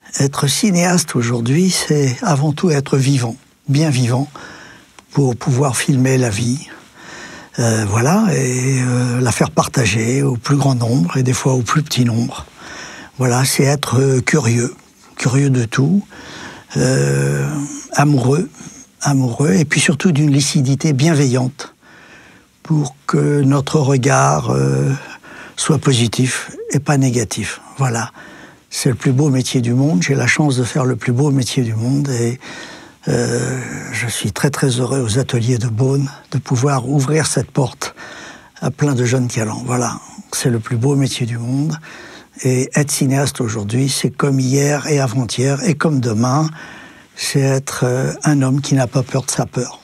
Être cinéaste aujourd'hui, c'est avant tout être vivant, bien vivant, pour pouvoir filmer la vie, voilà, et la faire partager au plus grand nombre et des fois au plus petit nombre. Voilà, c'est être curieux de tout, amoureux, et puis surtout d'une lucidité bienveillante pour que notre regard soit positif et pas négatif. Voilà. C'est le plus beau métier du monde. J'ai la chance de faire le plus beau métier du monde et je suis très très heureux aux ateliers de Beaune de pouvoir ouvrir cette porte à plein de jeunes talents. Voilà, c'est le plus beau métier du monde. Et être cinéaste aujourd'hui, c'est comme hier et avant-hier et comme demain, c'est être un homme qui n'a pas peur de sa peur.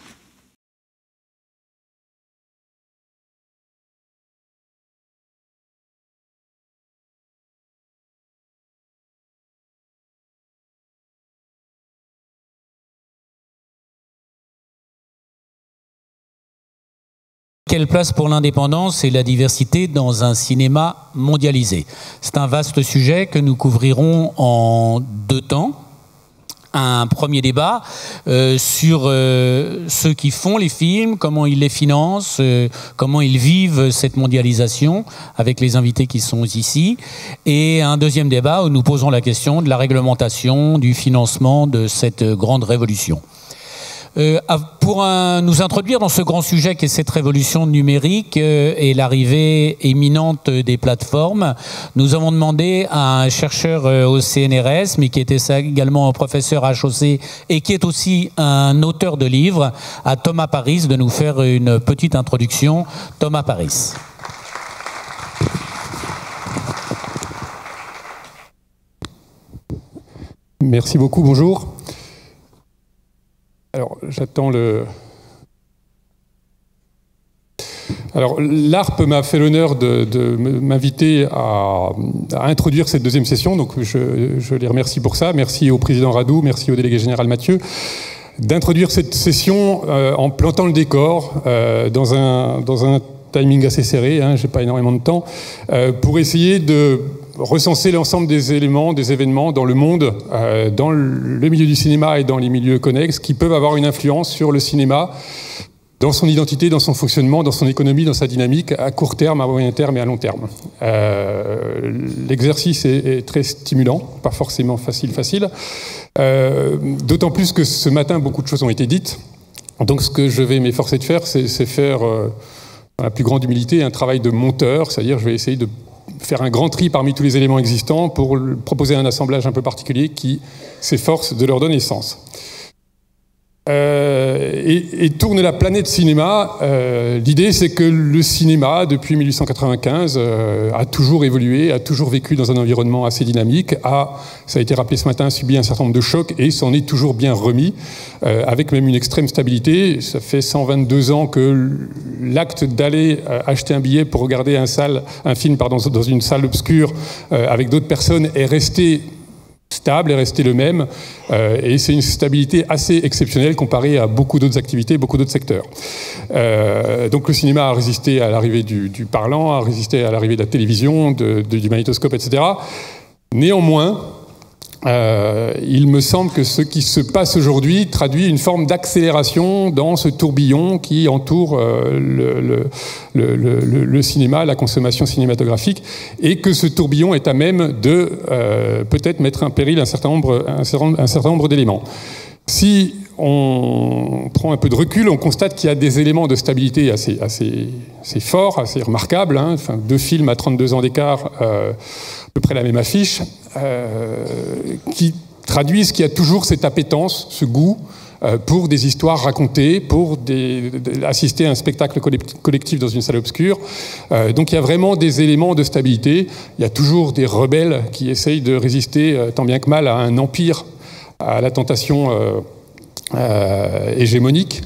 Quelle place pour l'indépendance et la diversité dans un cinéma mondialisé? C'est un vaste sujet que nous couvrirons en 2 temps. Un premier débat sur ceux qui font les films, comment ils les financent, comment ils vivent cette mondialisation avec les invités qui sont ici. Et un deuxième débat où nous posons la question de la réglementation, du financement de cette grande révolution. Pour nous introduire dans ce grand sujet qu'est cette révolution numérique et l'arrivée imminente des plateformes, nous avons demandé à un chercheur au CNRS, mais qui était également un professeur à HEC et qui est aussi un auteur de livres, à Thomas Paris, de nous faire une petite introduction. Thomas Paris. Merci beaucoup, bonjour. Alors, j'attends le... Alors, l'ARP m'a fait l'honneur de m'inviter à introduire cette deuxième session, donc je les remercie pour ça. Merci au président Radou, merci au délégué général Mathieu, d'introduire cette session en plantant le décor dans un timing assez serré, hein, j'ai pas énormément de temps, pour essayer de recenser l'ensemble des éléments, des événements dans le monde, dans le milieu du cinéma et dans les milieux connexes, qui peuvent avoir une influence sur le cinéma, dans son identité, dans son fonctionnement, dans son économie, dans sa dynamique, à court terme, à moyen terme et à long terme. L'exercice est très stimulant, pas forcément facile, d'autant plus que ce matin, beaucoup de choses ont été dites. Donc ce que je vais m'efforcer de faire, c'est faire, dans la plus grande humilité, un travail de monteur, c'est-à-dire je vais essayer de faire un grand tri parmi tous les éléments existants pour proposer un assemblage un peu particulier qui s'efforce de leur donner sens. Et tourne la planète cinéma, l'idée c'est que le cinéma, depuis 1895, a toujours évolué, a toujours vécu dans un environnement assez dynamique, ça a été rappelé ce matin, subi un certain nombre de chocs et s'en est toujours bien remis, avec même une extrême stabilité. Ça fait 122 ans que l'acte d'aller acheter un billet pour regarder un film dans une salle obscure avec d'autres personnes est resté stable, est resté le même, et c'est une stabilité assez exceptionnelle comparée à beaucoup d'autres activités, beaucoup d'autres secteurs. Donc le cinéma a résisté à l'arrivée du parlant, a résisté à l'arrivée de la télévision, du magnétoscope, etc. Néanmoins, il me semble que ce qui se passe aujourd'hui traduit une forme d'accélération dans ce tourbillon qui entoure le cinéma, la consommation cinématographique, et que ce tourbillon est à même de peut-être mettre en péril un certain nombre d'éléments. Si on prend un peu de recul, on constate qu'il y a des éléments de stabilité assez forts, assez remarquables. Hein. Enfin, 2 films à 32 ans d'écart, à peu près la même affiche, qui traduisent qu'il y a toujours cette appétence, ce goût pour des histoires racontées, pour assister à un spectacle collectif dans une salle obscure. Donc il y a vraiment des éléments de stabilité. Il y a toujours des rebelles qui essayent de résister tant bien que mal à un empire, à la tentation hégémonique.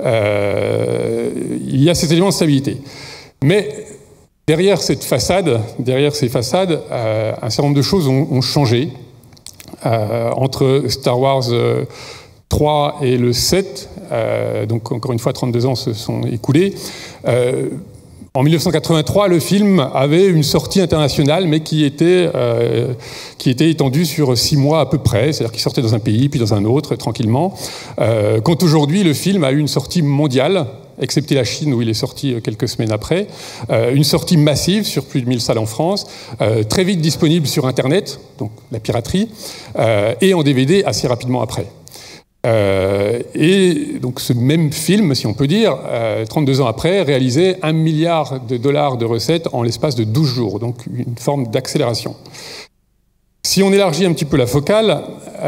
Il y a ces éléments de stabilité. Mais derrière ces façades, un certain nombre de choses ont changé. Entre Star Wars 3 et le 7, donc encore une fois 32 ans se sont écoulés, En 1983, le film avait une sortie internationale, mais qui était étendue sur 6 mois à peu près, c'est-à-dire qu'il sortait dans un pays, puis dans un autre, tranquillement. Quand aujourd'hui, le film a eu une sortie mondiale, excepté la Chine où il est sorti quelques semaines après, une sortie massive sur plus de 1000 salles en France, très vite disponible sur Internet, donc la piraterie, et en DVD assez rapidement après. Et donc ce même film, si on peut dire, 32 ans après, réalisait $1 milliard de recettes en l'espace de 12 jours, donc une forme d'accélération. Si on élargit un petit peu la focale,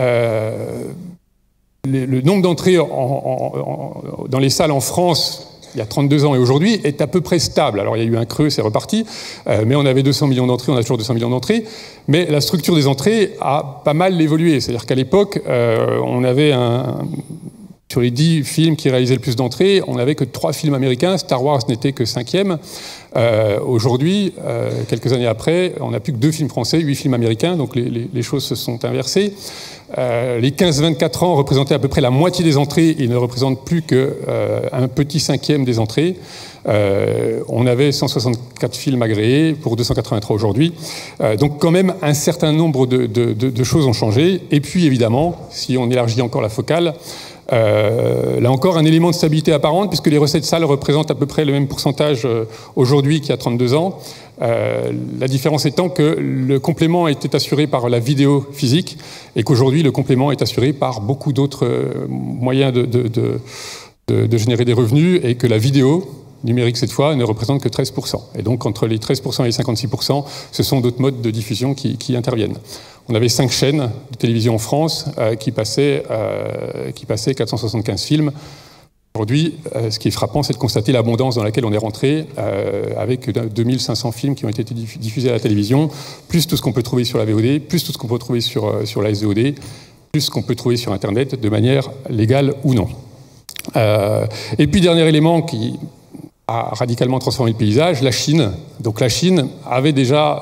le nombre d'entrées dans les salles en France, il y a 32 ans et aujourd'hui, est à peu près stable. Alors il y a eu un creux, c'est reparti, mais on avait 200 millions d'entrées, on a toujours 200 millions d'entrées, mais la structure des entrées a pas mal évolué. C'est-à-dire qu'à l'époque, on avait sur les 10 films qui réalisaient le plus d'entrées, on n'avait que 3 films américains, Star Wars n'était que 5e. Aujourd'hui, quelques années après, on n'a plus que 2 films français, 8 films américains, donc les choses se sont inversées. Les 15-24 ans représentaient à peu près la moitié des entrées et ne représentent plus qu'un petit 5e des entrées. On avait 164 films agréés pour 283 aujourd'hui. Donc quand même un certain nombre de choses ont changé. Et puis évidemment, si on élargit encore la focale, là encore un élément de stabilité apparente puisque les recettes salles représentent à peu près le même pourcentage aujourd'hui qu'il y a 32 ans. La différence étant que le complément était assuré par la vidéo physique et qu'aujourd'hui le complément est assuré par beaucoup d'autres moyens de générer des revenus et que la vidéo numérique cette fois ne représente que 13%. Et donc entre les 13% et les 56%, ce sont d'autres modes de diffusion qui interviennent. On avait 5 chaînes de télévision en France qui passaient 475 films. Aujourd'hui, ce qui est frappant, c'est de constater l'abondance dans laquelle on est rentré, avec 2500 films qui ont été diffusés à la télévision, plus tout ce qu'on peut trouver sur la VOD, plus tout ce qu'on peut trouver sur la SVOD, plus ce qu'on peut trouver sur Internet, de manière légale ou non. Et puis, dernier élément qui a radicalement transformé le paysage, la Chine. Donc la Chine avait déjà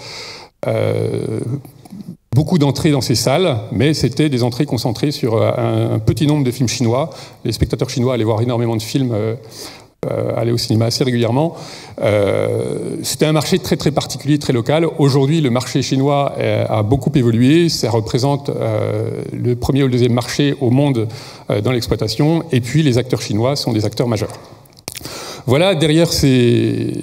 beaucoup d'entrées dans ces salles, mais c'était des entrées concentrées sur un petit nombre de films chinois. Les spectateurs chinois allaient voir énormément de films, allaient au cinéma assez régulièrement. C'était un marché très très particulier, très local. Aujourd'hui, le marché chinois a beaucoup évolué. Ça représente le premier ou le deuxième marché au monde dans l'exploitation. Et puis, les acteurs chinois sont des acteurs majeurs. Voilà, derrière ces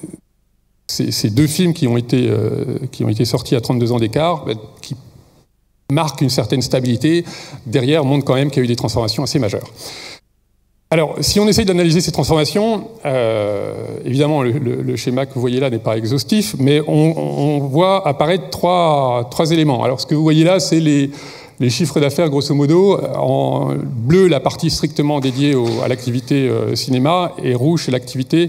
2 films qui ont été sortis à 32 ans d'écart, qui marquent une certaine stabilité, derrière montrent quand même qu'il y a eu des transformations assez majeures. Alors, si on essaye d'analyser ces transformations, évidemment, le schéma que vous voyez là n'est pas exhaustif, mais on voit apparaître trois éléments. Alors, ce que vous voyez là, c'est les chiffres d'affaires, grosso modo. En bleu, la partie strictement dédiée à l'activité cinéma, et rouge, c'est l'activité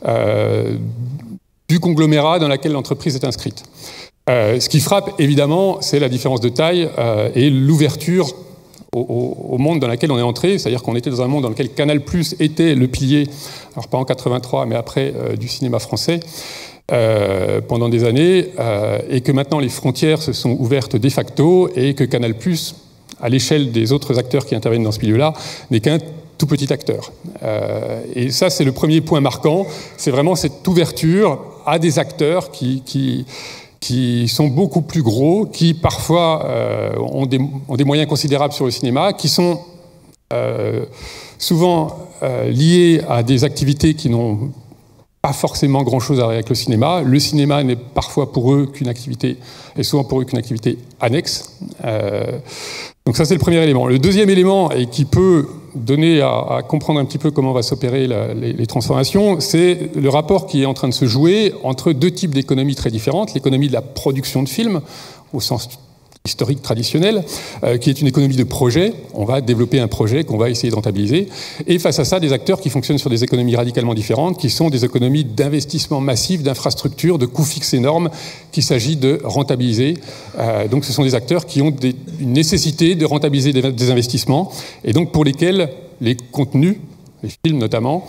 du conglomérat dans lequel l'entreprise est inscrite. Ce qui frappe, évidemment, c'est la différence de taille et l'ouverture au monde dans lequel on est entré. C'est-à-dire qu'on était dans un monde dans lequel Canal+ était le pilier, alors pas en 83, mais après, du cinéma français, pendant des années, et que maintenant les frontières se sont ouvertes de facto, et que Canal+, à l'échelle des autres acteurs qui interviennent dans ce milieu-là, n'est qu'un tout petit acteur. Et ça, c'est le premier point marquant, c'est vraiment cette ouverture à des acteurs qui sont beaucoup plus gros, qui parfois ont des moyens considérables sur le cinéma, qui sont souvent liés à des activités qui n'ont pas forcément grand-chose à voir avec le cinéma. Le cinéma n'est parfois pour eux qu'une activité, et souvent pour eux qu'une activité annexe. Donc ça, c'est le premier élément. Le deuxième élément, et qui peut donner à comprendre un petit peu comment va s'opérer les transformations, c'est le rapport qui est en train de se jouer entre 2 types d'économies très différentes. L'économie de la production de films, au sens historique traditionnel, qui est une économie de projet. On va développer un projet qu'on va essayer de rentabiliser. Et face à ça, des acteurs qui fonctionnent sur des économies radicalement différentes, qui sont des économies d'investissement massif, d'infrastructures, de coûts fixes énormes, qu'il s'agit de rentabiliser. Donc ce sont des acteurs qui ont une nécessité de rentabiliser des investissements, et donc pour lesquels les contenus, les films notamment,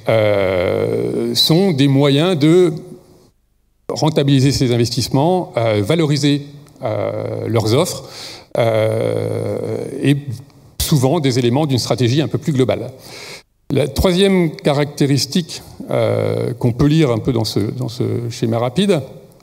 sont des moyens de rentabiliser ces investissements, valoriser leurs offres, et souvent des éléments d'une stratégie un peu plus globale. La troisième caractéristique qu'on peut lire un peu dans ce schéma rapide,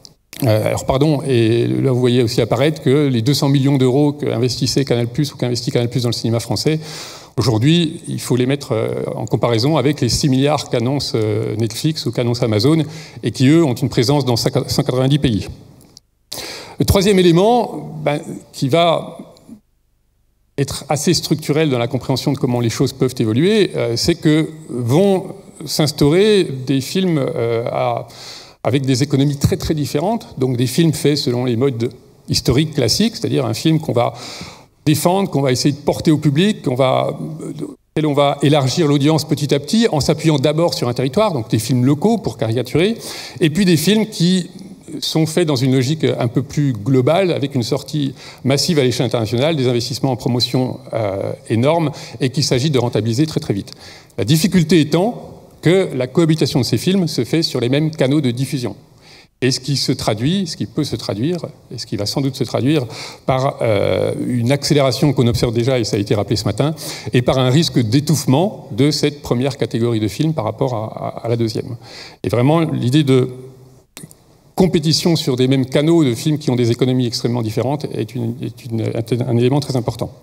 et là vous voyez aussi apparaître que les 200 millions d'euros qu'investissait Canal+, ou qu'investit Canal+ dans le cinéma français, aujourd'hui, il faut les mettre en comparaison avec les 6 milliards qu'annonce Netflix ou qu'annonce Amazon, et qui, eux, ont une présence dans 190 pays. Le troisième élément, qui va être assez structurel dans la compréhension de comment les choses peuvent évoluer, c'est que vont s'instaurer des films avec des économies très très différentes, donc des films faits selon les modes historiques classiques, c'est-à-dire un film qu'on va défendre, qu'on va essayer de porter au public, on va élargir l'audience petit à petit en s'appuyant d'abord sur un territoire, donc des films locaux pour caricaturer, et puis des films qui sont faits dans une logique un peu plus globale, avec une sortie massive à l'échelle internationale, des investissements en promotion énormes, et qu'il s'agit de rentabiliser très très vite. La difficulté étant que la cohabitation de ces films se fait sur les mêmes canaux de diffusion. Et ce qui peut se traduire, et ce qui va sans doute se traduire par une accélération qu'on observe déjà, et ça a été rappelé ce matin, et par un risque d'étouffement de cette première catégorie de films par rapport à la deuxième. Et vraiment, l'idée de compétition sur des mêmes canaux de films qui ont des économies extrêmement différentes est un élément très important.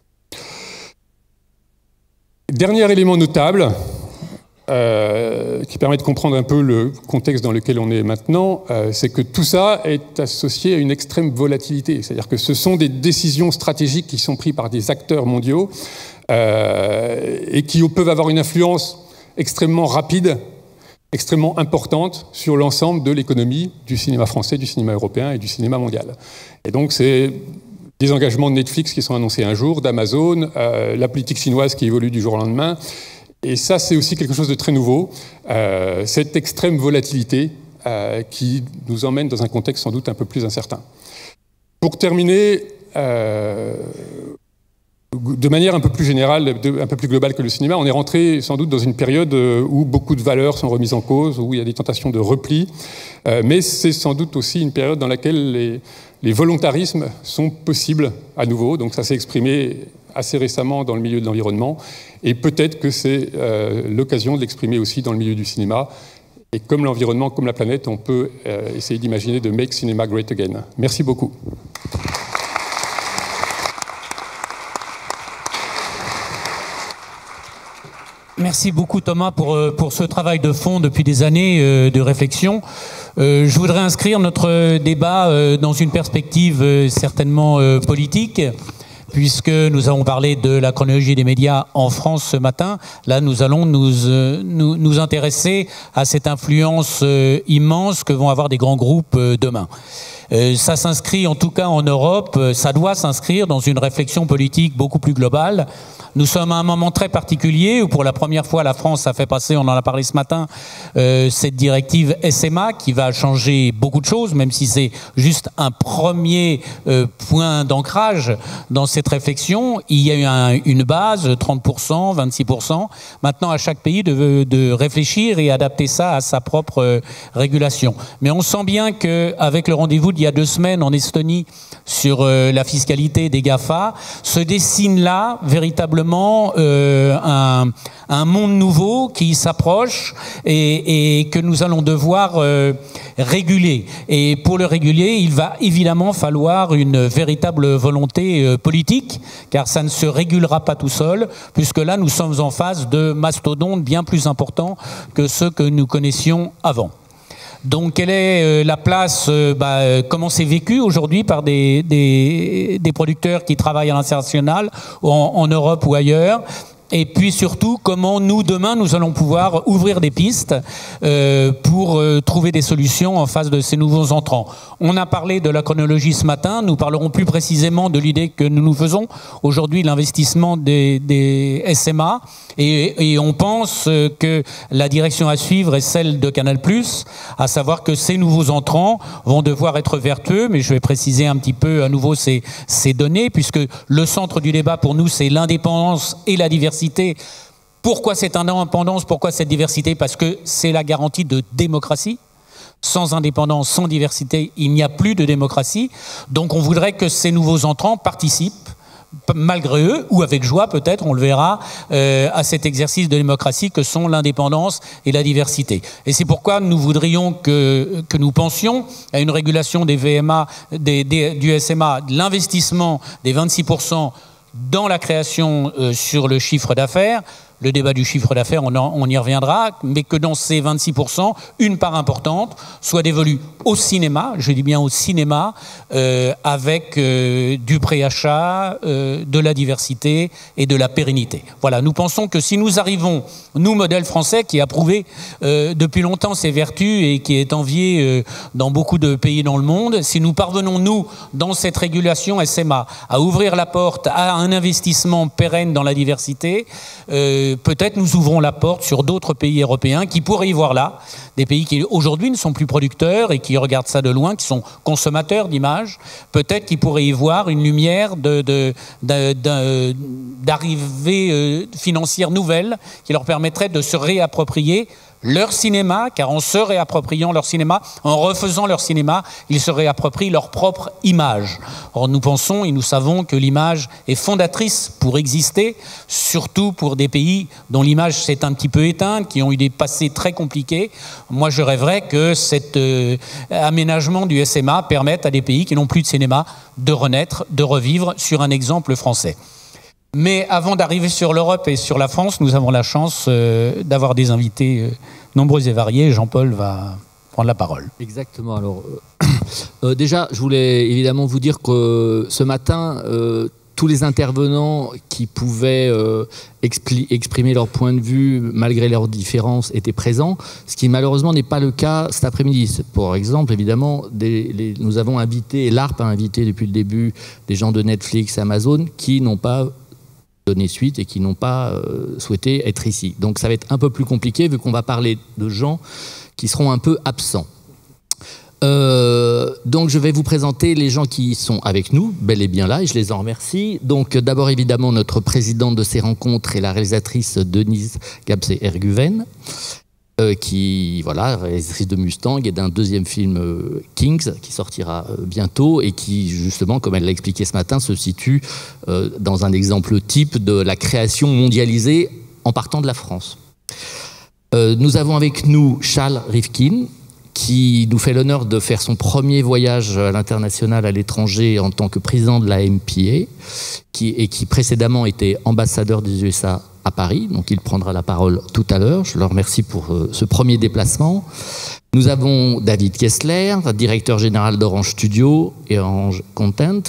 Dernier élément notable, qui permet de comprendre un peu le contexte dans lequel on est maintenant, c'est que tout ça est associé à une extrême volatilité. C'est-à-dire que ce sont des décisions stratégiques qui sont prises par des acteurs mondiaux et qui peuvent avoir une influence extrêmement rapide, extrêmement importante sur l'ensemble de l'économie du cinéma français, du cinéma européen et du cinéma mondial. Et donc c'est des engagements de Netflix qui sont annoncés un jour, d'Amazon, la politique chinoise qui évolue du jour au lendemain. Et ça, c'est aussi quelque chose de très nouveau, cette extrême volatilité qui nous emmène dans un contexte sans doute un peu plus incertain. Pour terminer, de manière un peu plus générale, un peu plus globale que le cinéma, on est rentré sans doute dans une période où beaucoup de valeurs sont remises en cause, où il y a des tentations de repli, mais c'est sans doute aussi une période dans laquelle les volontarismes sont possibles à nouveau. Donc ça s'est exprimé assez récemment dans le milieu de l'environnement, et peut-être que c'est l'occasion de l'exprimer aussi dans le milieu du cinéma. Et comme l'environnement, comme la planète, on peut essayer d'imaginer de make cinema great again. Merci beaucoup. Merci beaucoup Thomas pour ce travail de fond depuis des années de réflexion. Je voudrais inscrire notre débat dans une perspective certainement politique, puisque nous avons parlé de la chronologie des médias en France ce matin. Là, nous allons nous intéresser à cette influence immense que vont avoir des grands groupes demain. Ça s'inscrit en tout cas en Europe, ça doit s'inscrire dans une réflexion politique beaucoup plus globale. Nous sommes à un moment très particulier où pour la première fois la France a fait passer, on en a parlé ce matin, cette directive SMA qui va changer beaucoup de choses, même si c'est juste un premier point d'ancrage dans cette réflexion. Il y a eu une base, 30%, 26%. Maintenant, à chaque pays de réfléchir et adapter ça à sa propre régulation. Mais on sent bien qu'avec le rendez-vous d'il y a 2 semaines en Estonie sur la fiscalité des GAFA, se dessine là véritablement un monde nouveau qui s'approche et que nous allons devoir réguler. Et pour le réguler, il va évidemment falloir une véritable volonté politique, car ça ne se régulera pas tout seul, puisque là, nous sommes en face de mastodontes bien plus importants que ceux que nous connaissions avant. Donc, quelle est la place, comment c'est vécu aujourd'hui par des producteurs qui travaillent à l'international, en Europe ou ailleurs? Et puis surtout, comment nous, demain, nous allons pouvoir ouvrir des pistes pour trouver des solutions en face de ces nouveaux entrants. On a parlé de la chronologie ce matin, nous parlerons plus précisément de l'idée que nous nous faisons aujourd'hui, l'investissement des SMA, et on pense que la direction à suivre est celle de Canal+, à savoir que ces nouveaux entrants vont devoir être vertueux, mais je vais préciser un petit peu à nouveau ces données, puisque le centre du débat pour nous, c'est l'indépendance et la diversité. Pourquoi cette indépendance? Pourquoi cette diversité? Parce que c'est la garantie de démocratie. Sans indépendance, sans diversité, il n'y a plus de démocratie. Donc on voudrait que ces nouveaux entrants participent malgré eux, ou avec joie peut-être, on le verra, à cet exercice de démocratie que sont l'indépendance et la diversité. Et c'est pourquoi nous voudrions que nous pensions à une régulation des VMA, du SMA, de l'investissement des 26% dans la création sur le chiffre d'affaires. Le débat du chiffre d'affaires, on y reviendra, mais que dans ces 26%, une part importante soit dévolue au cinéma, je dis bien au cinéma, avec du préachat, de la diversité et de la pérennité. Voilà, nous pensons que si nous arrivons, nous, modèle français, qui a prouvé depuis longtemps ses vertus et qui est envié dans beaucoup de pays dans le monde, si nous parvenons, nous, dans cette régulation SMA, à ouvrir la porte à un investissement pérenne dans la diversité, peut-être nous ouvrons la porte sur d'autres pays européens qui pourraient y voir là, des pays qui aujourd'hui ne sont plus producteurs et qui regardent ça de loin, qui sont consommateurs d'images, peut-être qu'ils pourraient y voir une lumière d'arrivée financière nouvelle qui leur permettrait de se réapproprier leur cinéma, car en se réappropriant leur cinéma, en refaisant leur cinéma, ils se réapproprient leur propre image. Or, nous pensons et nous savons que l'image est fondatrice pour exister, surtout pour des pays dont l'image s'est un petit peu éteinte, qui ont eu des passés très compliqués. Moi, je rêverais que cet aménagement du SMA permette à des pays qui n'ont plus de cinéma de renaître, de revivre sur un exemple français. Mais avant d'arriver sur l'Europe et sur la France, nous avons la chance d'avoir des invités nombreux et variés. Jean-Paul va prendre la parole. Exactement. Alors, déjà, je voulais évidemment vous dire que ce matin, tous les intervenants qui pouvaient exprimer leur point de vue malgré leurs différences étaient présents, ce qui malheureusement n'est pas le cas cet après-midi. Par exemple, évidemment, nous avons invité, l'ARP a invité depuis le début des gens de Netflix, Amazon, qui n'ont pas donné suite et qui n'ont pas souhaité être ici. Donc ça va être un peu plus compliqué vu qu'on va parler de gens qui seront un peu absents. Donc je vais vous présenter les gens qui sont avec nous, bel et bien là, et je les en remercie. Donc d'abord évidemment notre présidente de ces rencontres est la réalisatrice Denise Gabsé-Erguven, qui, voilà, réalisatrice de Mustang et d'un deuxième film Kings, qui sortira bientôt et qui, justement, comme elle l'a expliqué ce matin, se situe dans un exemple type de la création mondialisée en partant de la France. Nous avons avec nous Charles Rifkin, qui nous fait l'honneur de faire son premier voyage à l'international, à l'étranger, en tant que président de la MPA, qui précédemment était ambassadeur des USA à Paris, donc il prendra la parole tout à l'heure. Je le remercie pour ce premier déplacement. Nous avons David Kessler, directeur général d'Orange Studio et Orange Content,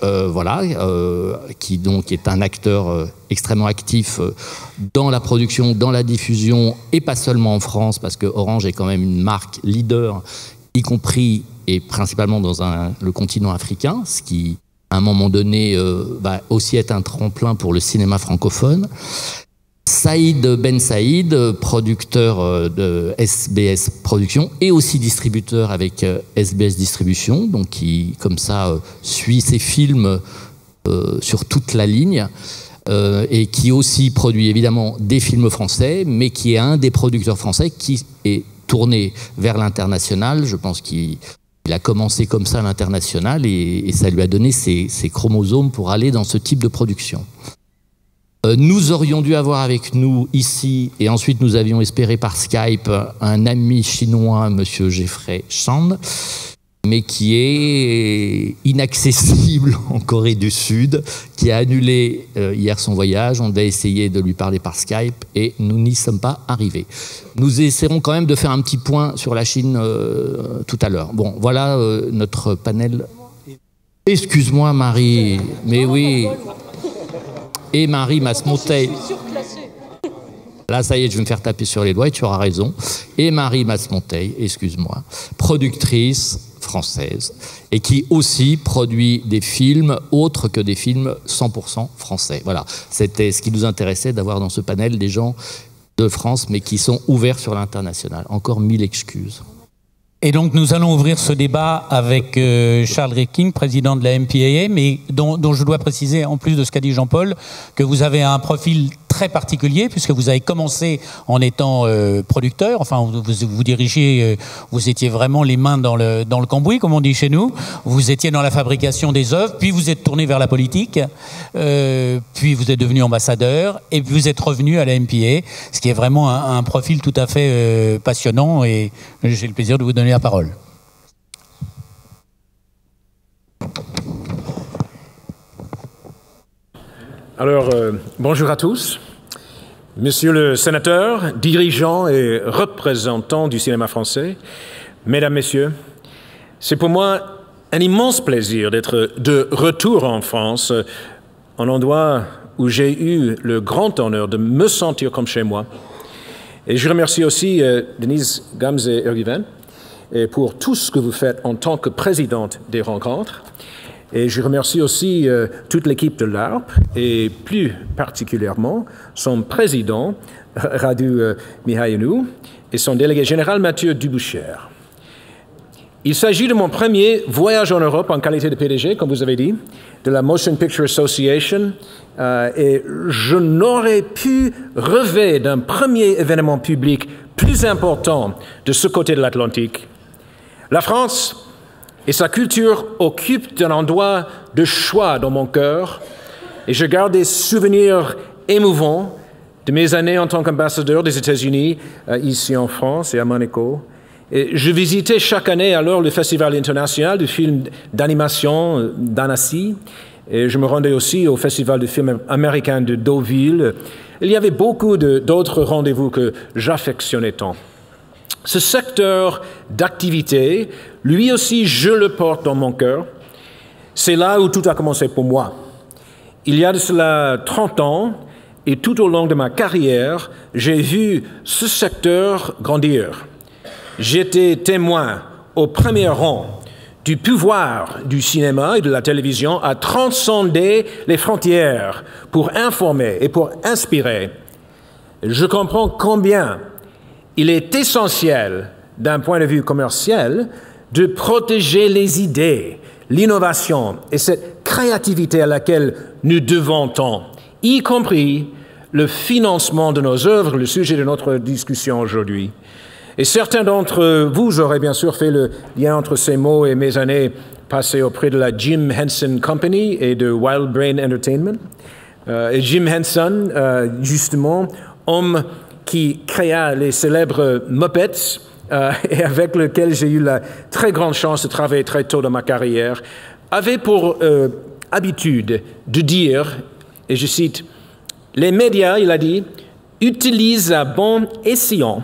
qui donc est un acteur extrêmement actif dans la production, dans la diffusion, et pas seulement en France, parce que Orange est quand même une marque leader, y compris et principalement dans le continent africain, ce qui, à un moment donné, va aussi être un tremplin pour le cinéma francophone. Saïd Ben Saïd, producteur de SBS Productions et aussi distributeur avec SBS Distribution, donc qui, comme ça, suit ses films sur toute la ligne, et qui aussi produit évidemment des films français, mais qui est un des producteurs français qui est tourné vers l'international. Je pense qu'il a commencé comme ça à l'international et ça lui a donné ses chromosomes pour aller dans ce type de production. Nous aurions dû avoir avec nous ici, et ensuite nous avions espéré par Skype, un ami chinois, monsieur Jeffrey Chan, mais qui est inaccessible en Corée du Sud, qui a annulé hier son voyage. On a essayé de lui parler par Skype et nous n'y sommes pas arrivés. Nous essaierons quand même de faire un petit point sur la Chine tout à l'heure. Bon, voilà notre panel. Excuse-moi Marie, mais oui... Et Marie Masmonteil. Là, ça y est, je vais me faire taper sur les doigts et tu auras raison. Et Marie Masmonteil, excuse-moi, productrice française et qui aussi produit des films autres que des films 100% français. Voilà, c'était ce qui nous intéressait d'avoir dans ce panel des gens de France mais qui sont ouverts sur l'international. Encore 1000 excuses. Et donc nous allons ouvrir ce débat avec Charles Rifkin, président de la MPAA, mais dont je dois préciser, en plus de ce qu'a dit Jean-Paul, que vous avez un profil très particulier puisque vous avez commencé en étant producteur, enfin vous dirigiez, vous étiez vraiment les mains dans le cambouis, comme on dit chez nous, vous étiez dans la fabrication des œuvres, puis vous êtes tourné vers la politique, puis vous êtes devenu ambassadeur, et puis vous êtes revenu à la MPA, ce qui est vraiment un profil tout à fait passionnant, et j'ai le plaisir de vous donner la parole. Alors, bonjour à tous. Monsieur le sénateur, dirigeant et représentant du cinéma français, mesdames, messieurs, c'est pour moi un immense plaisir d'être de retour en France, un endroit où j'ai eu le grand honneur de me sentir comme chez moi. Et je remercie aussi Denise Gamze-Erguven pour tout ce que vous faites en tant que présidente des rencontres. Et je remercie aussi toute l'équipe de l'ARP et plus particulièrement son président, Radu Mihaianu, et son délégué général, Mathieu Duboucher. Il s'agit de mon premier voyage en Europe en qualité de PDG, comme vous avez dit, de la Motion Picture Association, et je n'aurais pu rêver d'un premier événement public plus important de ce côté de l'Atlantique. La France et sa culture occupent un endroit de choix dans mon cœur, et je garde des souvenirs émouvants de mes années en tant qu'ambassadeur des États-Unis, ici en France et à Monaco. Et je visitais chaque année alors le Festival international du film d'animation d'Annecy, et je me rendais aussi au Festival du film américain de Deauville. Il y avait beaucoup d'autres rendez-vous que j'affectionnais tant. Ce secteur d'activité, lui aussi, je le porte dans mon cœur. C'est là où tout a commencé pour moi. Il y a de cela 30 ans, et tout au long de ma carrière, j'ai vu ce secteur grandir. J'étais témoin au premier rang du pouvoir du cinéma et de la télévision à transcender les frontières pour informer et pour inspirer. Je comprends combien il est essentiel, d'un point de vue commercial, de protéger les idées, l'innovation et cette créativité à laquelle nous devons tant, y compris le financement de nos œuvres, le sujet de notre discussion aujourd'hui. Et certains d'entre vous auraient bien sûr fait le lien entre ces mots et mes années passées auprès de la Jim Henson Company et de Wild Brain Entertainment. Et Jim Henson, justement, homme qui créa les célèbres Muppets, et avec lequel j'ai eu la très grande chance de travailler très tôt dans ma carrière, avait pour habitude de dire, et je cite, « Les médias, il a dit, utilisent à bon escient,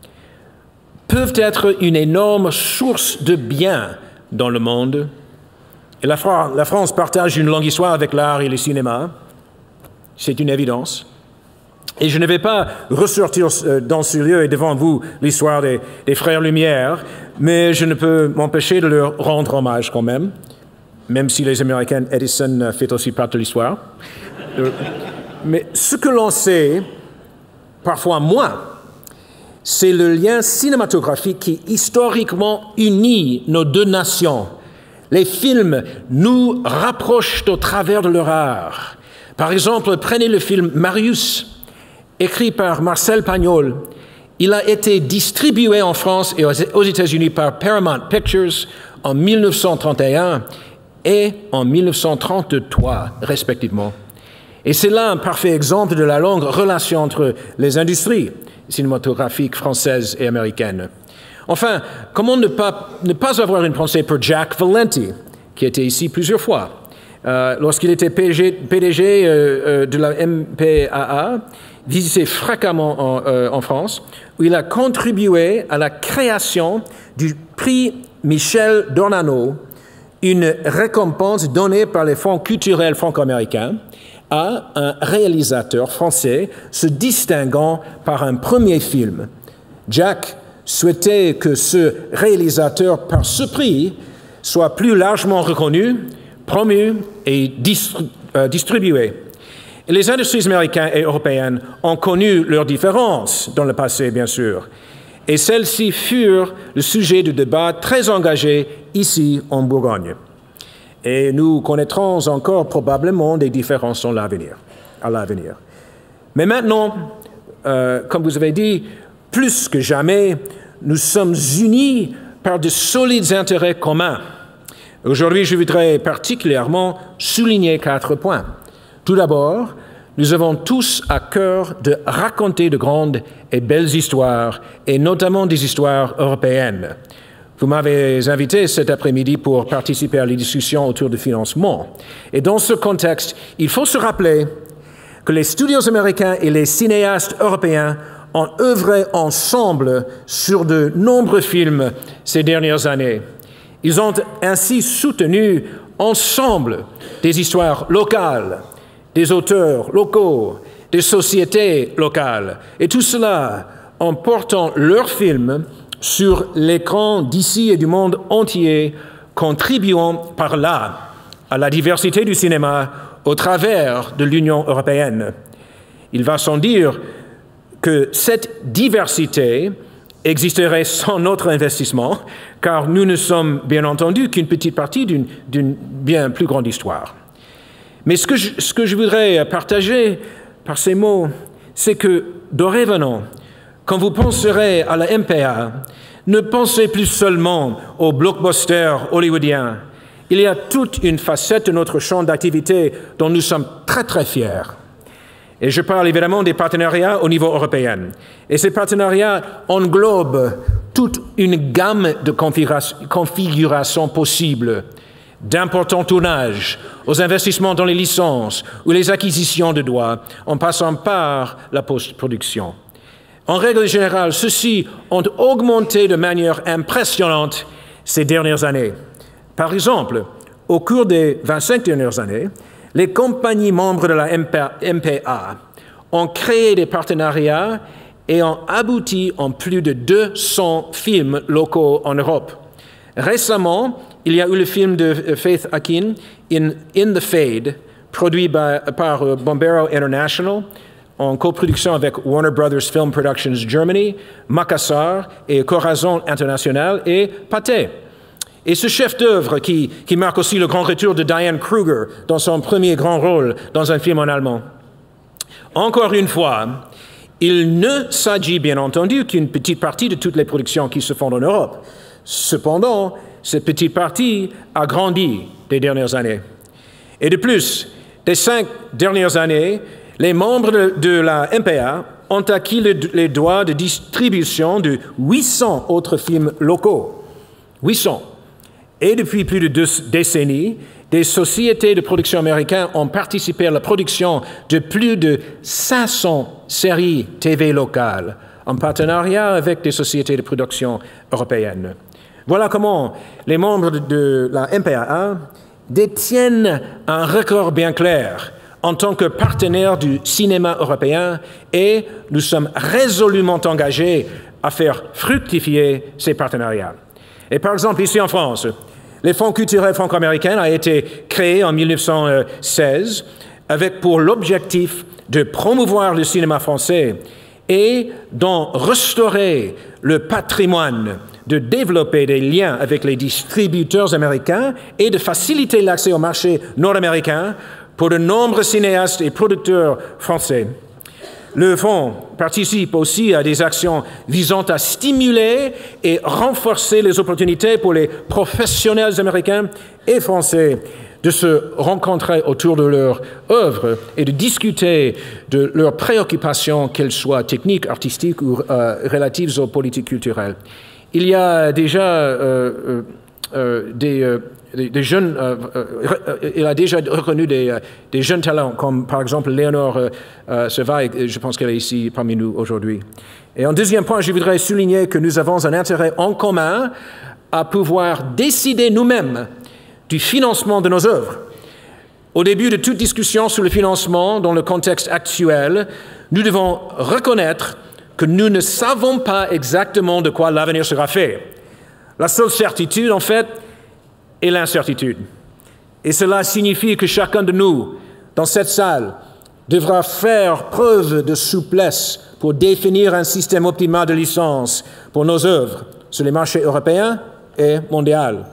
peuvent être une énorme source de bien dans le monde. Et la France partage une longue histoire avec l'art et le cinéma. C'est une évidence. Et je ne vais pas ressortir dans ce lieu et devant vous l'histoire des frères Lumière, mais je ne peux m'empêcher de leur rendre hommage quand même si les Américains, Edison fait aussi partie de l'histoire. Mais ce que l'on sait, parfois moins, c'est le lien cinématographique qui historiquement unit nos deux nations. Les films nous rapprochent au travers de leur art. Par exemple, prenez le film Marius, écrit par Marcel Pagnol. Il a été distribué en France et aux États-Unis par Paramount Pictures en 1931 et en 1933, respectivement. Et c'est là un parfait exemple de la longue relation entre les industries cinématographiques françaises et américaines. Enfin, comment ne pas avoir une pensée pour Jack Valenti, qui était ici plusieurs fois. Lorsqu'il était PDG de la MPAA, visité fréquemment en France, où il a contribué à la création du prix Michel Dornano, une récompense donnée par les fonds culturels franco-américains à un réalisateur français se distinguant par un premier film. Jack souhaitait que ce réalisateur, par ce prix, soit plus largement reconnu, promu et distribué. Et les industries américaines et européennes ont connu leurs différences dans le passé, bien sûr. Et celles-ci furent le sujet de débats très engagés ici en Bourgogne. Et nous connaîtrons encore probablement des différences à l'avenir. Mais maintenant, comme vous avez dit, plus que jamais, nous sommes unis par de solides intérêts communs. Aujourd'hui, je voudrais particulièrement souligner 4 points. Tout d'abord, nous avons tous à cœur de raconter de grandes et belles histoires, et notamment des histoires européennes. Vous m'avez invité cet après-midi pour participer à les discussions autour du financement. Et dans ce contexte, il faut se rappeler que les studios américains et les cinéastes européens ont œuvré ensemble sur de nombreux films ces dernières années. Ils ont ainsi soutenu ensemble des histoires locales, des auteurs locaux, des sociétés locales, et tout cela en portant leurs films sur l'écran d'ici et du monde entier, contribuant par là à la diversité du cinéma au travers de l'Union européenne. Il va sans dire que cette diversité existerait sans notre investissement, car nous ne sommes bien entendu qu'une petite partie d'une bien plus grande histoire. Mais ce que je voudrais partager par ces mots, c'est que dorénavant, quand vous penserez à la MPA, ne pensez plus seulement aux blockbusters hollywoodiens. Il y a toute une facette de notre champ d'activité dont nous sommes très très fiers. Et je parle évidemment des partenariats au niveau européen. Et ces partenariats englobent toute une gamme de configurations possibles, d'importants tournages, aux investissements dans les licences ou les acquisitions de droits, en passant par la post-production. En règle générale, ceux-ci ont augmenté de manière impressionnante ces dernières années. Par exemple, au cours des 25 dernières années, les compagnies membres de la MPA ont créé des partenariats et ont abouti en plus de 200 films locaux en Europe. Récemment, il y a eu le film de Faith Akin, In the Fade, produit par Bombero International, en coproduction avec Warner Brothers Film Productions Germany, Makassar et Corazon International et Pathé. Et ce chef-d'œuvre qui marque aussi le grand retour de Diane Kruger dans son premier grand rôle dans un film en allemand. Encore une fois, il ne s'agit bien entendu qu'une petite partie de toutes les productions qui se font en Europe. Cependant, cette petite partie a grandi des dernières années. Et de plus, des 5 dernières années, les membres de la MPA ont acquis les droits de distribution de 800 autres films locaux. 800. Et depuis plus de 2 décennies, des sociétés de production américaines ont participé à la production de plus de 500 séries TV locales, en partenariat avec des sociétés de production européennes. Voilà comment les membres de la MPAA détiennent un record bien clair en tant que partenaires du cinéma européen, et nous sommes résolument engagés à faire fructifier ces partenariats. Et par exemple, ici en France, le Fonds culturel franco-américain a été créé en 1916 avec pour l'objectif de promouvoir le cinéma français et d'en restaurer le patrimoine, de développer des liens avec les distributeurs américains et de faciliter l'accès au marché nord-américain pour de nombreux cinéastes et producteurs français. Le Fonds participe aussi à des actions visant à stimuler et renforcer les opportunités pour les professionnels américains et français de se rencontrer autour de leur œuvre et de discuter de leurs préoccupations, qu'elles soient techniques, artistiques ou relatives aux politiques culturelles. Il y a déjà des jeunes, il a déjà reconnu des jeunes talents, comme par exemple Léonore Servaille, je pense qu'elle est ici parmi nous aujourd'hui. Et en deuxième point, je voudrais souligner que nous avons un intérêt en commun à pouvoir décider nous-mêmes du financement de nos œuvres. Au début de toute discussion sur le financement dans le contexte actuel, nous devons reconnaître que nous ne savons pas exactement de quoi l'avenir sera fait. La seule certitude, en fait, est l'incertitude. Et cela signifie que chacun de nous, dans cette salle, devra faire preuve de souplesse pour définir un système optimal de licence pour nos œuvres sur les marchés européens et mondiaux.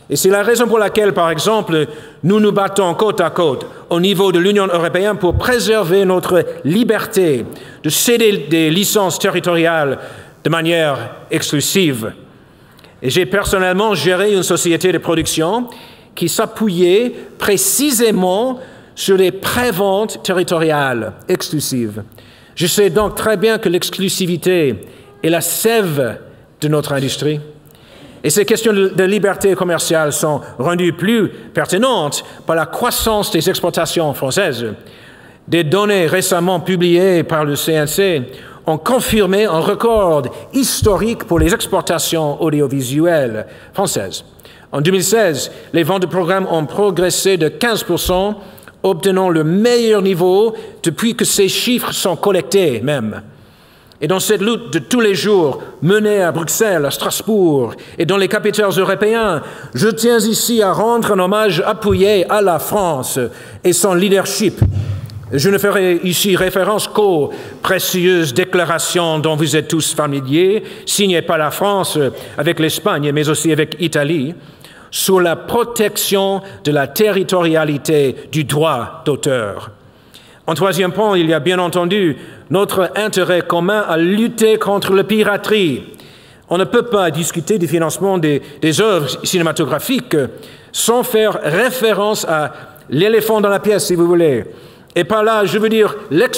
Et c'est la raison pour laquelle, par exemple, nous nous battons côte à côte au niveau de l'Union européenne pour préserver notre liberté de céder des licences territoriales de manière exclusive. Et j'ai personnellement géré une société de production qui s'appuyait précisément sur les préventes territoriales exclusives. Je sais donc très bien que l'exclusivité est la sève de notre industrie. Et ces questions de liberté commerciale sont rendues plus pertinentes par la croissance des exportations françaises. Des données récemment publiées par le CNC ont confirmé un record historique pour les exportations audiovisuelles françaises. En 2016, les ventes de programmes ont progressé de 15%, obtenant le meilleur niveau depuis que ces chiffres sont collectés même. Et dans cette lutte de tous les jours menée à Bruxelles, à Strasbourg et dans les capitales européennes, je tiens ici à rendre un hommage appuyé à la France et son leadership. Je ne ferai ici référence qu'aux précieuses déclarations dont vous êtes tous familiers, signées par la France avec l'Espagne, mais aussi avec l'Italie, sur la protection de la territorialité du droit d'auteur. En troisième point, il y a bien entendu notre intérêt commun à lutter contre la piraterie. On ne peut pas discuter du financement des œuvres cinématographiques sans faire référence à l'éléphant dans la pièce, si vous voulez. Et par là, je veux dire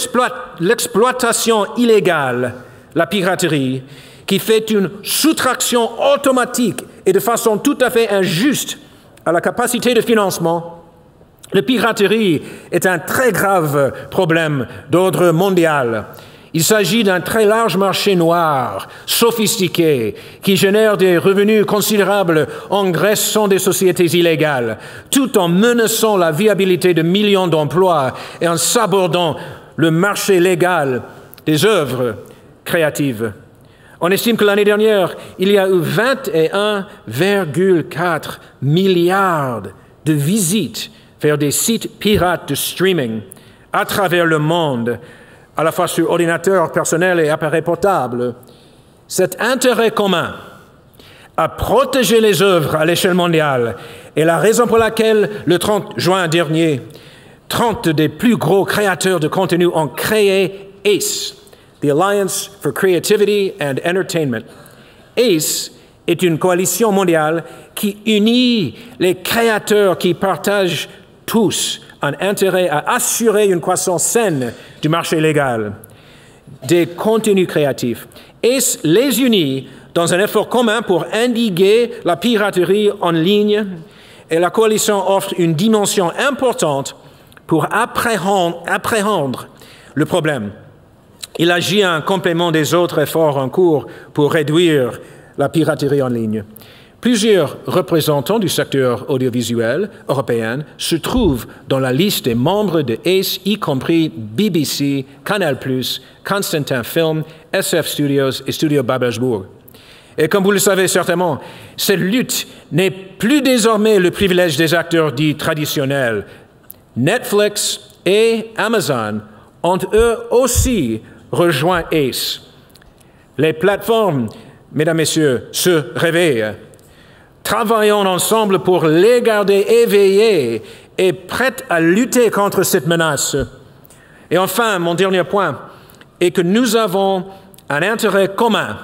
l'exploitation illégale, la piraterie, qui fait une soustraction automatique et de façon tout à fait injuste à la capacité de financement. La piraterie est un très grave problème d'ordre mondial. Il s'agit d'un très large marché noir, sophistiqué, qui génère des revenus considérables en graissant des sociétés illégales, tout en menaçant la viabilité de millions d'emplois et en sabordant le marché légal des œuvres créatives. On estime que l'année dernière, il y a eu 21,4 milliards de visites vers des sites pirates de streaming à travers le monde, à la fois sur ordinateur personnel et appareil portable. Cet intérêt commun à protéger les œuvres à l'échelle mondiale est la raison pour laquelle, le 30 juin dernier, 30 des plus gros créateurs de contenu ont créé ACE, the Alliance for Creativity and Entertainment. ACE est une coalition mondiale qui unit les créateurs qui partagent tous un intérêt à assurer une croissance saine du marché légal des contenus créatifs. ACE les unit dans un effort commun pour endiguer la piraterie en ligne, et la coalition offre une dimension importante pour appréhender le problème. Il agit en complément des autres efforts en cours pour réduire la piraterie en ligne. Plusieurs représentants du secteur audiovisuel européen se trouvent dans la liste des membres de ACE, y compris BBC, Canal+, Constantin Film, SF Studios et Studio Babelsberg. Et comme vous le savez certainement, cette lutte n'est plus désormais le privilège des acteurs dits traditionnels. Netflix et Amazon ont eux aussi rejoint ACE. Les plateformes, mesdames, messieurs, se réveillent. Travaillons ensemble pour les garder éveillés et prêts à lutter contre cette menace. Et enfin, mon dernier point est que nous avons un intérêt commun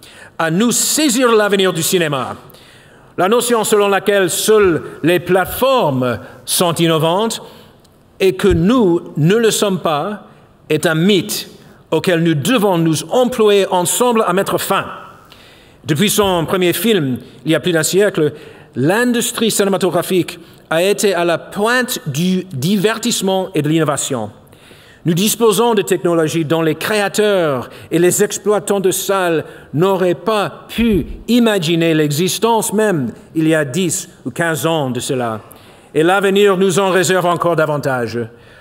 à nous saisir l'avenir du cinéma. La notion selon laquelle seules les plateformes sont innovantes et que nous ne le sommes pas est un mythe auquel nous devons nous employer ensemble à mettre fin. Depuis son premier film, il y a plus d'un siècle, l'industrie cinématographique a été à la pointe du divertissement et de l'innovation. Nous disposons de technologies dont les créateurs et les exploitants de salles n'auraient pas pu imaginer l'existence même il y a 10 ou 15 ans de cela. Et l'avenir nous en réserve encore davantage.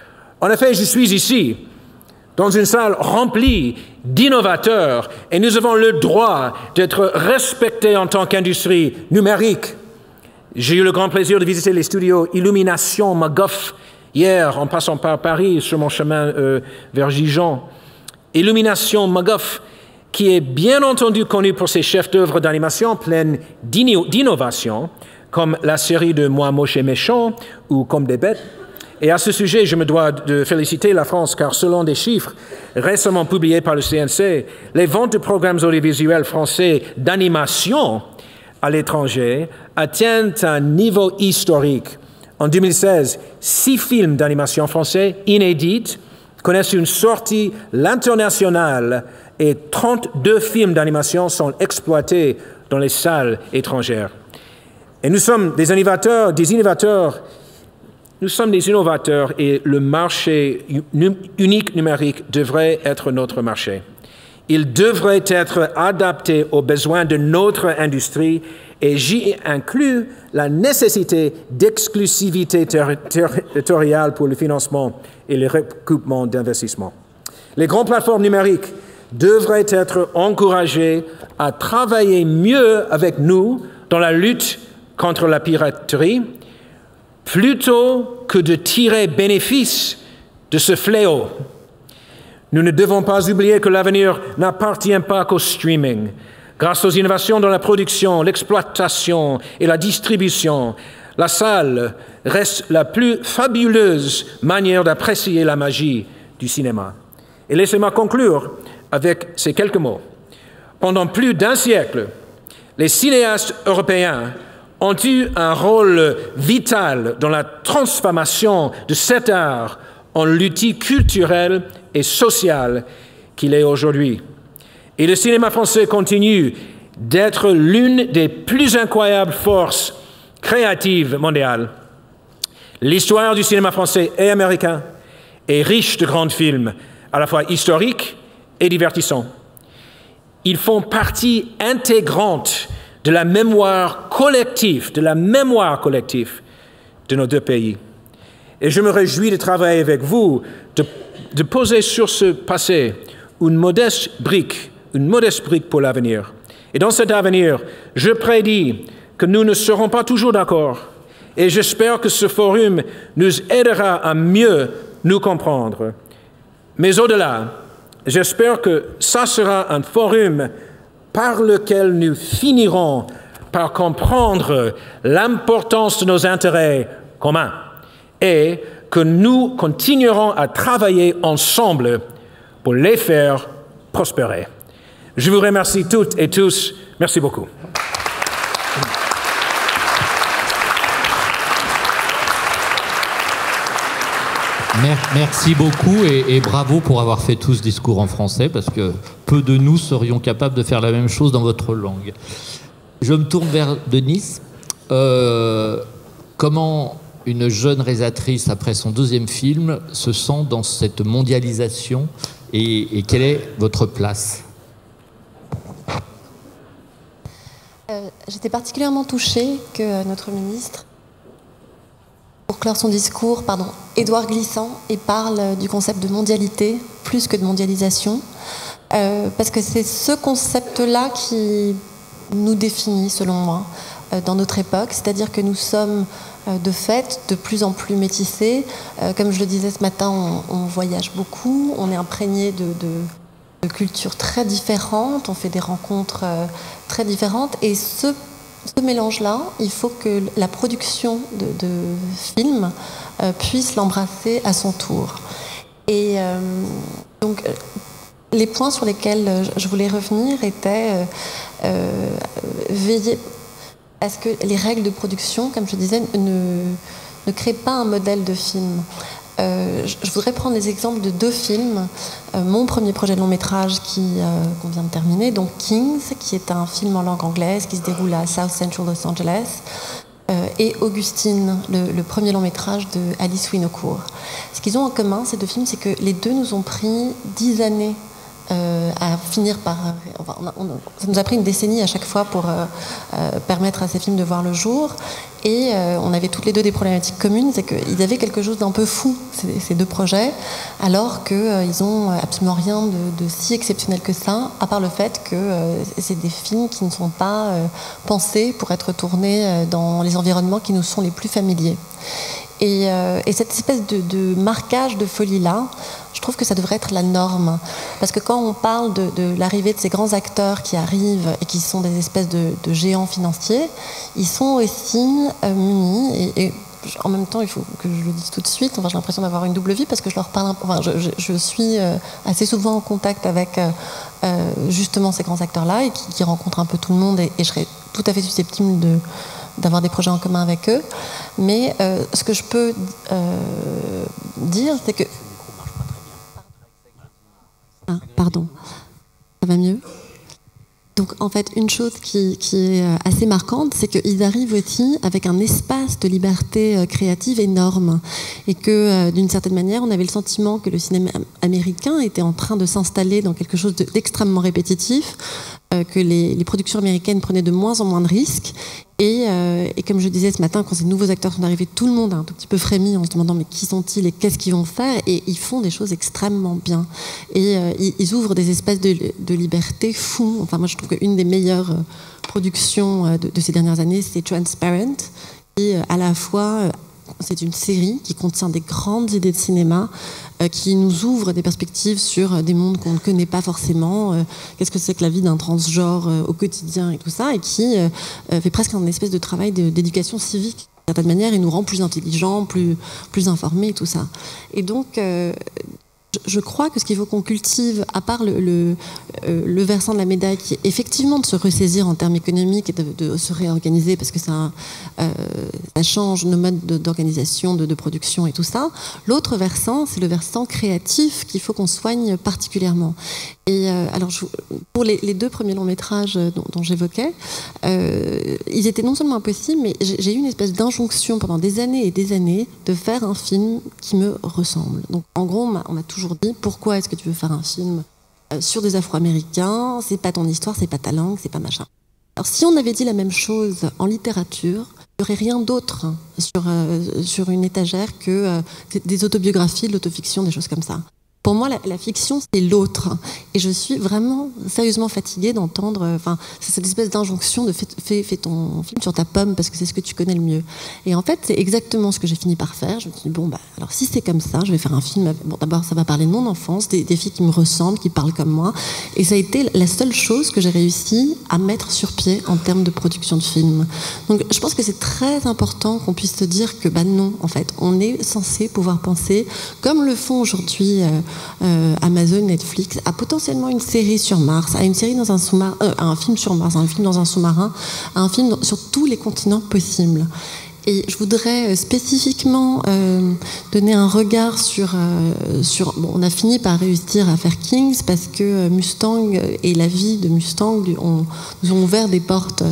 En effet, je suis ici, dans une salle remplie d'innovateurs, et nous avons le droit d'être respectés en tant qu'industrie numérique. J'ai eu le grand plaisir de visiter les studios Illumination MacGuff hier, en passant par Paris, sur mon chemin vers Dijon. Illumination MacGuff, qui est bien entendu connu pour ses chefs-d'œuvre d'animation pleines d'innovation, comme la série de Moi moche et méchant ou Comme des bêtes. Et à ce sujet, je me dois de féliciter la France, car selon des chiffres récemment publiés par le CNC, les ventes de programmes audiovisuels français d'animation à l'étranger atteignent un niveau historique. En 2016, 6 films d'animation français inédits connaissent une sortie à l'international et 32 films d'animation sont exploités dans les salles étrangères. Et nous sommes des innovateurs, nous sommes des innovateurs et le marché unique numérique devrait être notre marché. Il devrait être adapté aux besoins de notre industrie et j'y inclus la nécessité d'exclusivité territoriale pour le financement et le recoupement d'investissements. Les grandes plateformes numériques devraient être encouragées à travailler mieux avec nous dans la lutte contre la piraterie, plutôt que de tirer bénéfice de ce fléau. Nous ne devons pas oublier que l'avenir n'appartient pas qu'au streaming. Grâce aux innovations dans la production, l'exploitation et la distribution, la salle reste la plus fabuleuse manière d'apprécier la magie du cinéma. Et laissez-moi conclure avec ces quelques mots. Pendant plus d'un siècle, les cinéastes européens ont eu un rôle vital dans la transformation de cet art en l'outil culturel et social qu'il est aujourd'hui. Et le cinéma français continue d'être l'une des plus incroyables forces créatives mondiales. L'histoire du cinéma français et américain est riche de grands films, à la fois historiques et divertissants. Ils font partie intégrante de la mémoire collective de nos deux pays. Et je me réjouis de travailler avec vous, de poser sur ce passé une modeste brique pour l'avenir. Et dans cet avenir, je prédis que nous ne serons pas toujours d'accord. Et j'espère que ce forum nous aidera à mieux nous comprendre. Mais au-delà, j'espère que ça sera un forum par lequel nous finirons par comprendre l'importance de nos intérêts communs et que nous continuerons à travailler ensemble pour les faire prospérer. Je vous remercie toutes et tous. Merci beaucoup. Merci beaucoup et bravo pour avoir fait tout ce discours en français parce que peu de nous serions capables de faire la même chose dans votre langue. Je me tourne vers Denise. Comment une jeune réalisatrice, après son deuxième film, se sent dans cette mondialisation et quelle est votre place ? J'étais particulièrement touchée que notre ministre, pour clore son discours, Édouard Glissant, et parle du concept de mondialité plus que de mondialisation, parce que c'est ce concept-là qui nous définit, selon moi, dans notre époque, c'est-à-dire que nous sommes de fait de plus en plus métissés. Comme je le disais ce matin, on voyage beaucoup, on est imprégné de cultures très différentes, on fait des rencontres très différentes, et ce mélange-là, il faut que la production de films puisse l'embrasser à son tour. Et donc, les points sur lesquels je voulais revenir étaient veiller à ce que les règles de production, comme je disais, ne créent pas un modèle de film. Je voudrais prendre les exemples de 2 films. Mon premier projet de long métrage qu'on vient de terminer, donc Kings, qui est un film en langue anglaise qui se déroule à South Central Los Angeles, et Augustine, le premier long métrage de Alice Winocourt. Ce qu'ils ont en commun, ces 2 films, c'est que les 2 nous ont pris 10 années à finir par... ça nous a pris une décennie à chaque fois pour permettre à ces films de voir le jour. Et on avait toutes les 2 des problématiques communes, c'est qu'ils avaient quelque chose d'un peu fou, ces 2 projets, alors qu'ils n'ont absolument rien de si exceptionnel que ça, à part le fait que c'est des films qui ne sont pas pensés pour être tournés dans les environnements qui nous sont les plus familiers. Et cette espèce de marquage de folie-là, je trouve que ça devrait être la norme. Parce que quand on parle de l'arrivée de ces grands acteurs qui arrivent et qui sont des espèces de géants financiers, ils sont aussi munis et en même temps, il faut que je le dise tout de suite. Enfin, j'ai l'impression d'avoir une double vie parce que je leur parle. Enfin, je suis assez souvent en contact avec justement ces grands acteurs-là et qui rencontrent un peu tout le monde. Et je serais tout à fait susceptible d'avoir des projets en commun avec eux. Mais ce que je peux dire, c'est que... Ah, pardon. Ça va mieux ? Donc, en fait, une chose qui est assez marquante, c'est qu'ils arrivent aussi avec un espace de liberté créative énorme. Et que, d'une certaine manière, on avait le sentiment que le cinéma américain était en train de s'installer dans quelque chose d'extrêmement répétitif, que les productions américaines prenaient de moins en moins de risques. Et comme je disais ce matin, quand ces nouveaux acteurs sont arrivés, tout le monde a un tout petit peu frémi en se demandant mais qui sont-ils et qu'est-ce qu'ils vont faire, et ils font des choses extrêmement bien. Et ils ouvrent des espaces de liberté fous. Enfin, moi, je trouve qu'une des meilleures productions de ces dernières années, c'est Transparent, qui à la fois... c'est une série qui contient des grandes idées de cinéma, qui nous ouvre des perspectives sur des mondes qu'on ne connaît pas forcément, qu'est-ce que c'est que la vie d'un transgenre au quotidien et tout ça, et qui fait presque un espèce de travail d'éducation civique, d'une certaine manière, et nous rend plus intelligents, plus informés et tout ça. Et donc... je crois que ce qu'il faut qu'on cultive, à part le versant de la médaille, qui est effectivement de se ressaisir en termes économiques et de se réorganiser, parce que ça change nos modes d'organisation, de production et tout ça. L'autre versant, c'est le versant créatif qu'il faut qu'on soigne particulièrement. Et alors, pour les deux premiers longs métrages dont j'évoquais, ils étaient non seulement impossibles, mais j'ai eu une espèce d'injonction pendant des années et des années de faire un film qui me ressemble. Donc, en gros, on m'a toujours dit pourquoi est-ce que tu veux faire un film sur des Afro-Américains, c'est pas ton histoire, c'est pas ta langue, c'est pas machin. Alors si on avait dit la même chose en littérature, il n'y aurait rien d'autre sur une étagère que des autobiographies, de l'autofiction, des choses comme ça. Pour moi, la fiction, c'est l'autre. Et je suis vraiment sérieusement fatiguée d'entendre... c'est cette espèce d'injonction de fais ton film sur ta pomme parce que c'est ce que tu connais le mieux. Et en fait, c'est exactement ce que j'ai fini par faire. Je me suis dit, alors si c'est comme ça, je vais faire un film... Bon, d'abord, ça va parler de mon enfance, des filles qui me ressemblent, qui parlent comme moi. Et ça a été la seule chose que j'ai réussi à mettre sur pied en termes de production de film. Donc, je pense que c'est très important qu'on puisse se dire que, non, en fait, on est censé pouvoir penser, comme le font aujourd'hui... Amazon, Netflix, a potentiellement une série sur Mars, a une série dans un sous-marin, un film sur Mars, un film dans un sous-marin, un film sur tous les continents possibles. Et je voudrais spécifiquement donner un regard sur on a fini par réussir à faire Kings parce que Mustang et la vie de Mustang nous ont ouvert des portes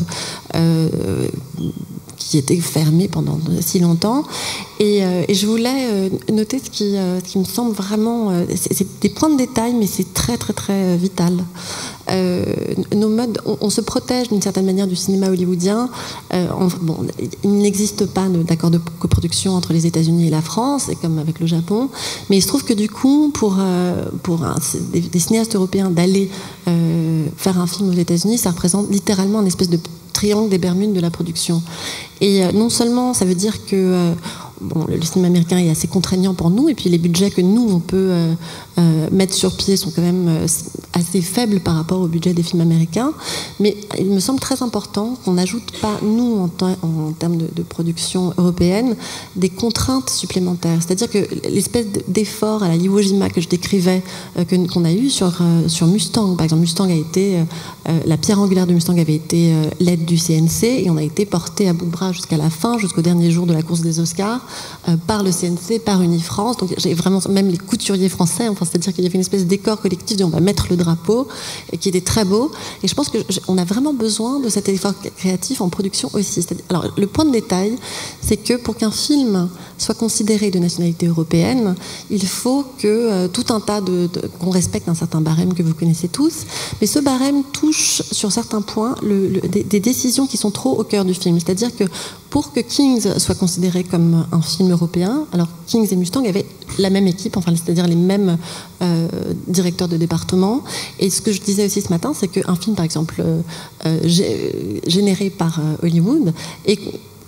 qui étaient fermées pendant si longtemps. Et je voulais noter ce qui me semble vraiment... c'est des points de détail, mais c'est très, très, très vital. Nos modes... On se protège d'une certaine manière du cinéma hollywoodien. Il n'existe pas d'accord de coproduction entre les États-Unis et la France, et comme avec le Japon. Mais il se trouve que du coup, pour des cinéastes européens d'aller faire un film aux États-Unis, ça représente littéralement une espèce de triangle des Bermudes de la production. Et non seulement ça veut dire que le cinéma américain est assez contraignant pour nous, et puis les budgets que nous on peut mettre sur pied sont quand même assez faibles par rapport au budget des films américains, mais il me semble très important qu'on n'ajoute pas, nous en termes de production européenne, des contraintes supplémentaires. C'est-à-dire que l'espèce d'effort à la Iwo Jima que je décrivais, qu'on a eu sur Mustang, par exemple, Mustang a été la pierre angulaire de Mustang avait été l'aide du CNC, et on a été porté à bout de bras jusqu'à la fin, jusqu'au dernier jour de la course des Oscars, par le CNC, par Unifrance. Donc j'ai vraiment même les couturiers français, c'est-à-dire qu'il y avait une espèce de décor collectif de on va mettre le drapeau, et qui était très beau. Et je pense qu'on a vraiment besoin de cet effort créatif en production aussi. Alors le point de détail, c'est que pour qu'un film soit considéré de nationalité européenne, il faut que tout un tas qu'on respecte un certain barème que vous connaissez tous, mais ce barème touche sur certains points des décisions qui sont trop au cœur du film. C'est-à-dire que pour que Kings soit considéré comme un film européen, alors Kings et Mustang avaient la même équipe, c'est-à-dire les mêmes directeurs de département. Et ce que je disais aussi ce matin, c'est qu'un film, par exemple, généré par Hollywood, est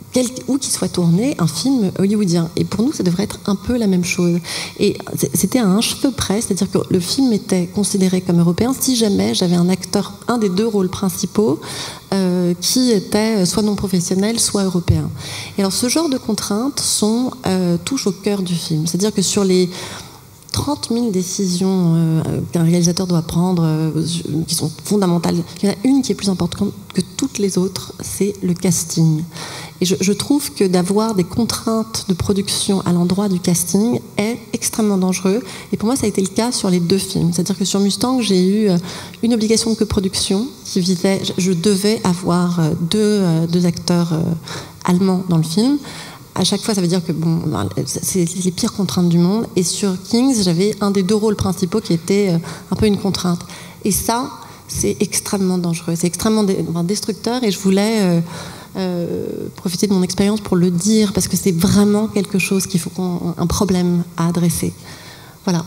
où qu'il soit tourné, un film hollywoodien. Et pour nous, ça devrait être un peu la même chose. Et c'était à un cheveu près, c'est-à-dire que le film était considéré comme européen si jamais j'avais un acteur, un des deux rôles principaux, qui était soit non professionnel, soit européen. Et alors ce genre de contraintes touchent au cœur du film. C'est-à-dire que sur les 30 000 décisions qu'un réalisateur doit prendre, qui sont fondamentales, il y en a une qui est plus importante que toutes les autres, c'est le casting. Et je trouve que d'avoir des contraintes de production à l'endroit du casting est extrêmement dangereux. Et pour moi, ça a été le cas sur les deux films. C'est-à-dire que sur Mustang, j'ai eu une obligation de coproduction qui visait... Je devais avoir deux acteurs allemands dans le film. À chaque fois, ça veut dire que c'est les pires contraintes du monde. Et sur Kings, j'avais un des deux rôles principaux qui était un peu une contrainte. Et ça, c'est extrêmement dangereux. C'est extrêmement destructeur. Et je voulais profiter de mon expérience pour le dire, parce que c'est vraiment quelque chose un problème à adresser. Voilà.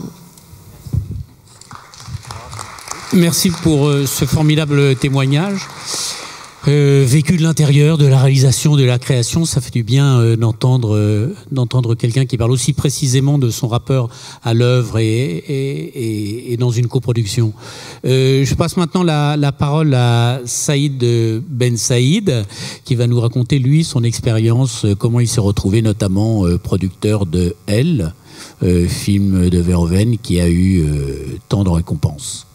Merci pour ce formidable témoignage. Vécu de l'intérieur, de la réalisation, de la création, ça fait du bien d'entendre quelqu'un qui parle aussi précisément de son rapport à l'œuvre et dans une coproduction. Je passe maintenant la parole à Saïd Ben Saïd, qui va nous raconter, lui, son expérience, comment il s'est retrouvé notamment producteur de Elle, film de Verhoeven qui a eu tant de récompenses.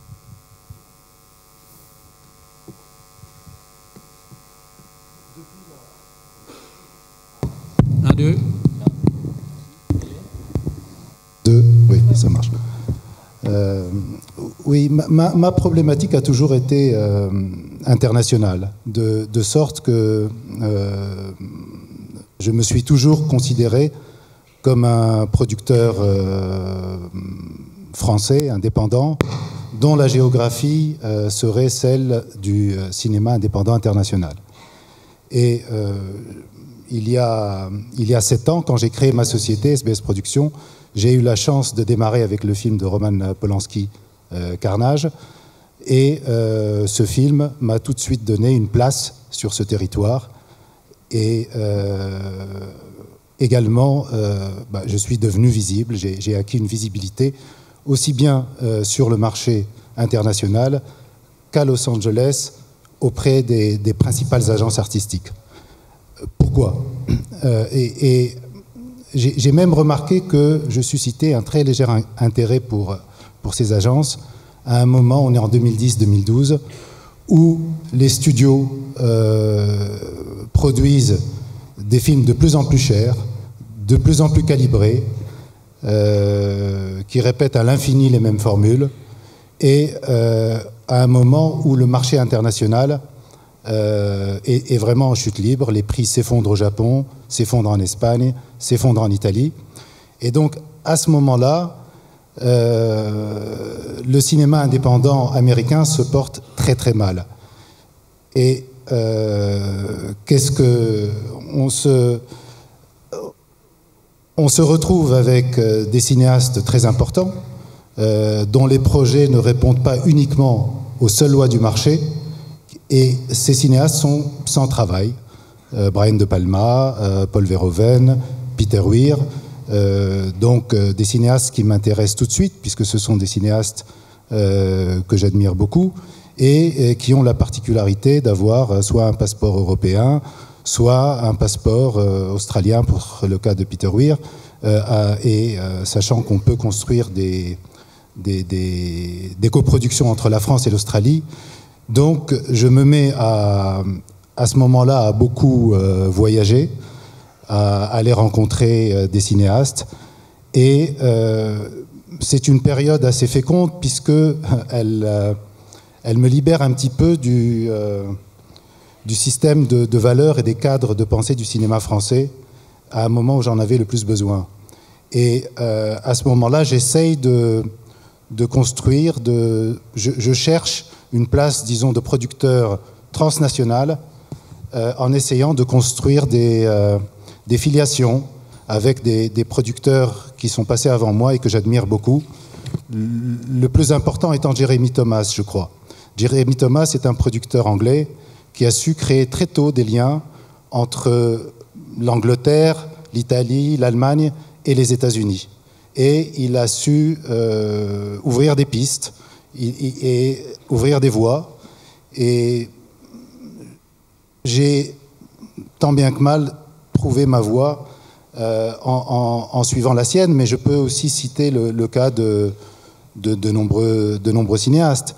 1, 2. 2, oui, ça marche. Oui, ma problématique a toujours été internationale, de sorte que je me suis toujours considéré comme un producteur français, indépendant, dont la géographie serait celle du cinéma indépendant international. Et il y a 7 ans, quand j'ai créé ma société, SBS Productions, j'ai eu la chance de démarrer avec le film de Roman Polanski, Carnage. Et ce film m'a tout de suite donné une place sur ce territoire. Et également, je suis devenu visible, j'ai acquis une visibilité aussi bien sur le marché international qu'à Los Angeles auprès des principales agences artistiques. Pourquoi ? Et j'ai même remarqué que je suscitais un très léger intérêt pour ces agences à un moment, on est en 2010-2012, où les studios produisent des films de plus en plus chers, de plus en plus calibrés, qui répètent à l'infini les mêmes formules, et à un moment où le marché international est vraiment en chute libre. Les prix s'effondrent au Japon, s'effondrent en Espagne, s'effondrent en Italie. Et donc, à ce moment-là, le cinéma indépendant américain se porte très très mal. Et qu'est-ce que... On se retrouve avec des cinéastes très importants, dont les projets ne répondent pas uniquement aux seules lois du marché. Et ces cinéastes sont sans travail. Brian De Palma, Paul Verhoeven, Peter Weir, donc des cinéastes qui m'intéressent tout de suite, puisque ce sont des cinéastes que j'admire beaucoup, et qui ont la particularité d'avoir soit un passeport européen, soit un passeport australien pour le cas de Peter Weir, sachant qu'on peut construire des coproductions entre la France et l'Australie. Donc je me mets à ce moment-là à beaucoup voyager, à aller rencontrer des cinéastes, et c'est une période assez féconde puisque elle me libère un petit peu du système de valeurs et des cadres de pensée du cinéma français à un moment où j'en avais le plus besoin. Et à ce moment-là, j'essaye de construire, je cherche une place, disons, de producteur transnational en essayant de construire des filiations avec des producteurs qui sont passés avant moi et que j'admire beaucoup. Le plus important étant Jeremy Thomas, je crois. Jeremy Thomas est un producteur anglais qui a su créer très tôt des liens entre l'Angleterre, l'Italie, l'Allemagne et les États-Unis. Et il a su ouvrir des pistes et ouvrir des voies. Et j'ai, tant bien que mal, prouvé ma voie en suivant la sienne, mais je peux aussi citer le cas de nombreux cinéastes.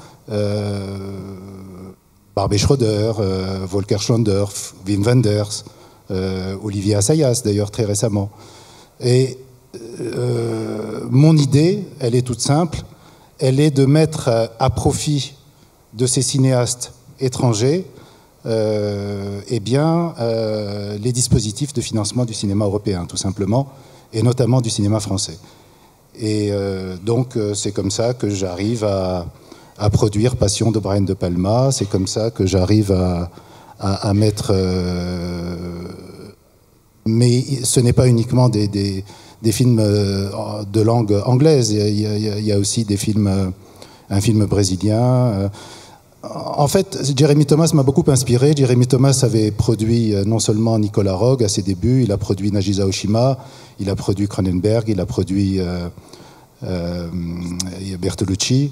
Barbet Schroeder, Volker Schlondorf, Wim Wenders, Olivier Assayas d'ailleurs très récemment. Et mon idée, elle est toute simple, elle est de mettre à profit de ces cinéastes étrangers les dispositifs de financement du cinéma européen, tout simplement, et notamment du cinéma français. Et donc c'est comme ça que j'arrive à produire Passion de Brian De Palma, c'est comme ça que j'arrive à mettre... mais ce n'est pas uniquement des films de langue anglaise, il y a aussi des films, un film brésilien. En fait, Jeremy Thomas m'a beaucoup inspiré. Jeremy Thomas avait produit non seulement Nicolas Roeg à ses débuts, il a produit Nagisa Oshima, il a produit Cronenberg, il a produit Bertolucci.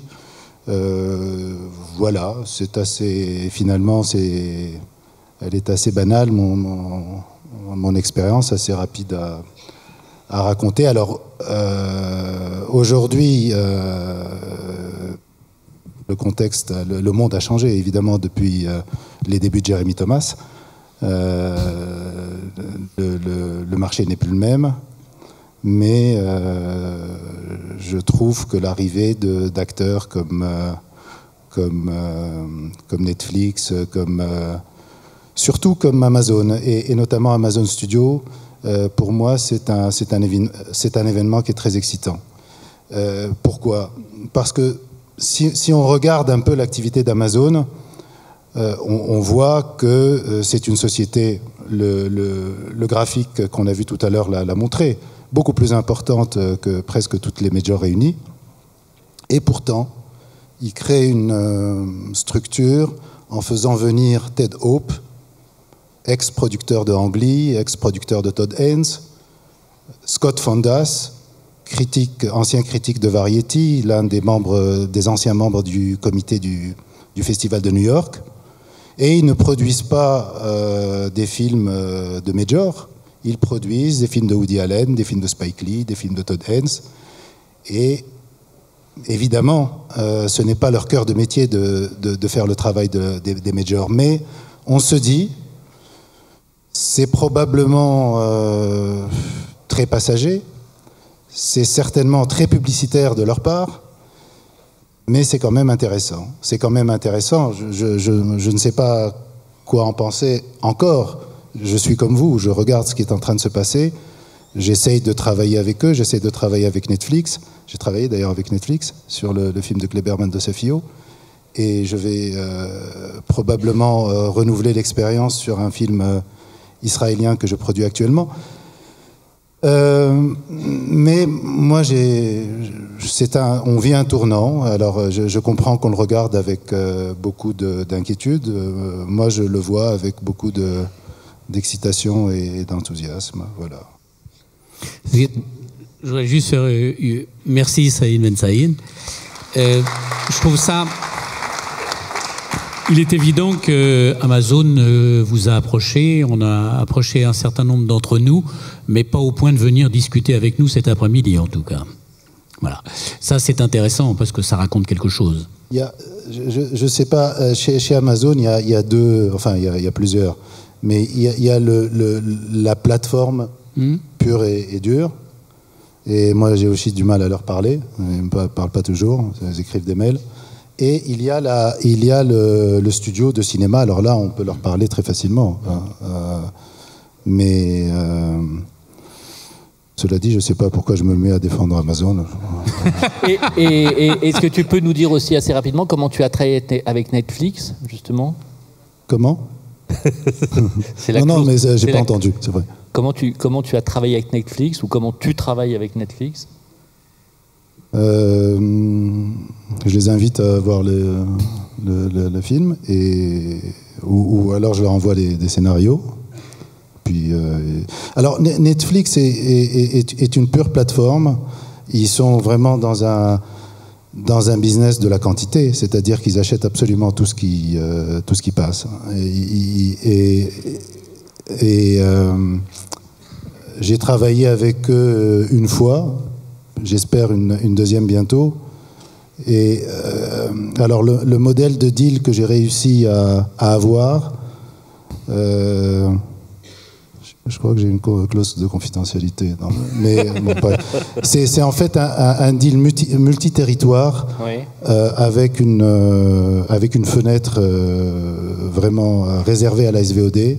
Voilà, c'est assez... Finalement, elle est assez banale, mon expérience, assez rapide à raconter. Alors, aujourd'hui, le contexte, le monde a changé, évidemment, depuis les débuts de Jeremy Thomas. Le marché n'est plus le même, mais je trouve que l'arrivée d'acteurs comme Netflix, surtout comme Amazon, et notamment Amazon Studios, pour moi, c'est un événement qui est très excitant. Pourquoi ? Parce que si on regarde un peu l'activité d'Amazon, on voit que c'est une société, le graphique qu'on a vu tout à l'heure l'a montré, beaucoup plus importante que presque toutes les majors réunies. Et pourtant, il crée une structure en faisant venir Ted Hope, ex-producteur de Ang Lee, ex-producteur de Todd Haynes, Scott Fondas, ancien critique de Variety, l'un des anciens membres du comité du Festival de New York. Et ils ne produisent pas des films de major, ils produisent des films de Woody Allen, des films de Spike Lee, des films de Todd Haynes. Et évidemment, ce n'est pas leur cœur de métier de faire le travail des majors. Mais on se dit, c'est probablement très passager, c'est certainement très publicitaire de leur part, mais c'est quand même intéressant. C'est quand même intéressant. Je ne sais pas quoi en penser encore. Je suis comme vous, je regarde ce qui est en train de se passer. J'essaye de travailler avec eux, j'essaye de travailler avec Netflix. J'ai travaillé d'ailleurs avec Netflix sur le film de Kleberman de Safio. Et je vais probablement renouveler l'expérience sur un film israélien que je produis actuellement. Mais moi, on vit un tournant. Alors, je comprends qu'on le regarde avec beaucoup d'inquiétude. Moi, je le vois avec beaucoup d'excitation et d'enthousiasme. Voilà. Je voudrais juste faire merci Saïd Ben Saïd. Je trouve ça... Il est évident que Amazon vous a approché, on a approché un certain nombre d'entre nous, mais pas au point de venir discuter avec nous cet après-midi en tout cas. Voilà. Ça c'est intéressant parce que ça raconte quelque chose. Je ne sais pas, chez Amazon il y a deux, enfin il y a plusieurs, mais il y a la plateforme pure et dure. Et moi j'ai aussi du mal à leur parler, ils ne me parlent pas toujours, ils écrivent des mails. Et il y a le studio de cinéma. Alors là, on peut leur parler très facilement. Mais cela dit, je ne sais pas pourquoi je me mets à défendre Amazon. Et est-ce que tu peux nous dire aussi assez rapidement comment tu as travaillé avec Netflix, justement ? Comment ? Non, mais j'ai pas entendu, c'est vrai. Comment tu as travaillé avec Netflix ou comment tu travailles avec Netflix ? Je les invite à voir le film ou alors je leur envoie des scénarios Puis, alors Netflix est une pure plateforme. Ils sont vraiment dans un business de la quantité, c'est-à-dire qu'ils achètent absolument tout ce qui passe. J'ai travaillé avec eux une fois, j'espère une deuxième bientôt. Et alors le modèle de deal que j'ai réussi à avoir, je crois que j'ai une clause de confidentialité. Non, mais bon, c'est en fait un deal multi-territoire, oui. Avec une fenêtre vraiment réservée à la SVOD.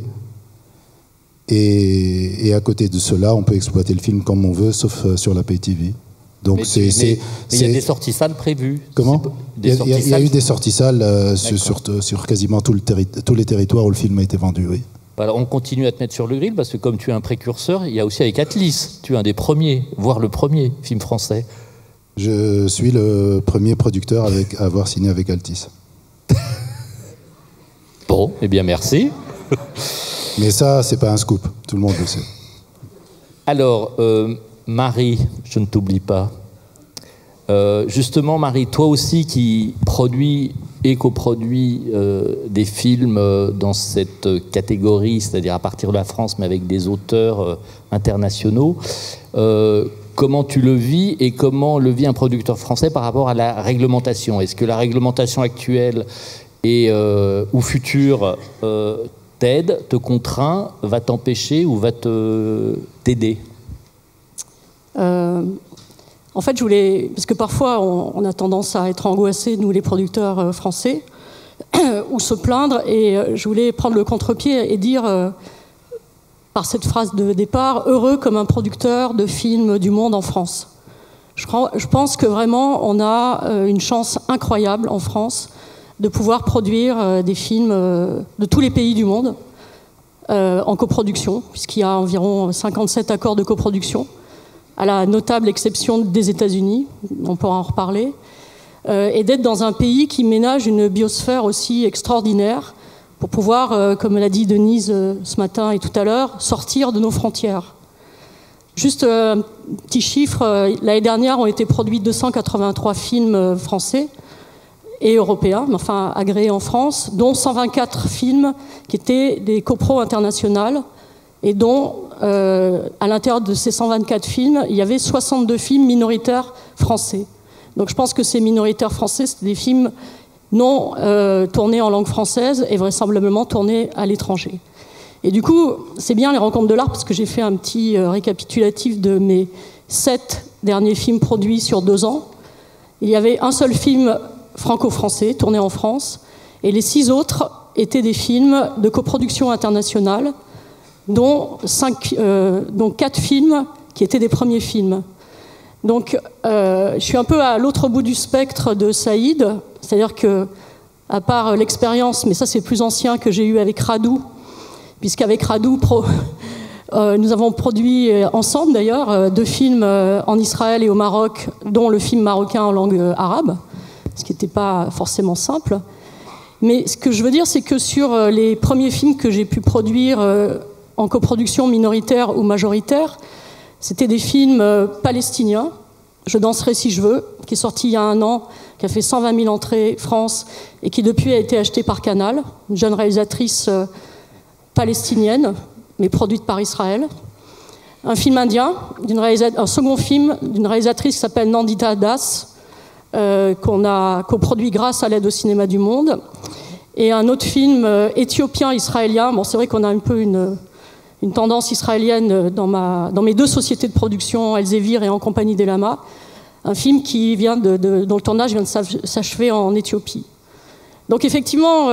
Et à côté de cela, on peut exploiter le film comme on veut, sauf sur la Pay TV. Donc mais il y a des sorties salles prévues. Comment ? Il y a eu des sorties salles sur quasiment tous les territoires où le film a été vendu, oui. Alors on continue à te mettre sur le grill parce que comme tu es un précurseur, il y a aussi avec Atlis, tu es un des premiers, voire le premier film français. Je suis le premier producteur à avoir signé avec Altis. Bon, eh bien merci. Mais ça, c'est pas un scoop, tout le monde le sait. Alors, Marie, je ne t'oublie pas. Justement, Marie, toi aussi qui produis et coproduis des films dans cette catégorie, c'est-à-dire à partir de la France, mais avec des auteurs internationaux, comment tu le vis et comment le vit un producteur français par rapport à la réglementation ? Est-ce que la réglementation actuelle ou future t'aide, te contraint, va t'empêcher ou va t'aider ? En fait, je voulais, parce que parfois on a tendance à être angoissés, nous les producteurs français, ou se plaindre, et je voulais prendre le contre-pied et dire, par cette phrase de départ, heureux comme un producteur de films du monde en France. Je pense que vraiment on a une chance incroyable en France de pouvoir produire des films de tous les pays du monde en coproduction, puisqu'il y a environ 57 accords de coproduction, à la notable exception des États-Unis, on pourra en reparler, et d'être dans un pays qui ménage une biosphère aussi extraordinaire pour pouvoir, comme l'a dit Denise ce matin et tout à l'heure, sortir de nos frontières. Juste un petit chiffre, l'année dernière ont été produits 283 films français et européens, enfin agréés en France, dont 124 films qui étaient des copros internationales, et dont, à l'intérieur de ces 124 films, il y avait 62 films minoritaires français. Donc je pense que ces minoritaires français, c'était des films non tournés en langue française et vraisemblablement tournés à l'étranger. Et du coup, c'est bien les rencontres de l'art, parce que j'ai fait un petit récapitulatif de mes 7 derniers films produits sur 2 ans. Il y avait un seul film franco-français tourné en France, et les 6 autres étaient des films de coproduction internationale, dont 4 films qui étaient des premiers films. Donc, je suis un peu à l'autre bout du spectre de Saïd, c'est-à-dire que, à part l'expérience, mais ça c'est plus ancien, que j'ai eu avec Radou, puisqu'avec Radou, nous avons produit ensemble d'ailleurs 2 films en Israël et au Maroc, dont le film marocain en langue arabe, ce qui n'était pas forcément simple. Mais ce que je veux dire, c'est que sur les premiers films que j'ai pu produire en coproduction minoritaire ou majoritaire, c'était des films palestiniens. Je danserai si je veux, qui est sorti il y a 1 an, qui a fait 120 000 entrées France et qui depuis a été acheté par Canal, une jeune réalisatrice palestinienne, mais produite par Israël. Un film indien, un second film d'une réalisatrice qui s'appelle Nandita Das, qu'on a coproduit grâce à l'aide au cinéma du monde. Et un autre film éthiopien-israélien. Bon, c'est vrai qu'on a un peu une tendance israélienne dans mes 2 sociétés de production, Elsevier et En compagnie des Lamas. Un film dont le tournage vient de s'achever en Éthiopie. Donc effectivement,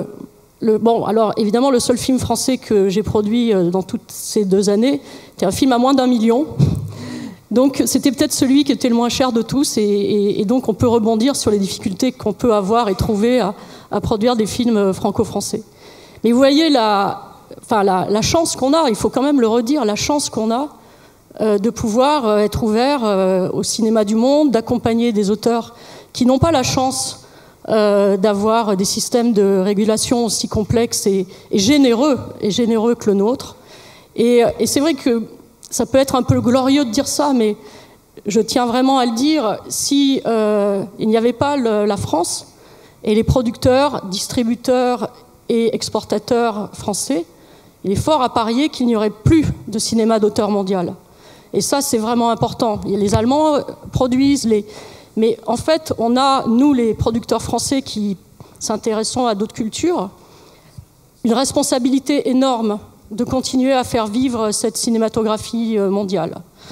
alors évidemment, le seul film français que j'ai produit dans toutes ces 2 années, c'était un film à moins d'1 million. Donc c'était peut-être celui qui était le moins cher de tous, et donc on peut rebondir sur les difficultés qu'on peut avoir et trouver à produire des films franco-français. Mais vous voyez la chance qu'on a, il faut quand même le redire, la chance qu'on a de pouvoir être ouvert au cinéma du monde, d'accompagner des auteurs qui n'ont pas la chance d'avoir des systèmes de régulation aussi complexes et généreux que le nôtre. Et c'est vrai que ça peut être un peu glorieux de dire ça, mais je tiens vraiment à le dire, si il n'y avait pas la France et les producteurs, distributeurs et exportateurs français, il est fort à parier qu'il n'y aurait plus de cinéma d'auteur mondial. Et ça, c'est vraiment important. Les Allemands produisent, mais en fait, on a, nous, les producteurs français qui s'intéressons à d'autres cultures, une responsabilité énorme de continuer à faire vivre cette cinématographie mondiale.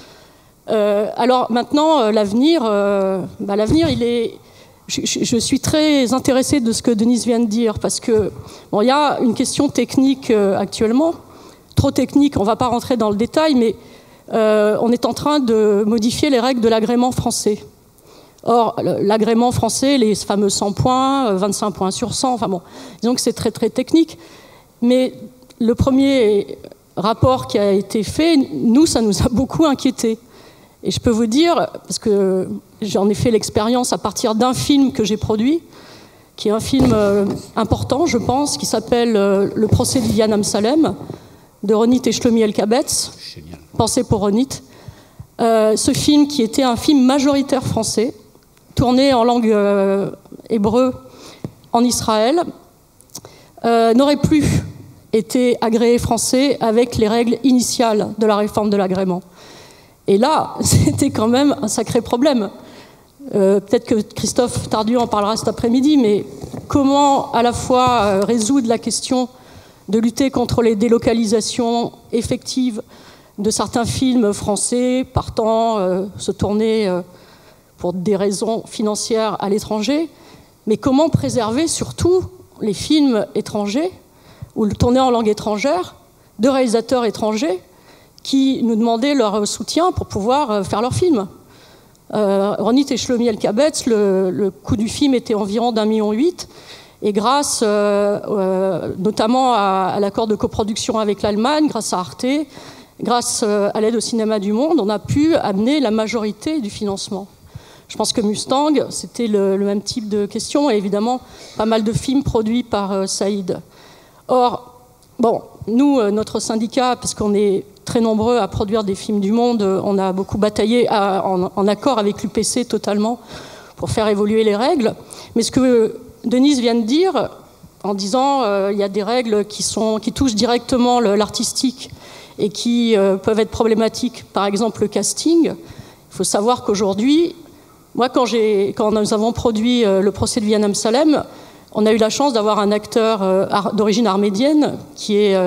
Alors maintenant, l'avenir, il est... Je suis très intéressée de ce que Denise vient de dire, parce que bon, il y a une question technique actuellement, trop technique, on ne va pas rentrer dans le détail, mais on est en train de modifier les règles de l'agrément français. Or, l'agrément français, les fameux 100 points, 25 points sur 100, enfin bon, disons que c'est très très technique, mais le premier rapport qui a été fait, nous, ça nous a beaucoup inquiétés. Et je peux vous dire, parce que j'en ai fait l'expérience à partir d'un film que j'ai produit, qui est un film important, je pense, qui s'appelle Le procès de Viviane Amsalem, de Ronit et Shlomi Elkabetz, Pensée pour Ronit. Ce film, qui était un film majoritaire français, tourné en langue hébreu en Israël, n'aurait plus été agréé français avec les règles initiales de la réforme de l'agrément. Et là, c'était quand même un sacré problème. Peut-être que Christophe Tardieu en parlera cet après-midi, mais comment à la fois résoudre la question de lutter contre les délocalisations effectives de certains films français partant se tourner pour des raisons financières à l'étranger, mais comment préserver surtout les films étrangers ou tournés en langue étrangère de réalisateurs étrangers qui nous demandaient leur soutien pour pouvoir faire leurs films. Ronit et Shlomi Elkabetz, le coût du film était environ d'1,8 million, et grâce notamment à l'accord de coproduction avec l'Allemagne, grâce à Arte, grâce à l'aide au cinéma du monde, on a pu amener la majorité du financement. Je pense que Mustang, c'était le même type de question, et évidemment pas mal de films produits par Saïd. Or, bon, nous, notre syndicat, parce qu'on est très nombreux à produire des films du monde, on a beaucoup bataillé en accord avec l'UPC totalement pour faire évoluer les règles. Mais ce que Denise vient de dire, en disant il y a des règles qui touchent directement l'artistique et qui peuvent être problématiques, par exemple le casting, il faut savoir qu'aujourd'hui, moi quand nous avons produit Le procès de Viviane Amsalem, on a eu la chance d'avoir un acteur d'origine arménienne qui est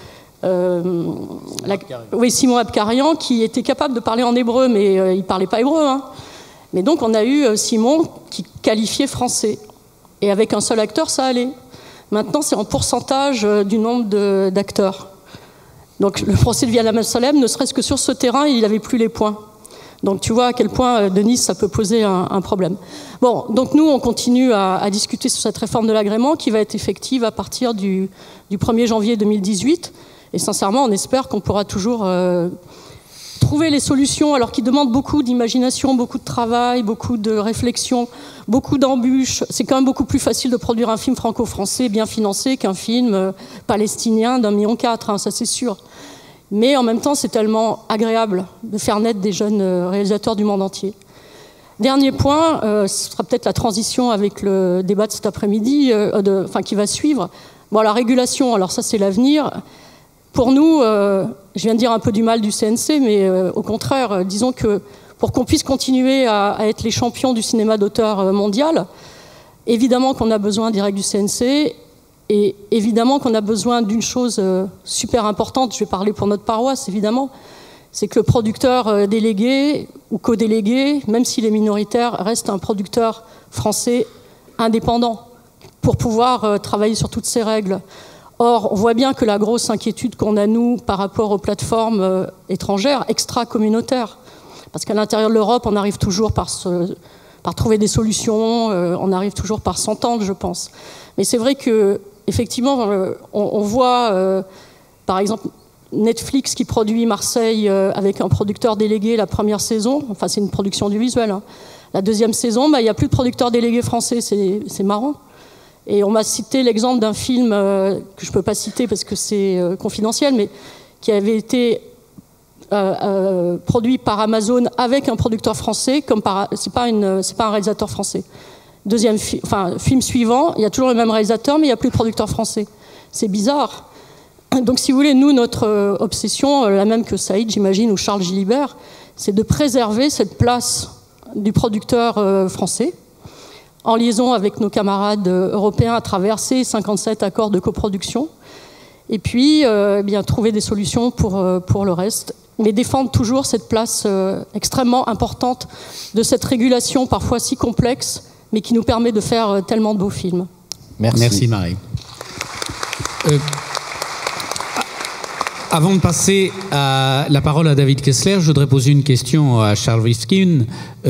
Simon Abkarian, qui était capable de parler en hébreu, mais il ne parlait pas hébreu. Hein. Mais donc on a eu Simon qui qualifiait français. Et avec un seul acteur, ça allait. Maintenant, c'est en pourcentage du nombre d'acteurs. Donc le procès de Viviane Amsalem, ne serait-ce que sur ce terrain, il n'avait plus les points. Donc tu vois à quel point, Denise, ça peut poser un problème. Bon, donc nous, on continue à discuter sur cette réforme de l'agrément qui va être effective à partir du 1er janvier 2018. Et sincèrement, on espère qu'on pourra toujours trouver les solutions, alors qu'ils demandent beaucoup d'imagination, beaucoup de travail, beaucoup de réflexion, beaucoup d'embûches. C'est quand même beaucoup plus facile de produire un film franco-français bien financé qu'un film palestinien d'1,4 million, hein, ça c'est sûr. Mais en même temps, c'est tellement agréable de faire naître des jeunes réalisateurs du monde entier. Dernier point, ce sera peut-être la transition avec le débat de cet après-midi, qui va suivre. Bon, la régulation, alors ça c'est l'avenir. Pour nous, je viens de dire un peu du mal du CNC, mais au contraire, disons que pour qu'on puisse continuer à être les champions du cinéma d'auteur mondial, évidemment qu'on a besoin des règles du CNC, et évidemment qu'on a besoin d'une chose super importante, je vais parler pour notre paroisse évidemment, c'est que le producteur délégué ou co-délégué, même s'il est minoritaire, reste un producteur français indépendant pour pouvoir travailler sur toutes ces règles. Or, on voit bien que la grosse inquiétude qu'on a, nous, par rapport aux plateformes étrangères, extra-communautaires, parce qu'à l'intérieur de l'Europe, on arrive toujours par trouver des solutions, on arrive toujours par s'entendre, je pense. Mais c'est vrai qu'effectivement, on voit, par exemple, Netflix qui produit Marseille avec un producteur délégué la première saison, enfin c'est une production du visuel, hein. La deuxième saison, il n'y a plus de producteur délégué français, c'est marrant. Et on m'a cité l'exemple d'un film que je ne peux pas citer parce que c'est confidentiel, mais qui avait été produit par Amazon avec un producteur français, c'est pas un réalisateur français. Film suivant, il y a toujours le même réalisateur, mais il n'y a plus de producteur français. C'est bizarre. Donc, si vous voulez, nous, notre obsession, la même que Saïd, j'imagine, ou Charles Gilibert, c'est de préserver cette place du producteur français, en liaison avec nos camarades européens à travers ces 57 accords de coproduction, et puis bien trouver des solutions pour le reste, mais défendre toujours cette place extrêmement importante de cette régulation parfois si complexe, mais qui nous permet de faire tellement de beaux films. Merci. Merci Marie. Avant de passer la parole à David Kessler, je voudrais poser une question à Charles Rifkin.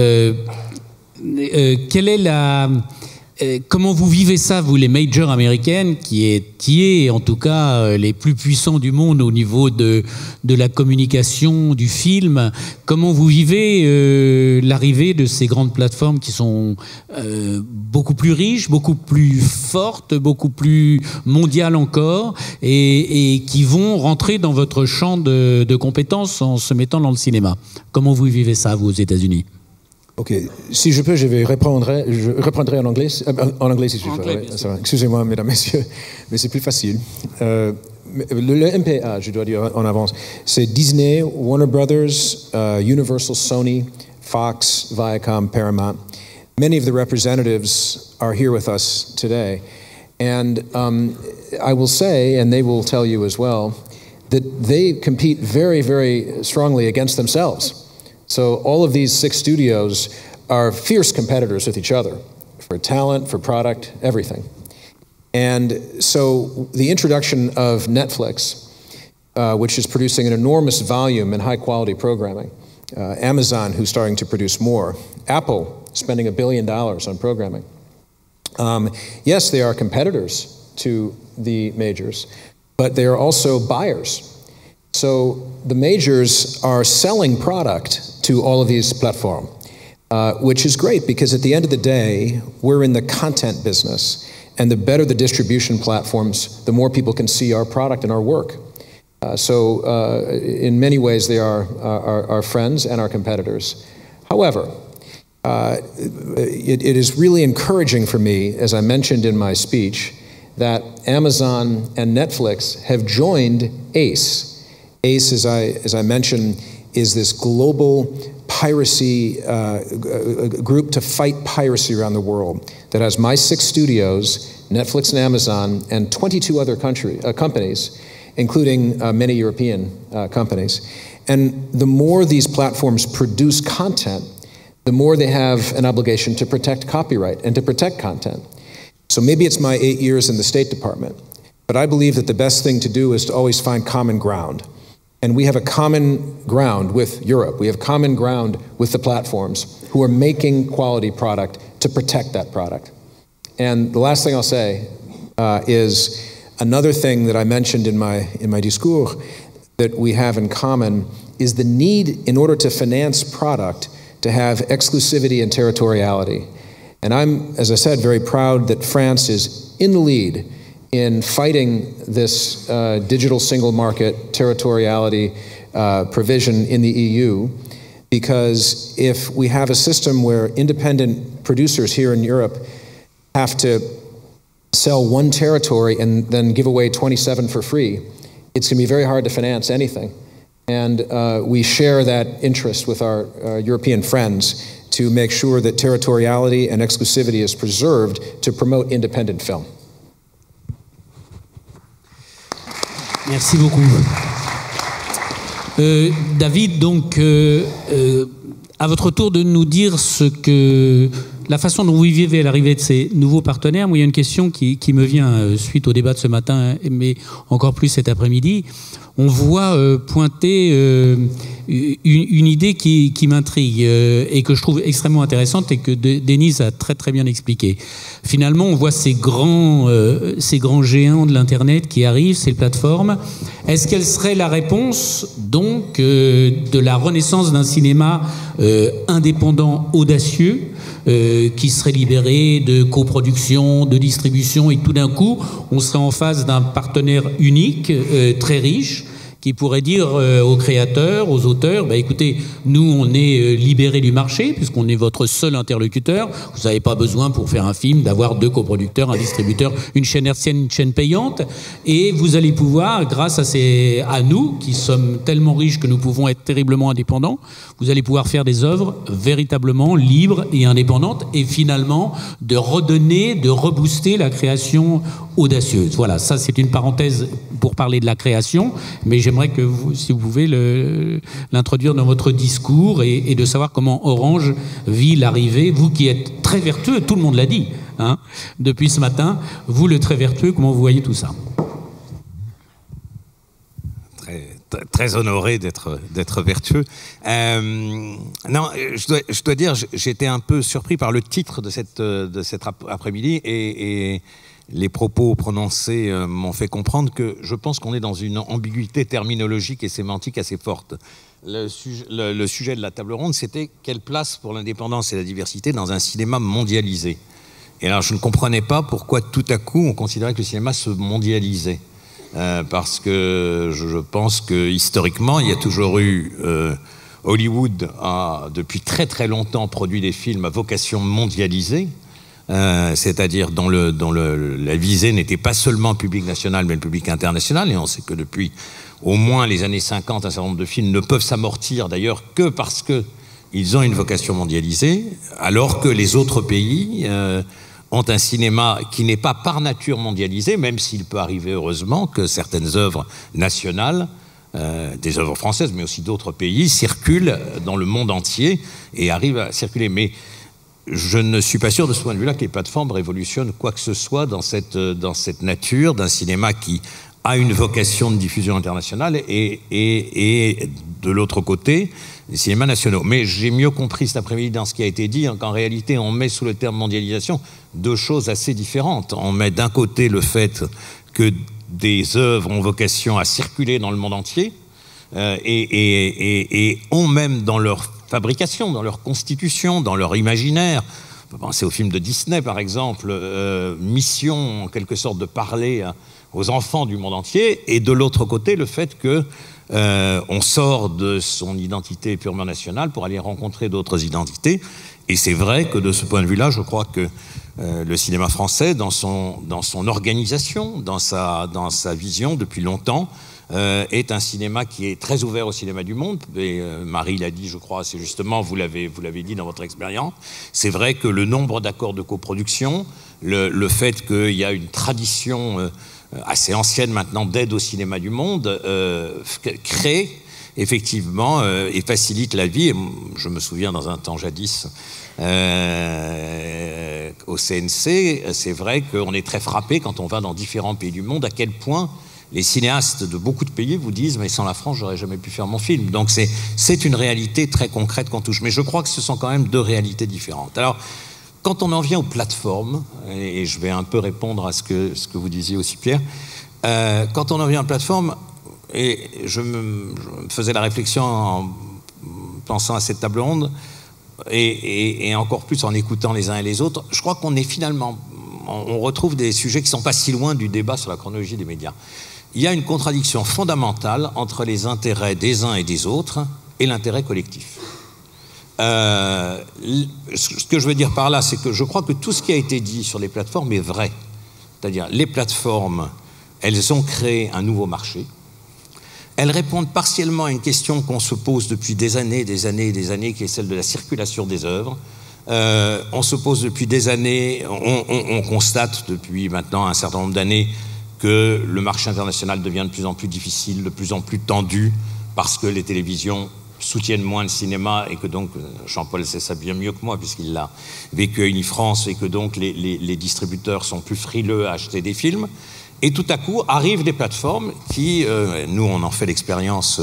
Comment vous vivez ça, vous, les majors américaines, qui étiez en tout cas les plus puissants du monde au niveau de la communication, du film? Comment vous vivez l'arrivée de ces grandes plateformes qui sont beaucoup plus riches, beaucoup plus fortes, beaucoup plus mondiales encore, et qui vont rentrer dans votre champ de compétences en se mettant dans le cinéma? Comment vous vivez ça, vous, aux États-Unis? Ok, si je peux, je reprendrai en anglais si tu veux. Ouais, excusez-moi, mesdames, messieurs, mais c'est plus facile. Le MPA, je dois dire en avance, c'est Disney, Warner Brothers, Universal, Sony, Fox, Viacom, Paramount. Many of the representatives are here with us today. And I will say, and they will tell you as well, that they compete very, very strongly against themselves. So all of these 6 studios are fierce competitors with each other for talent, for product, everything. And so the introduction of Netflix, which is producing an enormous volume and high-quality programming, Amazon, who's starting to produce more, Apple, spending $1 billion on programming. Yes, they are competitors to the majors, but they are also buyers. So the majors are selling product to all of these platforms, which is great because at the end of the day, we're in the content business. And the better the distribution platforms, the more people can see our product and our work. So in many ways, they are our friends and our competitors. However, it is really encouraging for me, as I mentioned in my speech, that Amazon and Netflix have joined ACE. ACE, as I mentioned, is this global piracy group to fight piracy around the world that has my 6 studios, Netflix and Amazon, and 22 other companies, including many European companies. And the more these platforms produce content, the more they have an obligation to protect copyright and to protect content. So maybe it's my 8 years in the State Department, but I believe that the best thing to do is to always find common ground. And we have a common ground with Europe. We have common ground with the platforms who are making quality product to protect that product. And the last thing I'll say is another thing that I mentioned in my discours that we have in common is the need, in order to finance product, to have exclusivity and territoriality. And I'm, as I said, very proud that France is in the lead in fighting this digital single market territoriality provision in the EU, because if we have a system where independent producers here in Europe have to sell one territory and then give away 27 for free, it's going to be very hard to finance anything. And we share that interest with our European friends to make sure that territoriality and exclusivity is preserved to promote independent film. Merci beaucoup. David, donc, à votre tour de nous dire la façon dont vous vivez l'arrivée de ces nouveaux partenaires. Moi, il y a une question qui me vient suite au débat de ce matin, mais encore plus cet après-midi. On voit pointer une idée qui m'intrigue et que je trouve extrêmement intéressante et que Denise a très très bien expliqué. Finalement, on voit ces grands géants de l'Internet qui arrivent, ces plateformes. Est-ce qu'elle serait la réponse, donc, de la renaissance d'un cinéma indépendant, audacieux, qui serait libéré de coproduction, de distribution, et tout d'un coup, on serait en face d'un partenaire unique, très riche, qui pourrait dire aux créateurs, aux auteurs, bah, écoutez, nous on est libérés du marché puisqu'on est votre seul interlocuteur. Vous n'avez pas besoin pour faire un film d'avoir 2 coproducteurs, un distributeur, une chaîne hertzienne, une chaîne payante. Et vous allez pouvoir, grâce à nous qui sommes tellement riches que nous pouvons être terriblement indépendants, vous allez pouvoir faire des œuvres véritablement libres et indépendantes et finalement de redonner, de rebooster la création audacieuse. Voilà, ça c'est une parenthèse pour parler de la création, mais j'aimerais que vous, si vous pouvez l'introduire dans votre discours et de savoir comment Orange vit l'arrivée, vous qui êtes très vertueux, tout le monde l'a dit, hein, depuis ce matin, vous le très vertueux, comment vous voyez tout ça? Très honoré d'être vertueux. Non, je dois dire, j'étais un peu surpris par le titre de cet après-midi et les propos prononcés m'ont fait comprendre que je pense qu'on est dans une ambiguïté terminologique et sémantique assez forte. Le sujet de la table ronde, c'était quelle place pour l'indépendance et la diversité dans un cinéma mondialisé. Et alors, je ne comprenais pas pourquoi tout à coup on considérait que le cinéma se mondialisait. Parce que je pense que historiquement, il y a toujours eu Hollywood a depuis très très longtemps produit des films à vocation mondialisée, c'est-à-dire dont la visée n'était pas seulement le public national mais le public international. Et on sait que depuis au moins les années 50, un certain nombre de films ne peuvent s'amortir d'ailleurs que parce qu'ils ont une vocation mondialisée, alors que les autres pays ont un cinéma qui n'est pas par nature mondialisé, même s'il peut arriver heureusement que certaines œuvres nationales, des œuvres françaises, mais aussi d'autres pays, circulent dans le monde entier et arrivent à circuler. Mais je ne suis pas sûr de ce point de vue-là que les plateformes révolutionnent quoi que ce soit dans cette nature d'un cinéma qui a une vocation de diffusion internationale et de l'autre côté, les cinémas nationaux. Mais j'ai mieux compris cet après-midi dans ce qui a été dit, qu'en réalité, on met sous le terme mondialisation 2 choses assez différentes. On met d'un côté le fait que des œuvres ont vocation à circuler dans le monde entier et ont même dans leur fabrication, dans leur constitution, dans leur imaginaire. On peut penser aux films de Disney, par exemple, mission en quelque sorte de parler aux enfants du monde entier, et de l'autre côté, le fait que on sort de son identité purement nationale pour aller rencontrer d'autres identités. Et c'est vrai que de ce point de vue-là, je crois que le cinéma français, dans son organisation, dans sa vision depuis longtemps, est un cinéma qui est très ouvert au cinéma du monde. Et Marie l'a dit, je crois, c'est justement, vous l'avez dit dans votre expérience. C'est vrai que le nombre d'accords de coproduction, le fait qu'il y a une tradition assez ancienne maintenant d'aide au cinéma du monde, crée effectivement et facilite la vie. Et je me souviens dans un temps jadis au CNC, c'est vrai qu'on est très frappé quand on va dans différents pays du monde à quel point les cinéastes de beaucoup de pays vous disent « mais sans la France, j'aurais jamais pu faire mon film ». Donc c'est une réalité très concrète qu'on touche. Mais je crois que ce sont quand même 2 réalités différentes. Alors, quand on en vient aux plateformes, et je vais un peu répondre à ce que vous disiez aussi, Pierre, quand on en vient aux plateformes, et je me faisais la réflexion en pensant à cette table ronde, et encore plus en écoutant les uns et les autres, je crois qu'on est finalement, on retrouve des sujets qui ne sont pas si loin du débat sur la chronologie des médias. Il y a une contradiction fondamentale entre les intérêts des uns et des autres et l'intérêt collectif. Ce que je veux dire par là, c'est que je crois que tout ce qui a été dit sur les plateformes est vrai. C'est-à-dire, les plateformes, elles ont créé un nouveau marché. Elles répondent partiellement à une question qu'on se pose depuis des années, qui est celle de la circulation des œuvres. On se pose depuis des années, on constate depuis maintenant un certain nombre d'années que le marché international devient de plus en plus difficile, de plus en plus tendu, parce que les télévisions soutiennent moins le cinéma et que donc, Jean-Paul sait ça bien mieux que moi puisqu'il l'a vécu à Unifrance, et que donc les distributeurs sont plus frileux à acheter des films. Et tout à coup arrivent des plateformes qui, nous on en fait l'expérience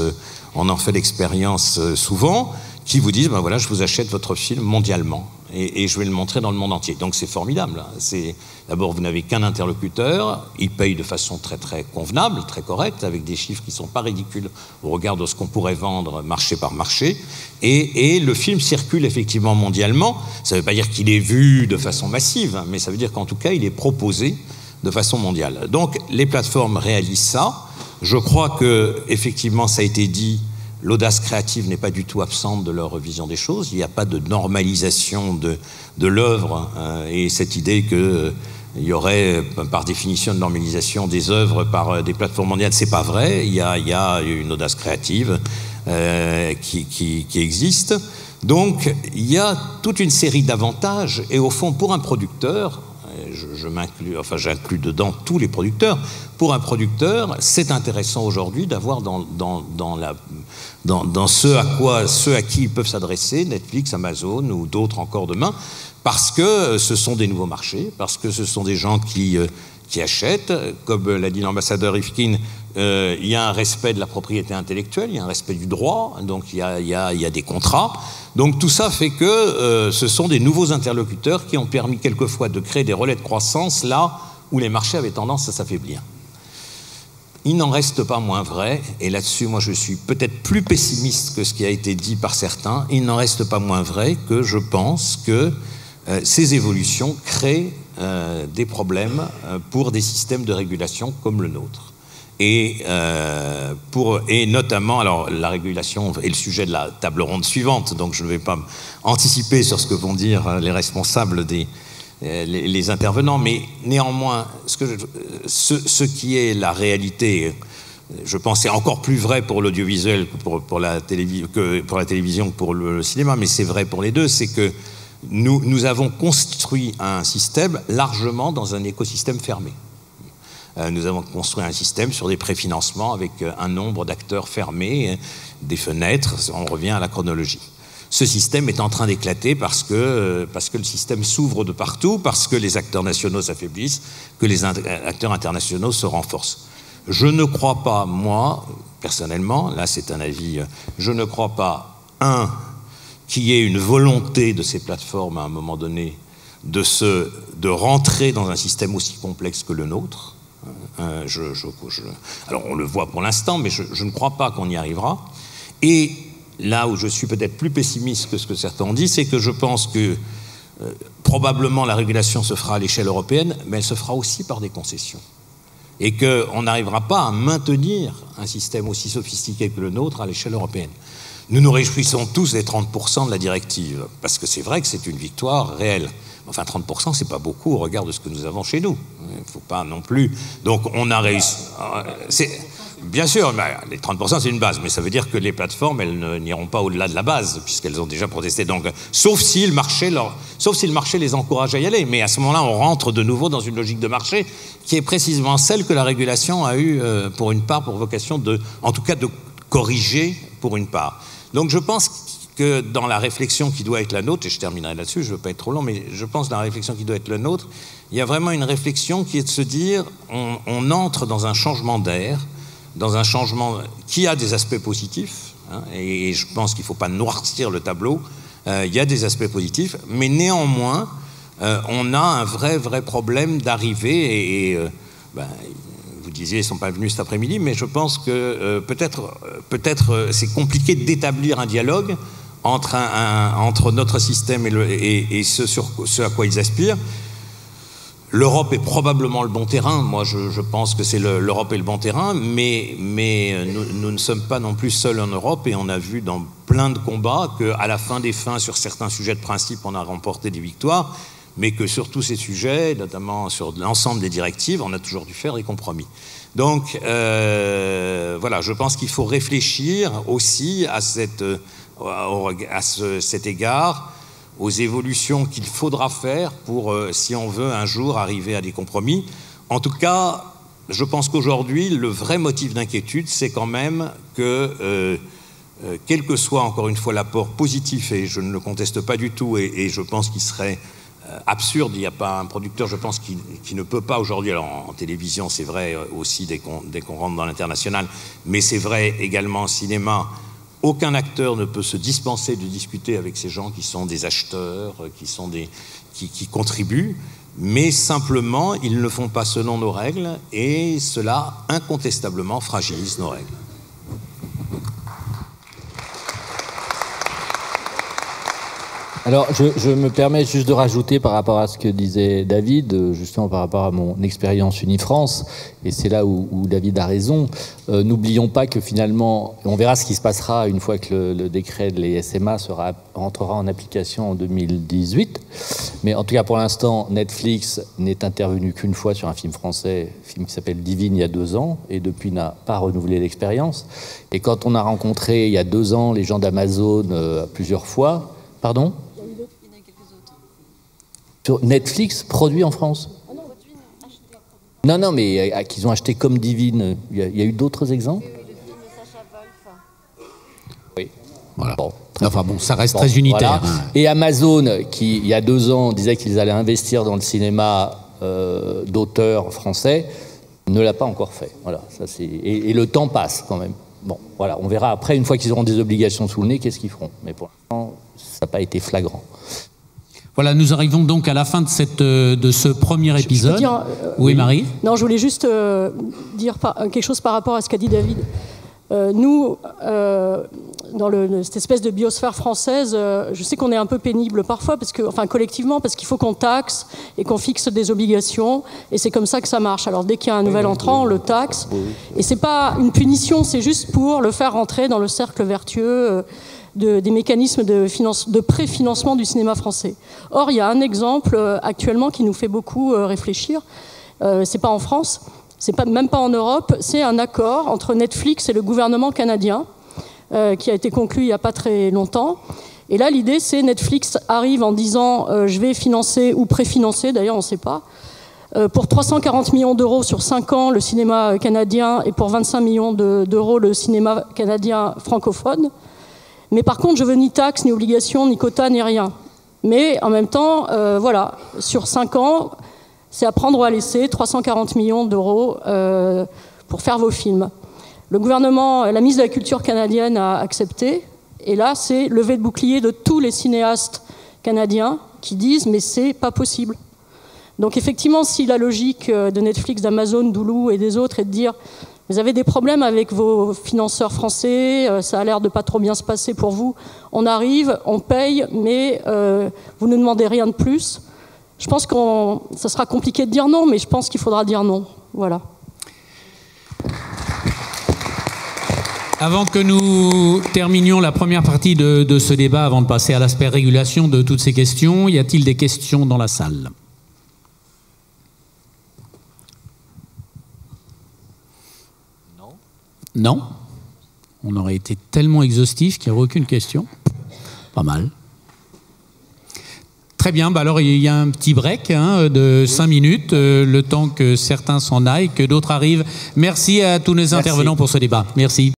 souvent, qui vous disent ben voilà, je vous achète votre film mondialement et je vais le montrer dans le monde entier. Donc c'est formidable. D'abord, vous n'avez qu'un interlocuteur, il paye de façon très très convenable, très correcte, avec des chiffres qui ne sont pas ridicules au regard de ce qu'on pourrait vendre marché par marché, et le film circule effectivement mondialement. Ça ne veut pas dire qu'il est vu de façon massive, mais ça veut dire qu'en tout cas il est proposé de façon mondiale. Donc les plateformes réalisent ça. Je crois que, effectivement, ça a été dit, l'audace créative n'est pas du tout absente de leur vision des choses. Il n'y a pas de normalisation de l'œuvre, et cette idée que il y aurait, par définition, une normalisation des œuvres par des plateformes mondiales, c'est pas vrai. Il y a une audace créative qui existe. Donc, il y a toute une série d'avantages. Et au fond, pour un producteur, j'inclus dedans tous les producteurs. Pour un producteur, c'est intéressant aujourd'hui d'avoir dans ceux à qui ils peuvent s'adresser, Netflix, Amazon ou d'autres encore demain, parce que ce sont des nouveaux marchés, parce que ce sont des gens qui achètent. Comme l'a dit l'ambassadeur Rifkin, il y a un respect de la propriété intellectuelle, il y a un respect du droit, donc il y a des contrats. Donc tout ça fait que ce sont des nouveaux interlocuteurs qui ont permis quelquefois de créer des relais de croissance là où les marchés avaient tendance à s'affaiblir. Il n'en reste pas moins vrai, et là-dessus, moi, je suis peut-être plus pessimiste que ce qui a été dit par certains, il n'en reste pas moins vrai que je pense que ces évolutions créent des problèmes pour des systèmes de régulation comme le nôtre. Et notamment, alors la régulation est le sujet de la table ronde suivante, donc je ne vais pas anticiper sur ce que vont dire les responsables les intervenants, mais néanmoins, ce qui est la réalité, je pense c'est encore plus vrai pour l'audiovisuel que pour la télévision que pour le cinéma, mais c'est vrai pour les deux, c'est que nous avons construit un système largement dans un écosystème fermé. Nous avons construit un système sur des préfinancements avec un nombre d'acteurs fermés, des fenêtres, on revient à la chronologie. Ce système est en train d'éclater parce que le système s'ouvre de partout, parce que les acteurs nationaux s'affaiblissent, que les acteurs internationaux se renforcent. Je ne crois pas, moi, personnellement, là c'est un avis, je ne crois pas, qu'il y ait une volonté de ces plateformes à un moment donné de rentrer dans un système aussi complexe que le nôtre. Alors on le voit pour l'instant, mais je ne crois pas qu'on y arrivera. Et là où je suis peut-être plus pessimiste que ce que certains ont dit, c'est que je pense que probablement la régulation se fera à l'échelle européenne, mais elle se fera aussi par des concessions. Et qu'on n'arrivera pas à maintenir un système aussi sophistiqué que le nôtre à l'échelle européenne. Nous nous réjouissons tous des 30% de la directive, parce que c'est vrai que c'est une victoire réelle. Enfin, 30%, c'est pas beaucoup au regard de ce que nous avons chez nous. Il ne faut pas non plus... Donc, on a réussi... Bien sûr, les 30%, c'est une base, mais ça veut dire que les plateformes, elles n'iront pas au-delà de la base, puisqu'elles ont déjà protesté. Donc, sauf si le marché les encourage à y aller. Mais à ce moment-là, on rentre de nouveau dans une logique de marché qui est précisément celle que la régulation a eu, pour une part, pour vocation en tout cas, de corriger pour une part. Donc, je pense que dans la réflexion qui doit être la nôtre, et je terminerai là-dessus, je ne veux pas être trop long, mais je pense que dans la réflexion qui doit être la nôtre, il y a vraiment une réflexion qui est de se dire, on entre dans un changement d'air, dans un changement qui a des aspects positifs, hein, et je pense qu'il ne faut pas noircir le tableau, il y a des aspects positifs, mais néanmoins, on a un vrai problème d'arrivée, vous disiez, ils ne sont pas venus cet après-midi, mais je pense que peut-être c'est compliqué d'établir un dialogue entre notre système et ce à quoi ils aspirent. L'Europe est probablement le bon terrain. Moi, je pense que l'Europe est le bon terrain, mais nous ne sommes pas non plus seuls en Europe, et on a vu dans plein de combats qu'à la fin des fins, sur certains sujets de principe, on a remporté des victoires, mais que sur tous ces sujets, notamment sur l'ensemble des directives, on a toujours dû faire des compromis. Donc, voilà, je pense qu'il faut réfléchir aussi à cet égard, aux évolutions qu'il faudra faire pour, si on veut un jour arriver à des compromis. En tout cas, je pense qu'aujourd'hui, le vrai motif d'inquiétude, c'est quand même que, quel que soit encore une fois l'apport positif, et je ne le conteste pas du tout, et je pense qu'il serait absurde, il n'y a pas un producteur, je pense, qui ne peut pas aujourd'hui, alors en télévision c'est vrai aussi dès qu'on rentre dans l'international, mais c'est vrai également au cinéma. Aucun acteur ne peut se dispenser de discuter avec ces gens qui sont des acheteurs, qui contribuent, mais simplement, ils ne le font pas selon nos règles, et cela, incontestablement, fragilise nos règles. Alors, je me permets juste de rajouter par rapport à ce que disait David, justement par rapport à mon expérience Unifrance, et c'est là où David a raison. N'oublions pas que finalement, on verra ce qui se passera une fois que le décret de l'ESMA entrera en application en 2018. Mais en tout cas, pour l'instant, Netflix n'est intervenu qu'une fois sur un film français, un film qui s'appelle Divine, il y a 2 ans, et depuis n'a pas renouvelé l'expérience. Et quand on a rencontré il y a 2 ans les gens d'Amazon plusieurs fois, pardon ? Sur Netflix, produit en France. Non, mais qu'ils ont acheté comme Divine. Il y a eu d'autres exemples. Oui. Voilà. Bon, enfin bon, ça reste très unitaire. Voilà. Et Amazon, qui il y a 2 ans disait qu'ils allaient investir dans le cinéma d'auteurs français, ne l'a pas encore fait. Voilà, ça c'est. Et le temps passe quand même. Bon, voilà, on verra après, une fois qu'ils auront des obligations sous le nez, qu'est-ce qu'ils feront. Mais pour l'instant, ça n'a pas été flagrant. Voilà, nous arrivons donc à la fin de ce premier épisode. Je peux dire, oui, Marie. Non, je voulais juste dire quelque chose par rapport à ce qu'a dit David. Nous, dans cette espèce de biosphère française, je sais qu'on est un peu pénible parfois, collectivement, parce qu'il faut qu'on taxe et qu'on fixe des obligations, et c'est comme ça que ça marche. Alors dès qu'il y a un nouvel entrant, on le taxe, et c'est pas une punition, c'est juste pour le faire rentrer dans le cercle vertueux des mécanismes de préfinancement du cinéma français. Or, il y a un exemple actuellement qui nous fait beaucoup réfléchir. C'est pas en France, même pas en Europe. C'est un accord entre Netflix et le gouvernement canadien qui a été conclu il n'y a pas très longtemps. Et là, l'idée, c'est Netflix arrive en disant je vais financer ou préfinancer, d'ailleurs, on ne sait pas, pour 340 millions d'euros sur 5 ans le cinéma canadien et pour 25 millions d'euros le cinéma canadien francophone. Mais par contre, je veux ni taxe, ni obligation, ni quota, ni rien. Mais en même temps, voilà, sur 5 ans, c'est à prendre ou à laisser 340 millions d'euros pour faire vos films. Le gouvernement, la ministre de la Culture canadienne a accepté. Et là, c'est levé de bouclier de tous les cinéastes canadiens qui disent « mais c'est pas possible ». Donc effectivement, si la logique de Netflix, d'Amazon, d'Hulu et des autres est de dire « vous avez des problèmes avec vos financeurs français, ça a l'air de pas trop bien se passer pour vous. On arrive, on paye, mais vous ne demandez rien de plus. » Je pense que ça sera compliqué de dire non, mais je pense qu'il faudra dire non. Voilà. Avant que nous terminions la première partie de ce débat, avant de passer à l'aspect régulation de toutes ces questions, y a-t-il des questions dans la salle ? Non. On aurait été tellement exhaustif qu'il n'y aurait aucune question. Pas mal. Très bien, alors il y a un petit break de 5 minutes, le temps que certains s'en aillent, que d'autres arrivent. Merci à tous nos intervenants pour ce débat. Merci.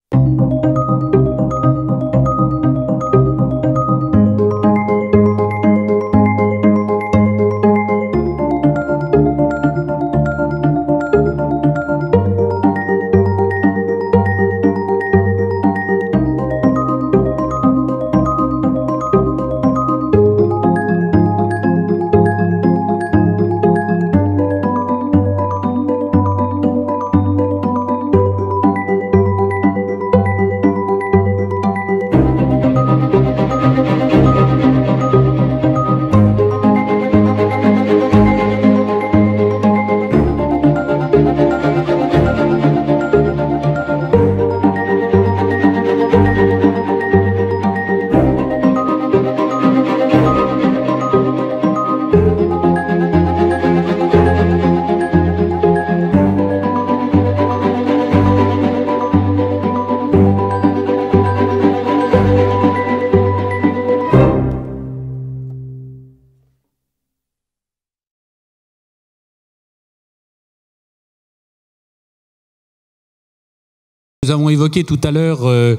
Nous avons évoqué tout à l'heure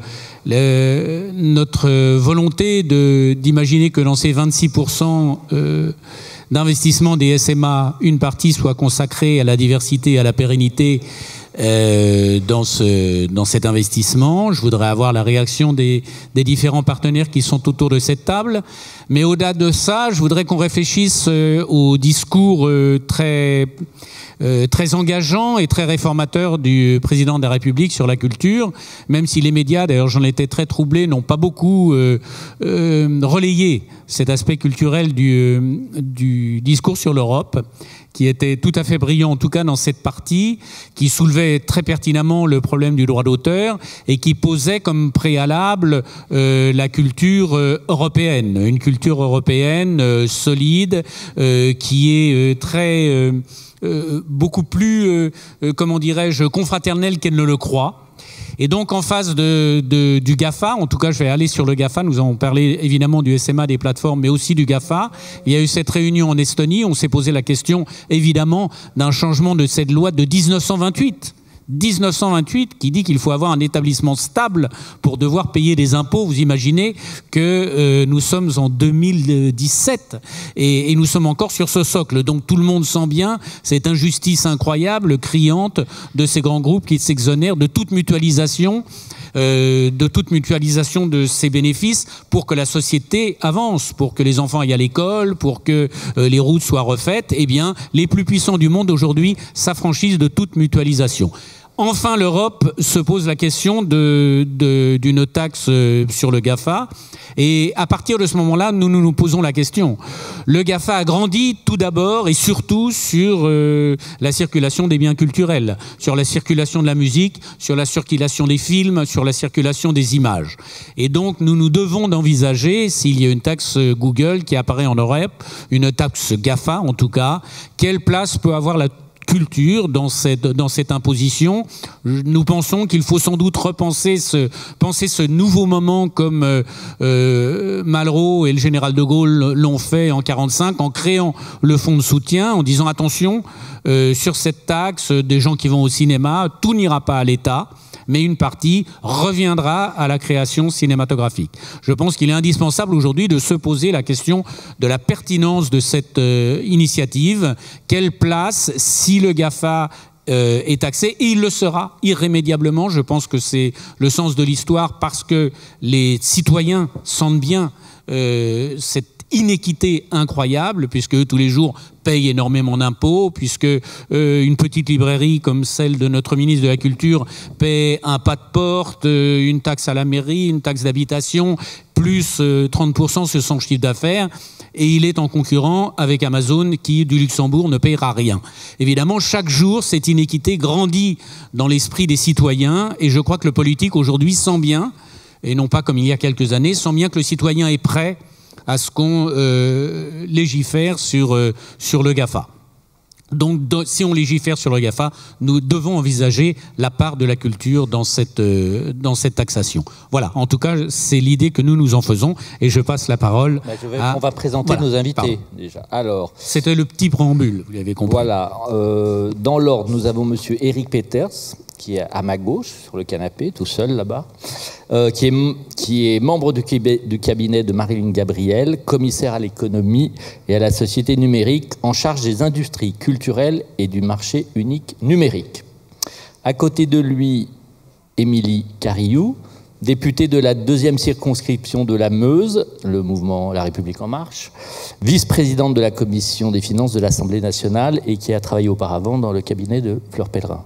notre volonté d'imaginer que dans ces 26% d'investissement des SMA, une partie soit consacrée à la diversité et à la pérennité dans cet investissement. Je voudrais avoir la réaction des différents partenaires qui sont autour de cette table. Mais au-delà de ça, je voudrais qu'on réfléchisse au discours très engageant et très réformateur du président de la République sur la culture, même si les médias, d'ailleurs j'en étais très troublé, n'ont pas beaucoup relayé cet aspect culturel du discours sur l'Europe, qui était tout à fait brillant, en tout cas dans cette partie, qui soulevait très pertinemment le problème du droit d'auteur et qui posait comme préalable la culture européenne, une culture européenne solide, qui est très beaucoup plus, comment dirais-je, confraternelle qu'elle ne le croit. Et donc en face du GAFA, en tout cas je vais aller sur le GAFA, nous avons parlé évidemment du SMA, des plateformes, mais aussi du GAFA. Il y a eu cette réunion en Estonie, on s'est posé la question évidemment d'un changement de cette loi de 1928 qui dit qu'il faut avoir un établissement stable pour devoir payer des impôts. Vous imaginez que nous sommes en 2017 et nous sommes encore sur ce socle. Donc tout le monde sent bien cette injustice incroyable, criante de ces grands groupes qui s'exonèrent de toute mutualisation de ces bénéfices pour que la société avance, pour que les enfants aillent à l'école, pour que les routes soient refaites. Eh bien, les plus puissants du monde aujourd'hui s'affranchissent de toute mutualisation. Enfin, l'Europe se pose la question d'une taxe sur le GAFA. Et à partir de ce moment-là, nous posons la question. Le GAFA a grandi tout d'abord et surtout sur la circulation des biens culturels, sur la circulation de la musique, sur la circulation des films, sur la circulation des images. Et donc, nous devons d'envisager, s'il y a une taxe Google qui apparaît en Europe, une taxe GAFA en tout cas, quelle place peut avoir la culture dans cette imposition. Nous pensons qu'il faut sans doute repenser ce nouveau moment comme Malraux et le général de Gaulle l'ont fait en 1945 en créant le fonds de soutien, en disant attention, sur cette taxe des gens qui vont au cinéma, tout n'ira pas à l'État, mais une partie reviendra à la création cinématographique. Je pense qu'il est indispensable aujourd'hui de se poser la question de la pertinence de cette initiative. Quelle place, si le GAFA est taxé, et il le sera irrémédiablement, je pense que c'est le sens de l'histoire, parce que les citoyens sentent bien cette inéquité incroyable, puisque eux, tous les jours, payent énormément d'impôts, puisque une petite librairie comme celle de notre ministre de la Culture paie un pas de porte, une taxe à la mairie, une taxe d'habitation, plus 30% sur son chiffre d'affaires, et il est en concurrent avec Amazon qui, du Luxembourg, ne payera rien. Évidemment, chaque jour, cette inéquité grandit dans l'esprit des citoyens, et je crois que le politique aujourd'hui sent bien, et non pas comme il y a quelques années, sent bien que le citoyen est prêt à ce qu'on légifère sur le GAFA. Donc, si on légifère sur le GAFA, nous devons envisager la part de la culture dans cette taxation. Voilà, en tout cas, c'est l'idée que nous en faisons, et je passe la parole on va présenter nos invités, déjà. Alors, c'était le petit préambule, vous l'avez compris. Voilà, dans l'ordre, nous avons monsieur Éric Peters, qui est à ma gauche, sur le canapé, tout seul là-bas, qui est membre du cabinet de Marilyn Gabriel, commissaire à l'économie et à la société numérique, en charge des industries culturelles et du marché unique numérique. À côté de lui, Émilie Cariou, députée de la 2e circonscription de la Meuse, le mouvement La République En Marche, vice-présidente de la commission des finances de l'Assemblée nationale et qui a travaillé auparavant dans le cabinet de Fleur Pellerin.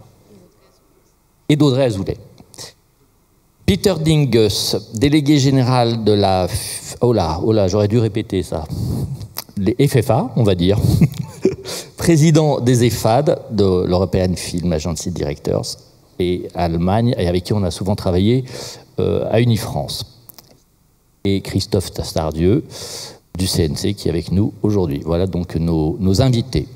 Et d'Audrey Azoulay. Peter Dingus, délégué général de la... Oh là, j'aurais dû répéter ça. Les FFA, on va dire. Président des EFAD, de l'European Film Agency Directors, et Allemagne, et avec qui on a souvent travaillé à Unifrance. Et Christophe Tastardieu, du CNC, qui est avec nous aujourd'hui. Voilà donc nos invités.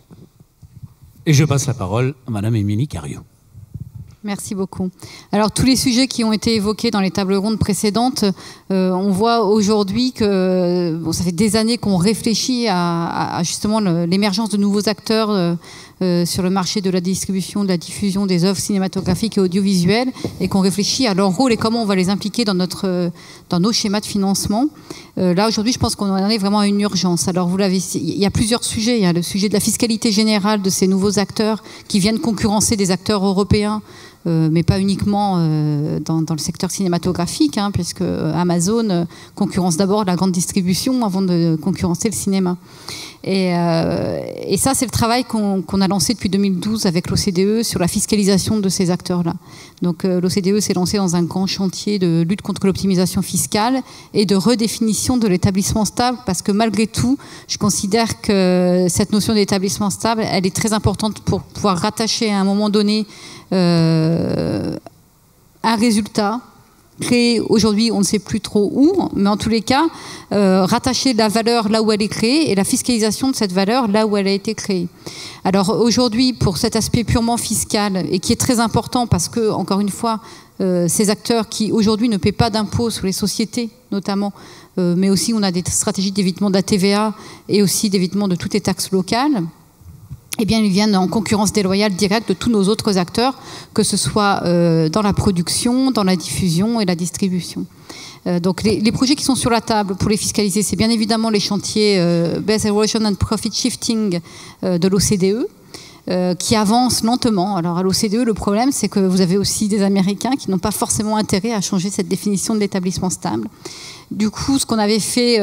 Et je passe la parole à Madame Émilie Cariou. Merci beaucoup. Alors, tous les sujets qui ont été évoqués dans les tables rondes précédentes, on voit aujourd'hui que ça fait des années qu'on réfléchit à justement l'émergence de nouveaux acteurs sur le marché de la distribution, de la diffusion des œuvres cinématographiques et audiovisuelles, et qu'on réfléchit à leur rôle et comment on va les impliquer dans nos schémas de financement. Là, aujourd'hui, je pense qu'on en est vraiment à une urgence. Alors, vous l'avez, il y a plusieurs sujets. Il y a le sujet de la fiscalité générale de ces nouveaux acteurs qui viennent concurrencer des acteurs européens, mais pas uniquement dans le secteur cinématographique, hein, puisque Amazon concurrence d'abord la grande distribution avant de concurrencer le cinéma. Et ça, c'est le travail qu'on a lancé depuis 2012 avec l'OCDE sur la fiscalisation de ces acteurs-là. Donc l'OCDE s'est lancé dans un grand chantier de lutte contre l'optimisation fiscale et de redéfinition de l'établissement stable, parce que malgré tout, je considère que cette notion d'établissement stable, elle est très importante pour pouvoir rattacher à un moment donné un résultat créé aujourd'hui, on ne sait plus trop où, mais en tous les cas, rattacher la valeur là où elle est créée et la fiscalisation de cette valeur là où elle a été créée. Alors aujourd'hui, pour cet aspect purement fiscal, et qui est très important parce que, encore une fois, ces acteurs qui aujourd'hui ne paient pas d'impôts sur les sociétés, notamment, mais aussi on a des stratégies d'évitement de la TVA et aussi d'évitement de toutes les taxes locales, eh bien, ils viennent en concurrence déloyale directe de tous nos autres acteurs, que ce soit dans la production, dans la diffusion et la distribution. Donc, les projets qui sont sur la table pour les fiscaliser, c'est bien évidemment les chantiers Base Erosion and Profit Shifting de l'OCDE, qui avancent lentement. Alors, à l'OCDE, le problème, c'est que vous avez aussi des Américains qui n'ont pas forcément intérêt à changer cette définition de l'établissement stable. Du coup, ce qu'on avait fait,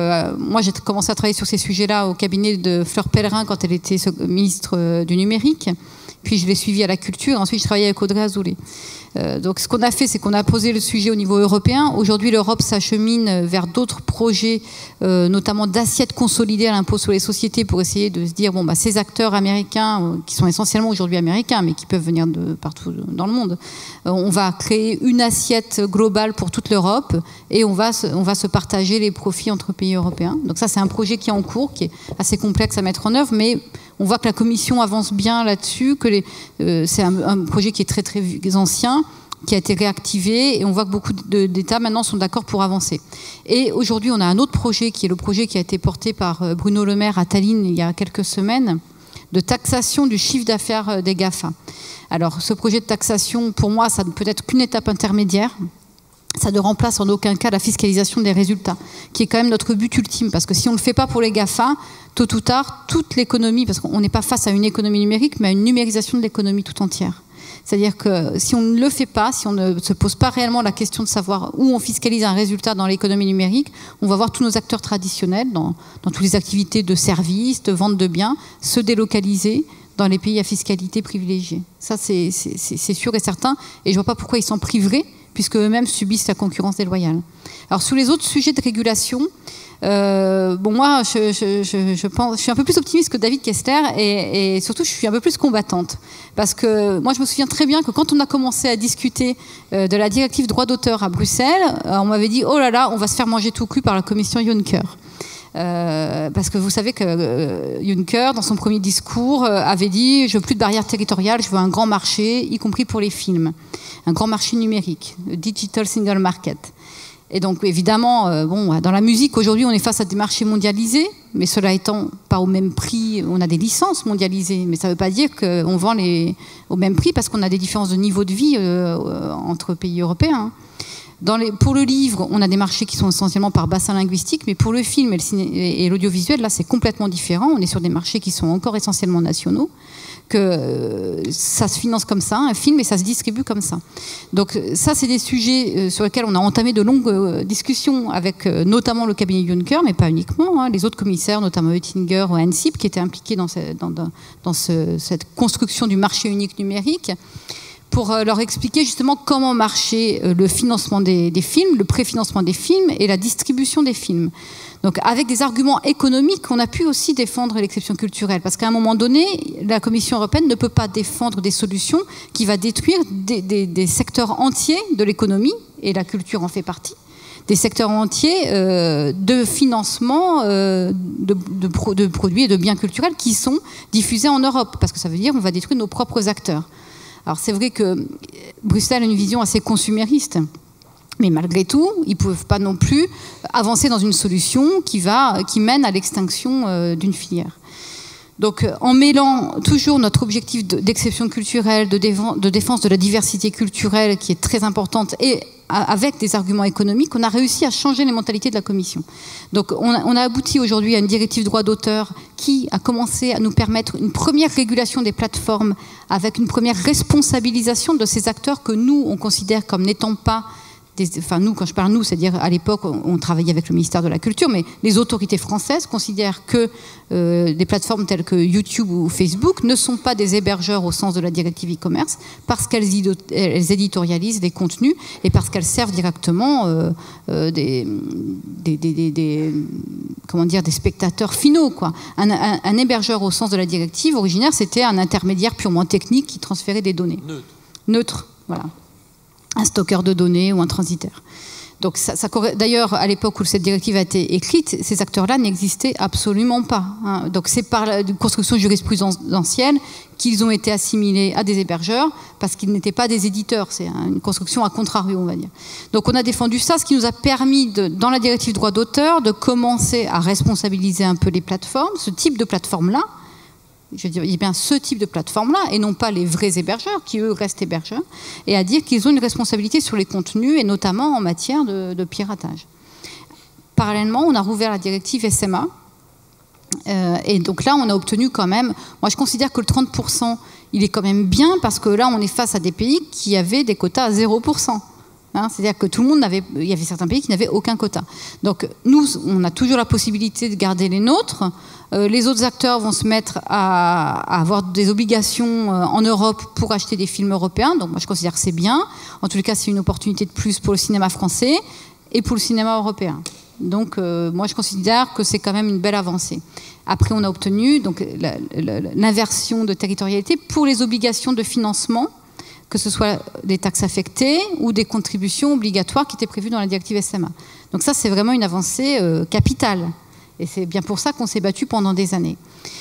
moi j'ai commencé à travailler sur ces sujets-là au cabinet de Fleur Pellerin quand elle était ministre du numérique. Puis je l'ai suivie à la culture. Ensuite, je travaillais avec Audrey Azoulay. Donc, ce qu'on a fait, c'est qu'on a posé le sujet au niveau européen. Aujourd'hui, l'Europe s'achemine vers d'autres projets, notamment d'assiettes consolidées à l'impôt sur les sociétés, pour essayer de se dire, bon, bah, ces acteurs américains, qui sont essentiellement aujourd'hui américains, mais qui peuvent venir de partout dans le monde, on va créer une assiette globale pour toute l'Europe et on va se partager les profits entre pays européens. Donc ça, c'est un projet qui est en cours, qui est assez complexe à mettre en œuvre, mais on voit que la Commission avance bien là-dessus, que c'est un projet qui est très très ancien, qui a été réactivé, et on voit que beaucoup d'États maintenant sont d'accord pour avancer. Et aujourd'hui, on a un autre projet, qui est le projet qui a été porté par Bruno Le Maire à Tallinn il y a quelques semaines, de taxation du chiffre d'affaires des GAFA. Alors, ce projet de taxation, pour moi, ça ne peut être qu'une étape intermédiaire. Ça ne remplace en aucun cas la fiscalisation des résultats, qui est quand même notre but ultime, parce que si on ne le fait pas pour les GAFA, tôt ou tard, toute l'économie, parce qu'on n'est pas face à une économie numérique, mais à une numérisation de l'économie tout entière. C'est-à-dire que si on ne le fait pas, si on ne se pose pas réellement la question de savoir où on fiscalise un résultat dans l'économie numérique, on va voir tous nos acteurs traditionnels, dans toutes les activités de services, de vente de biens, se délocaliser dans les pays à fiscalité privilégiée. Ça, c'est sûr et certain, et je ne vois pas pourquoi ils s'en priveraient, puisque eux-mêmes subissent la concurrence déloyale. Alors, sur les autres sujets de régulation, moi, je suis un peu plus optimiste que David Kessler, et surtout, je suis un peu plus combattante. Parce que moi, je me souviens très bien que quand on a commencé à discuter de la directive droit d'auteur à Bruxelles, on m'avait dit, oh là là, on va se faire manger tout cru par la commission Juncker. Parce que vous savez que Juncker, dans son premier discours, avait dit « Je veux plus de barrières territoriales, je veux un grand marché, y compris pour les films. Un grand marché numérique, le Digital Single Market ». Et donc, évidemment, dans la musique, aujourd'hui, on est face à des marchés mondialisés, mais cela étant pas au même prix, on a des licences mondialisées, mais ça ne veut pas dire qu'on vend au même prix, parce qu'on a des différences de niveau de vie entre pays européens. Pour le livre, on a des marchés qui sont essentiellement par bassin linguistique, mais pour le film et l'audiovisuel, là, c'est complètement différent. On est sur des marchés qui sont encore essentiellement nationaux, que ça se finance comme ça, un film, et ça se distribue comme ça. Donc ça, c'est des sujets sur lesquels on a entamé de longues discussions avec notamment le cabinet Juncker, mais pas uniquement, hein, les autres commissaires, notamment Oettinger ou ANSIP, qui étaient impliqués dans cette construction du marché unique numérique, pour leur expliquer justement comment marchait le financement des films, le préfinancement des films et la distribution des films. Donc avec des arguments économiques, on a pu aussi défendre l'exception culturelle, parce qu'à un moment donné, la Commission européenne ne peut pas défendre des solutions qui vont détruire des secteurs entiers de l'économie, et la culture en fait partie, des secteurs entiers de financement de produits et de biens culturels qui sont diffusés en Europe, parce que ça veut dire qu'on va détruire nos propres acteurs. Alors c'est vrai que Bruxelles a une vision assez consumériste, mais malgré tout, ils ne peuvent pas non plus avancer dans une solution qui mène à l'extinction d'une filière. Donc, en mêlant toujours notre objectif d'exception culturelle, de défense de la diversité culturelle, qui est très importante, et avec des arguments économiques, on a réussi à changer les mentalités de la Commission. Donc, on a abouti aujourd'hui à une directive droit d'auteur qui a commencé à nous permettre une première régulation des plateformes, avec une première responsabilisation de ces acteurs que nous, on considère comme n'étant pas... Enfin, nous, quand je parle nous, c'est-à-dire à l'époque, on travaillait avec le ministère de la Culture, mais les autorités françaises considèrent que des plateformes telles que YouTube ou Facebook ne sont pas des hébergeurs au sens de la directive e-commerce parce qu'elles éditorialisent des contenus et parce qu'elles servent directement des spectateurs finaux, quoi. Un hébergeur au sens de la directive originaire, c'était un intermédiaire purement technique qui transférait des données. Neutre, voilà. Un stockeur de données ou un transitaire. Donc, d'ailleurs, à l'époque où cette directive a été écrite, ces acteurs-là n'existaient absolument pas. Hein. Donc, c'est par la construction jurisprudentielle qu'ils ont été assimilés à des hébergeurs parce qu'ils n'étaient pas des éditeurs. C'est une construction à contrario, on va dire. Donc, on a défendu ça, ce qui nous a permis, dans la directive droit d'auteur, de commencer à responsabiliser un peu les plateformes, ce type de plateforme-là. Je veux dire, il y a bien ce type de plateforme-là, et non pas les vrais hébergeurs, qui eux restent hébergeurs, et à dire qu'ils ont une responsabilité sur les contenus, et notamment en matière de piratage. Parallèlement, on a rouvert la directive SMA, et donc là, on a obtenu quand même... Moi, je considère que le 30%, il est quand même bien, parce que là, on est face à des pays qui avaient des quotas à 0%. Hein, c'est-à-dire que tout le monde n'avait... Il y avait certains pays qui n'avaient aucun quota. Donc, nous, on a toujours la possibilité de garder les nôtres. Les autres acteurs vont se mettre à avoir des obligations en Europe pour acheter des films européens. Donc, moi, je considère que c'est bien. En tous les cas, c'est une opportunité de plus pour le cinéma français et pour le cinéma européen. Donc, moi, je considère que c'est quand même une belle avancée. Après, on a obtenu donc, l'inversion de territorialité pour les obligations de financement, que ce soit des taxes affectées ou des contributions obligatoires qui étaient prévues dans la directive SMA. Donc ça, c'est vraiment une avancée capitale. Et c'est bien pour ça qu'on s'est battu pendant des années.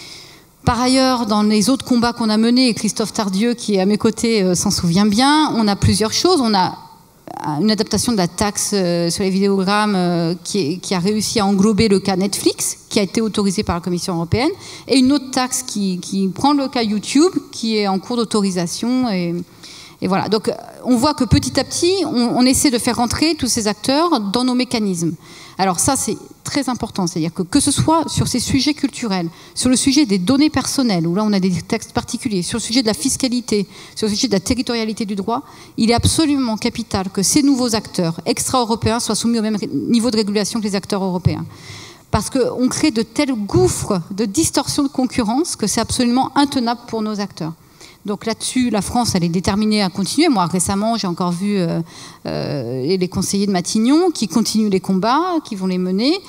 Par ailleurs, dans les autres combats qu'on a menés, et Christophe Tardieu, qui est à mes côtés, s'en souvient bien, on a plusieurs choses. On a une adaptation de la taxe sur les vidéogrammes qui a réussi à englober le cas Netflix, qui a été autorisé par la Commission européenne, et une autre taxe qui prend le cas YouTube, qui est en cours d'autorisation. Et voilà. Donc, on voit que petit à petit, on essaie de faire rentrer tous ces acteurs dans nos mécanismes. Alors ça, c'est très important. C'est-à-dire que ce soit sur ces sujets culturels, sur le sujet des données personnelles, où là, on a des textes particuliers, sur le sujet de la fiscalité, sur le sujet de la territorialité du droit, il est absolument capital que ces nouveaux acteurs extra-européens soient soumis au même niveau de régulation que les acteurs européens. Parce qu'on crée de tels gouffres de distorsion de concurrence que c'est absolument intenable pour nos acteurs. Donc là-dessus, la France, elle est déterminée à continuer. Moi, récemment, j'ai encore vu les conseillers de Matignon qui continuent les combats, qui vont les mener.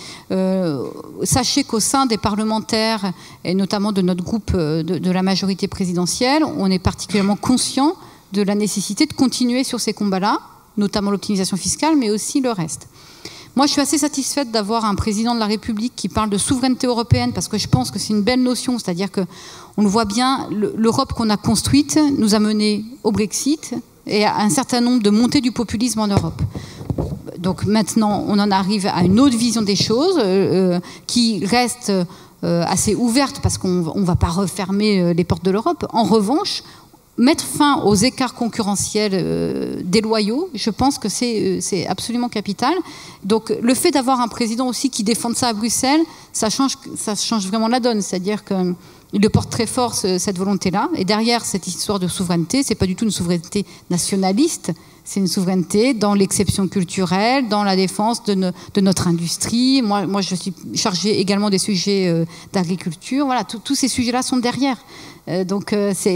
Sachez qu'au sein des parlementaires, et notamment de notre groupe de la majorité présidentielle, on est particulièrement conscient de la nécessité de continuer sur ces combats-là, notamment l'optimisation fiscale, mais aussi le reste. Moi, je suis assez satisfaite d'avoir un président de la République qui parle de souveraineté européenne parce que je pense que c'est une belle notion, c'est-à-dire qu'on le voit bien, l'Europe qu'on a construite nous a mené au Brexit et à un certain nombre de montées du populisme en Europe. Donc maintenant, on en arrive à une autre vision des choses qui reste assez ouverte parce qu'on ne va pas refermer les portes de l'Europe. En revanche, mettre fin aux écarts concurrentiels déloyaux, je pense que c'est absolument capital. Donc le fait d'avoir un président aussi qui défende ça à Bruxelles, ça change vraiment la donne. C'est-à-dire qu'il le porte très fort, cette volonté-là. Et derrière cette histoire de souveraineté, c'est pas du tout une souveraineté nationaliste, c'est une souveraineté dans l'exception culturelle, dans la défense de notre industrie. Moi, je suis chargée également des sujets d'agriculture. Voilà, tous ces sujets-là sont derrière. Donc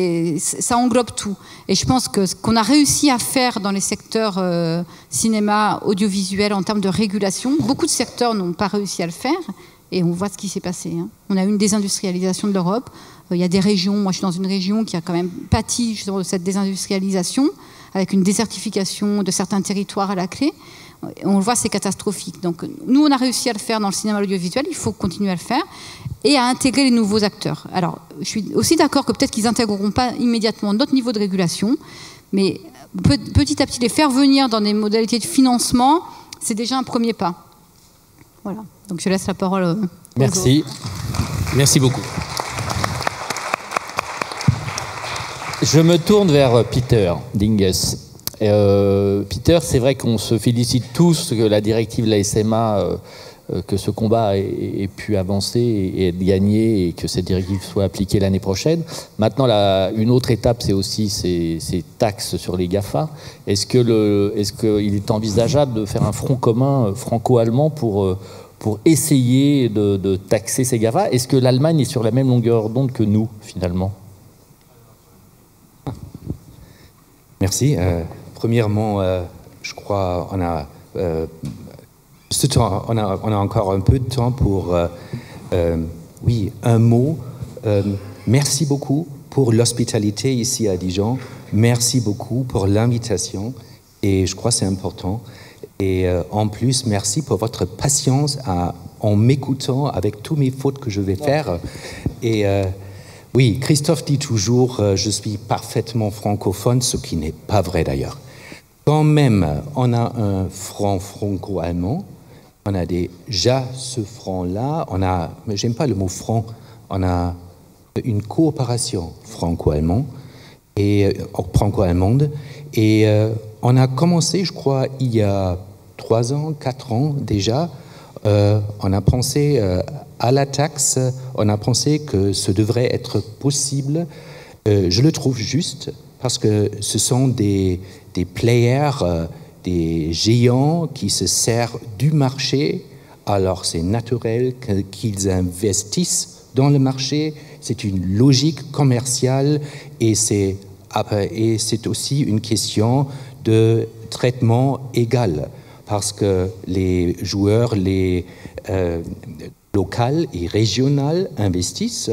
ça englobe tout. Et je pense que ce qu'on a réussi à faire dans les secteurs cinéma, audiovisuel, en termes de régulation, beaucoup de secteurs n'ont pas réussi à le faire. Et on voit ce qui s'est passé. Hein. On a eu une désindustrialisation de l'Europe. Il y a des régions, moi je suis dans une région qui a quand même pâti justement de cette désindustrialisation, avec une désertification de certains territoires à la clé. On le voit, c'est catastrophique. Donc nous, on a réussi à le faire dans le cinéma audiovisuel, il faut continuer à le faire, et à intégrer les nouveaux acteurs. Alors, je suis aussi d'accord que peut-être qu'ils n'intégreront pas immédiatement notre niveau de régulation, mais petit à petit, les faire venir dans des modalités de financement, c'est déjà un premier pas. Voilà. Donc je laisse la parole aux Merci. autres. Merci beaucoup. Je me tourne vers Peter Dinges. Peter, c'est vrai qu'on se félicite tous que la directive de la SMA, que ce combat ait pu avancer et être gagné et que cette directive soit appliquée l'année prochaine. Maintenant, une autre étape, c'est aussi ces taxes sur les GAFA. Est-ce qu'il est envisageable de faire un front commun franco-allemand pour essayer de taxer ces GAFA? Est-ce que l'Allemagne est sur la même longueur d'onde que nous, finalement? Merci. Premièrement, je crois qu'on a on a encore un peu de temps pour, oui, un mot. Merci beaucoup pour l'hospitalité ici à Dijon. Merci beaucoup pour l'invitation. Et je crois que c'est important. Et en plus, merci pour votre patience en m'écoutant avec tous mes fautes que je vais faire. Et oui, Christophe dit toujours je suis parfaitement francophone, ce qui n'est pas vrai d'ailleurs. Quand même, on a un franc franco-allemand. On a déjà ce franc-là. J'aime pas le mot franc. On a une coopération franco-allemande et on a commencé, je crois, il y a 3 ans, 4 ans déjà. On a pensé à la taxe. On a pensé que ce devrait être possible. Je le trouve juste parce que ce sont des players, des géants qui se servent du marché. Alors c'est naturel qu'ils investissent dans le marché. C'est une logique commerciale et c'est aussi une question de traitement égal parce que les joueurs locaux et régionaux investissent,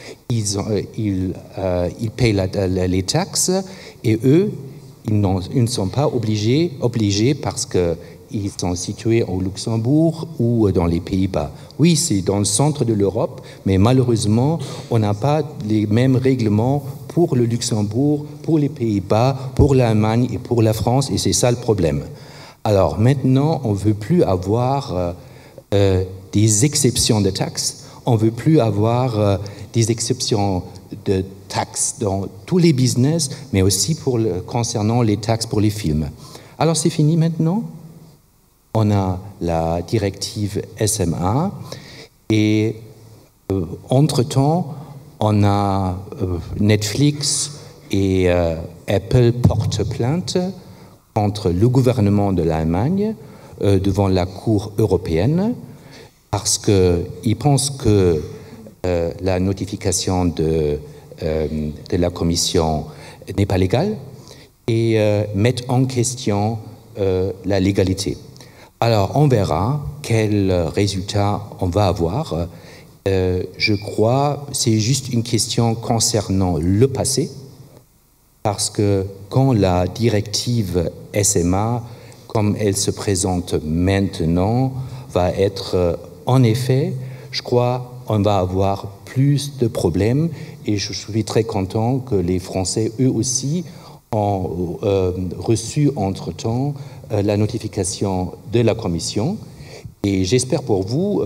ils payent les taxes et eux, ils ne sont pas obligés parce qu'ils sont situés au Luxembourg ou dans les Pays-Bas. Oui, c'est dans le centre de l'Europe, mais malheureusement, on n'a pas les mêmes règlements pour le Luxembourg, pour les Pays-Bas, pour l'Allemagne et pour la France, et c'est ça le problème. Alors maintenant, on ne veut plus avoir des exceptions de taxes, on ne veut plus avoir des exceptions de taxes dans tous les business, mais aussi concernant les taxes pour les films. Alors c'est fini maintenant. On a la directive SMA et entre-temps, on a Netflix et Apple portent plainte contre le gouvernement de l'Allemagne devant la Cour européenne parce qu'ils pensent que la notification de la Commission n'est pas légale et mettent en question la légalité. Alors, on verra quel résultat on va avoir. Je crois que c'est juste une question concernant le passé, parce que quand la directive SMA, comme elle se présente maintenant, va être en effet, je crois, on va avoir plus de problèmes et je suis très content que les Français, eux aussi, ont reçu entre-temps la notification de la Commission. Et j'espère pour vous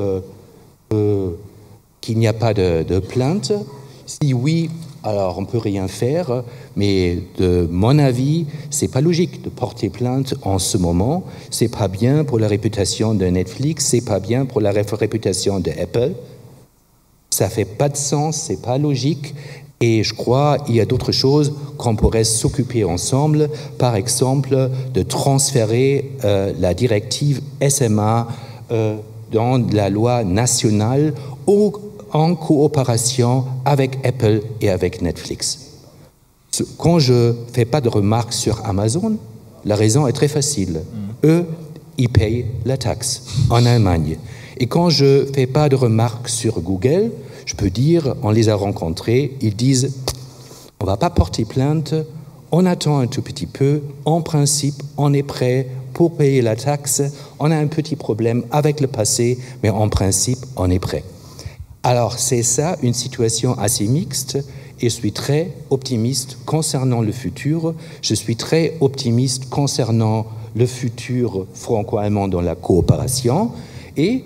qu'il n'y a pas de plainte. Si oui, alors on ne peut rien faire, mais de mon avis, c'est pas logique de porter plainte en ce moment. C'est pas bien pour la réputation de Netflix, c'est pas bien pour la réputation de Apple. Ça fait pas de sens, c'est pas logique. Et je crois qu'il y a d'autres choses qu'on pourrait s'occuper ensemble, par exemple de transférer la directive SMA dans la loi nationale en coopération avec Apple et avec Netflix. Quand je ne fais pas de remarques sur Amazon, la raison est très facile. Eux, ils payent la taxe en Allemagne. Et quand je ne fais pas de remarques sur Google, je peux dire, on les a rencontrés, ils disent, on ne va pas porter plainte, on attend un tout petit peu, en principe, on est prêt pour payer la taxe, on a un petit problème avec le passé, mais en principe, on est prêt. Alors, c'est ça, une situation assez mixte, et je suis très optimiste concernant le futur, je suis très optimiste concernant le futur franco-allemand dans la coopération, et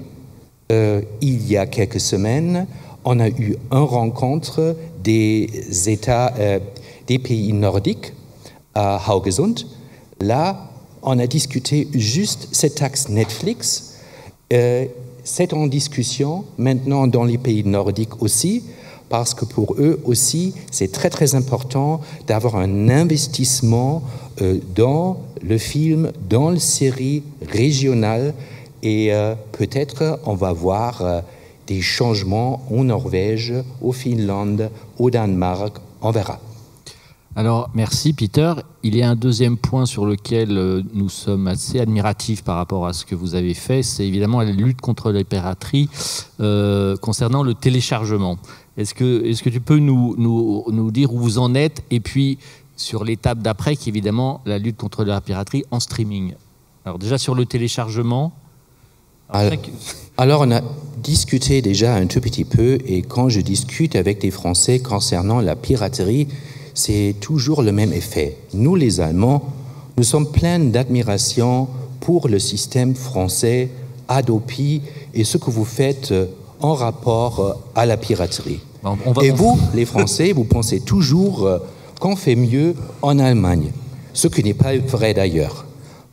il y a quelques semaines, on a eu une rencontre des États, des pays nordiques, à Haugesund. Là, on a discuté juste cette taxe Netflix. C'est en discussion maintenant dans les pays nordiques aussi, parce que pour eux aussi, c'est très très important d'avoir un investissement dans le film, dans la série régionale, et peut-être on va voir des changements en Norvège, au Finlande, au Danemark, on verra. Alors, merci Peter. Il y a un deuxième point sur lequel nous sommes assez admiratifs par rapport à ce que vous avez fait, c'est évidemment la lutte contre la piraterie concernant le téléchargement. Est-ce que tu peux nous dire où vous en êtes, et puis sur l'étape d'après, qui est évidemment la lutte contre la piraterie en streaming. Alors déjà sur le téléchargement... Alors on a discuté déjà un tout petit peu, et quand je discute avec des Français concernant la piraterie, c'est toujours le même effet. Nous, les Allemands, nous sommes pleins d'admiration pour le système français, Adopi, et ce que vous faites en rapport à la piraterie. Et vous, les Français, vous pensez toujours qu'on fait mieux en Allemagne, ce qui n'est pas vrai d'ailleurs.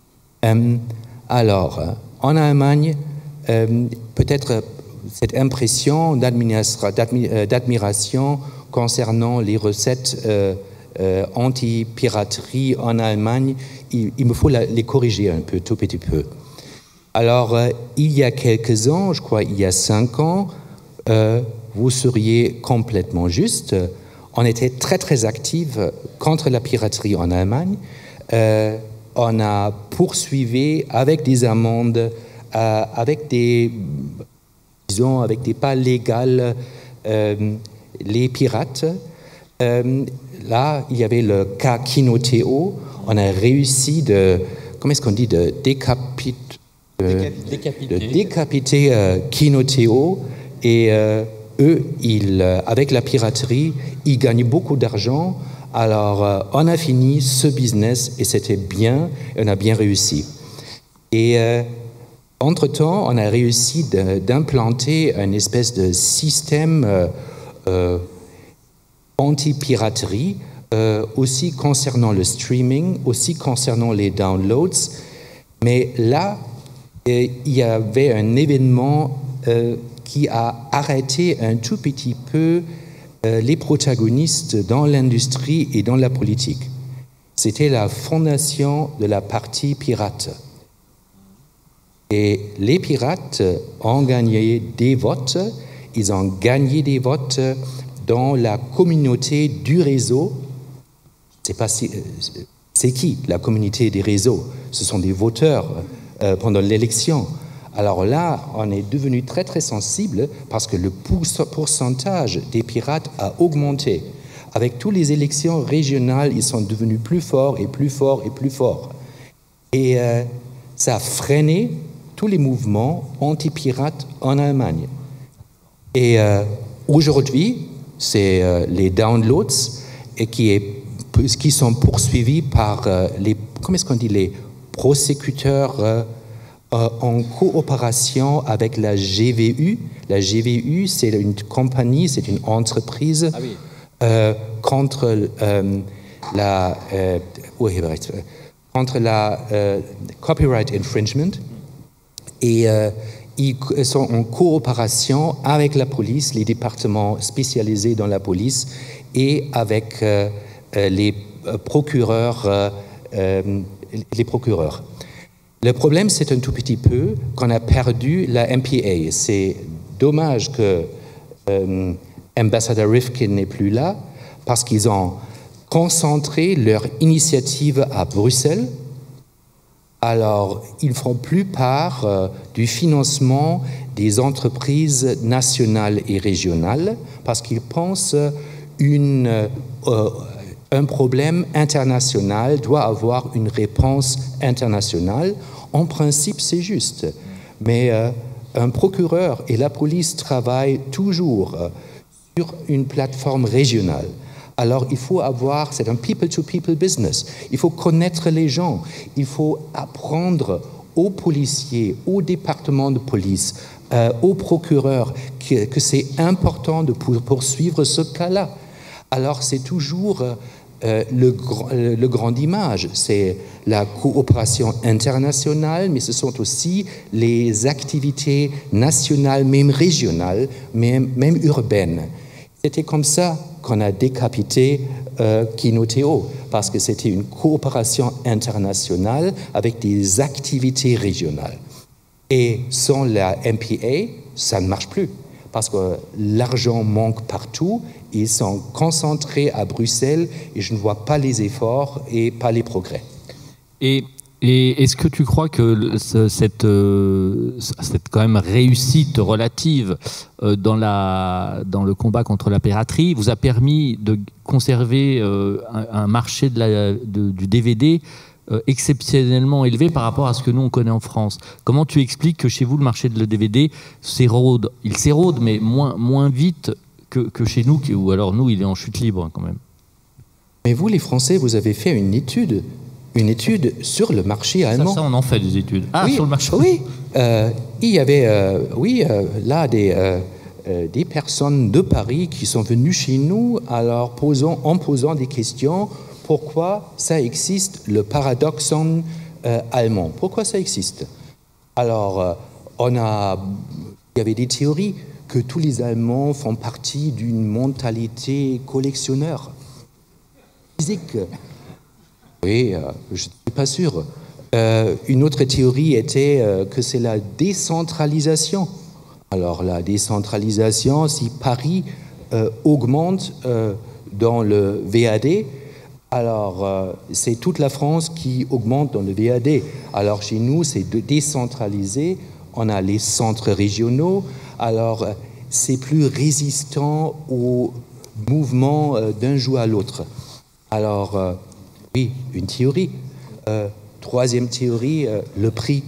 Alors, en Allemagne, peut-être cette impression d'admiration concernant les recettes anti-piraterie en Allemagne, il me faut les corriger un peu, tout petit peu. Alors, il y a quelques ans, je crois il y a 5 ans, vous seriez complètement juste. On était très très actifs contre la piraterie en Allemagne. On a poursuivi avec des amendes, avec des pas légales, les pirates. Là, il y avait le cas Kinoteo. On a réussi de décapiter Kinoteo, et eux, avec la piraterie, ils gagnent beaucoup d'argent. Alors, on a fini ce business et c'était bien, on a bien réussi. Et entre-temps, on a réussi d'implanter une espèce de système anti-piraterie, aussi concernant le streaming, aussi concernant les downloads. Mais là, il y avait un événement qui a arrêté un tout petit peu les protagonistes dans l'industrie et dans la politique. C'était la fondation de la partie pirate. Et les pirates ont gagné des votes, ils ont gagné des votes dans la communauté du réseau. C'est qui la communauté des réseaux? Ce sont des voteurs pendant l'élection. Alors là, on est devenu très très sensible parce que le pourcentage des pirates a augmenté. Avec toutes les élections régionales, ils sont devenus plus forts et plus forts et plus forts. Et ça a freiné tous les mouvements anti-pirates en Allemagne. Et aujourd'hui, c'est les downloads qui sont poursuivis par les prosécuteurs en coopération avec la GVU. La GVU, c'est une compagnie, c'est une entreprise contre la copyright infringement. Et ils sont en coopération avec la police, les départements spécialisés dans la police, et avec les procureurs. Le problème, c'est un tout petit peu qu'on a perdu la MPA. C'est dommage que ambassadeur Rifkin n'est plus là, parce qu'ils ont concentré leur initiative à Bruxelles. Alors, ils ne font plus part du financement des entreprises nationales et régionales, parce qu'ils pensent un problème international doit avoir une réponse internationale. En principe, c'est juste. Mais un procureur et la police travaillent toujours sur une plateforme régionale. Alors, il faut c'est un people-to-people business. Il faut connaître les gens. Il faut apprendre aux policiers, au département de police, aux procureurs que c'est important de poursuivre ce cas-là. Alors, c'est toujours le grand image, c'est la coopération internationale, mais ce sont aussi les activités nationales, même régionales, même urbaines. C'était comme ça qu'on a décapité Kinoteo, parce que c'était une coopération internationale avec des activités régionales. Et sans la MPA, ça ne marche plus, parce que l'argent manque partout, ils sont concentrés à Bruxelles et je ne vois pas les efforts et pas les progrès. Et est-ce que tu crois que cette quand même réussite relative dans le combat contre la piraterie vous a permis de conserver un marché du DVD exceptionnellement élevé par rapport à ce que nous on connaît en France? Comment tu expliques que chez vous le marché de le DVD s'érode? Il s'érode, mais moins vite que chez nous, ou alors nous il est en chute libre quand même. Mais vous les Français, vous avez fait une étude sur le marché allemand. Ça on en fait des études. Ah, oui, sur le marché. Oui, il y avait là des personnes de Paris qui sont venues chez nous en posant des questions. Pourquoi ça existe, le paradoxon allemand? Pourquoi ça existe? Alors, il y avait des théories que tous les Allemands font partie d'une mentalité collectionneur physique. Oui, je ne suis pas sûr. Une autre théorie était que c'est la décentralisation. Alors, la décentralisation, si Paris augmente dans le VAD, alors c'est toute la France qui augmente dans le VAD. Alors, chez nous, c'est décentralisé. On a les centres régionaux. Alors, c'est plus résistant au mouvement d'un jour à l'autre. Alors, oui, une théorie. Troisième théorie, le prix.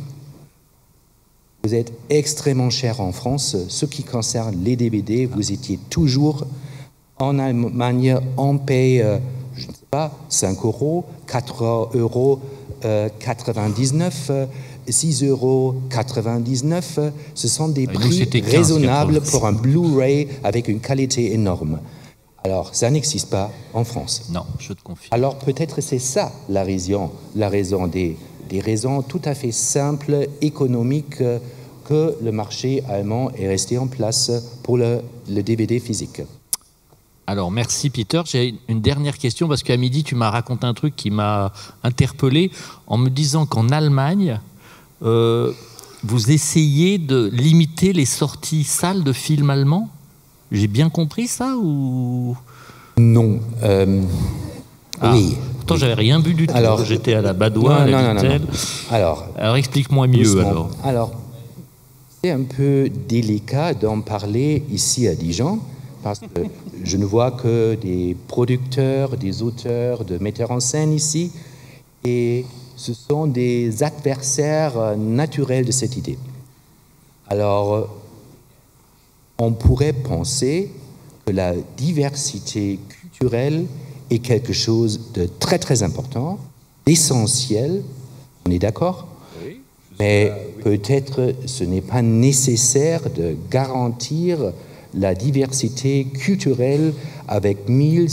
Vous êtes extrêmement cher en France. Ce qui concerne les DVD, vous étiez toujours en Allemagne, on paye, je ne sais pas, 5 €, 4,99 €, 6,99 €. Ce sont des prix raisonnables pour un Blu-ray avec une qualité énorme. Alors, ça n'existe pas en France. Non, je te confirme. Alors, peut-être c'est ça la raison des raisons tout à fait simples, économiques, que le marché allemand est resté en place pour le DVD physique. Alors, merci Peter. J'ai une dernière question, parce qu'à midi, tu m'as raconté un truc qui m'a interpellé en me disant qu'en Allemagne, vous essayez de limiter les sorties salles de films allemands. J'ai bien compris ça ou non? Oui. Pourtant, j'avais rien vu du tout. Alors, j'étais à la Badois, non. Alors, explique-moi mieux. Doucement. Alors, c'est un peu délicat d'en parler ici à Dijon, parce que je ne vois que des producteurs, des auteurs, de metteurs en scène ici, et ce sont des adversaires naturels de cette idée. Alors, on pourrait penser que la diversité culturelle est quelque chose de très très important, d'essentiel, on est d'accord? Oui. Mais peut-être ce n'est pas nécessaire de garantir la diversité culturelle avec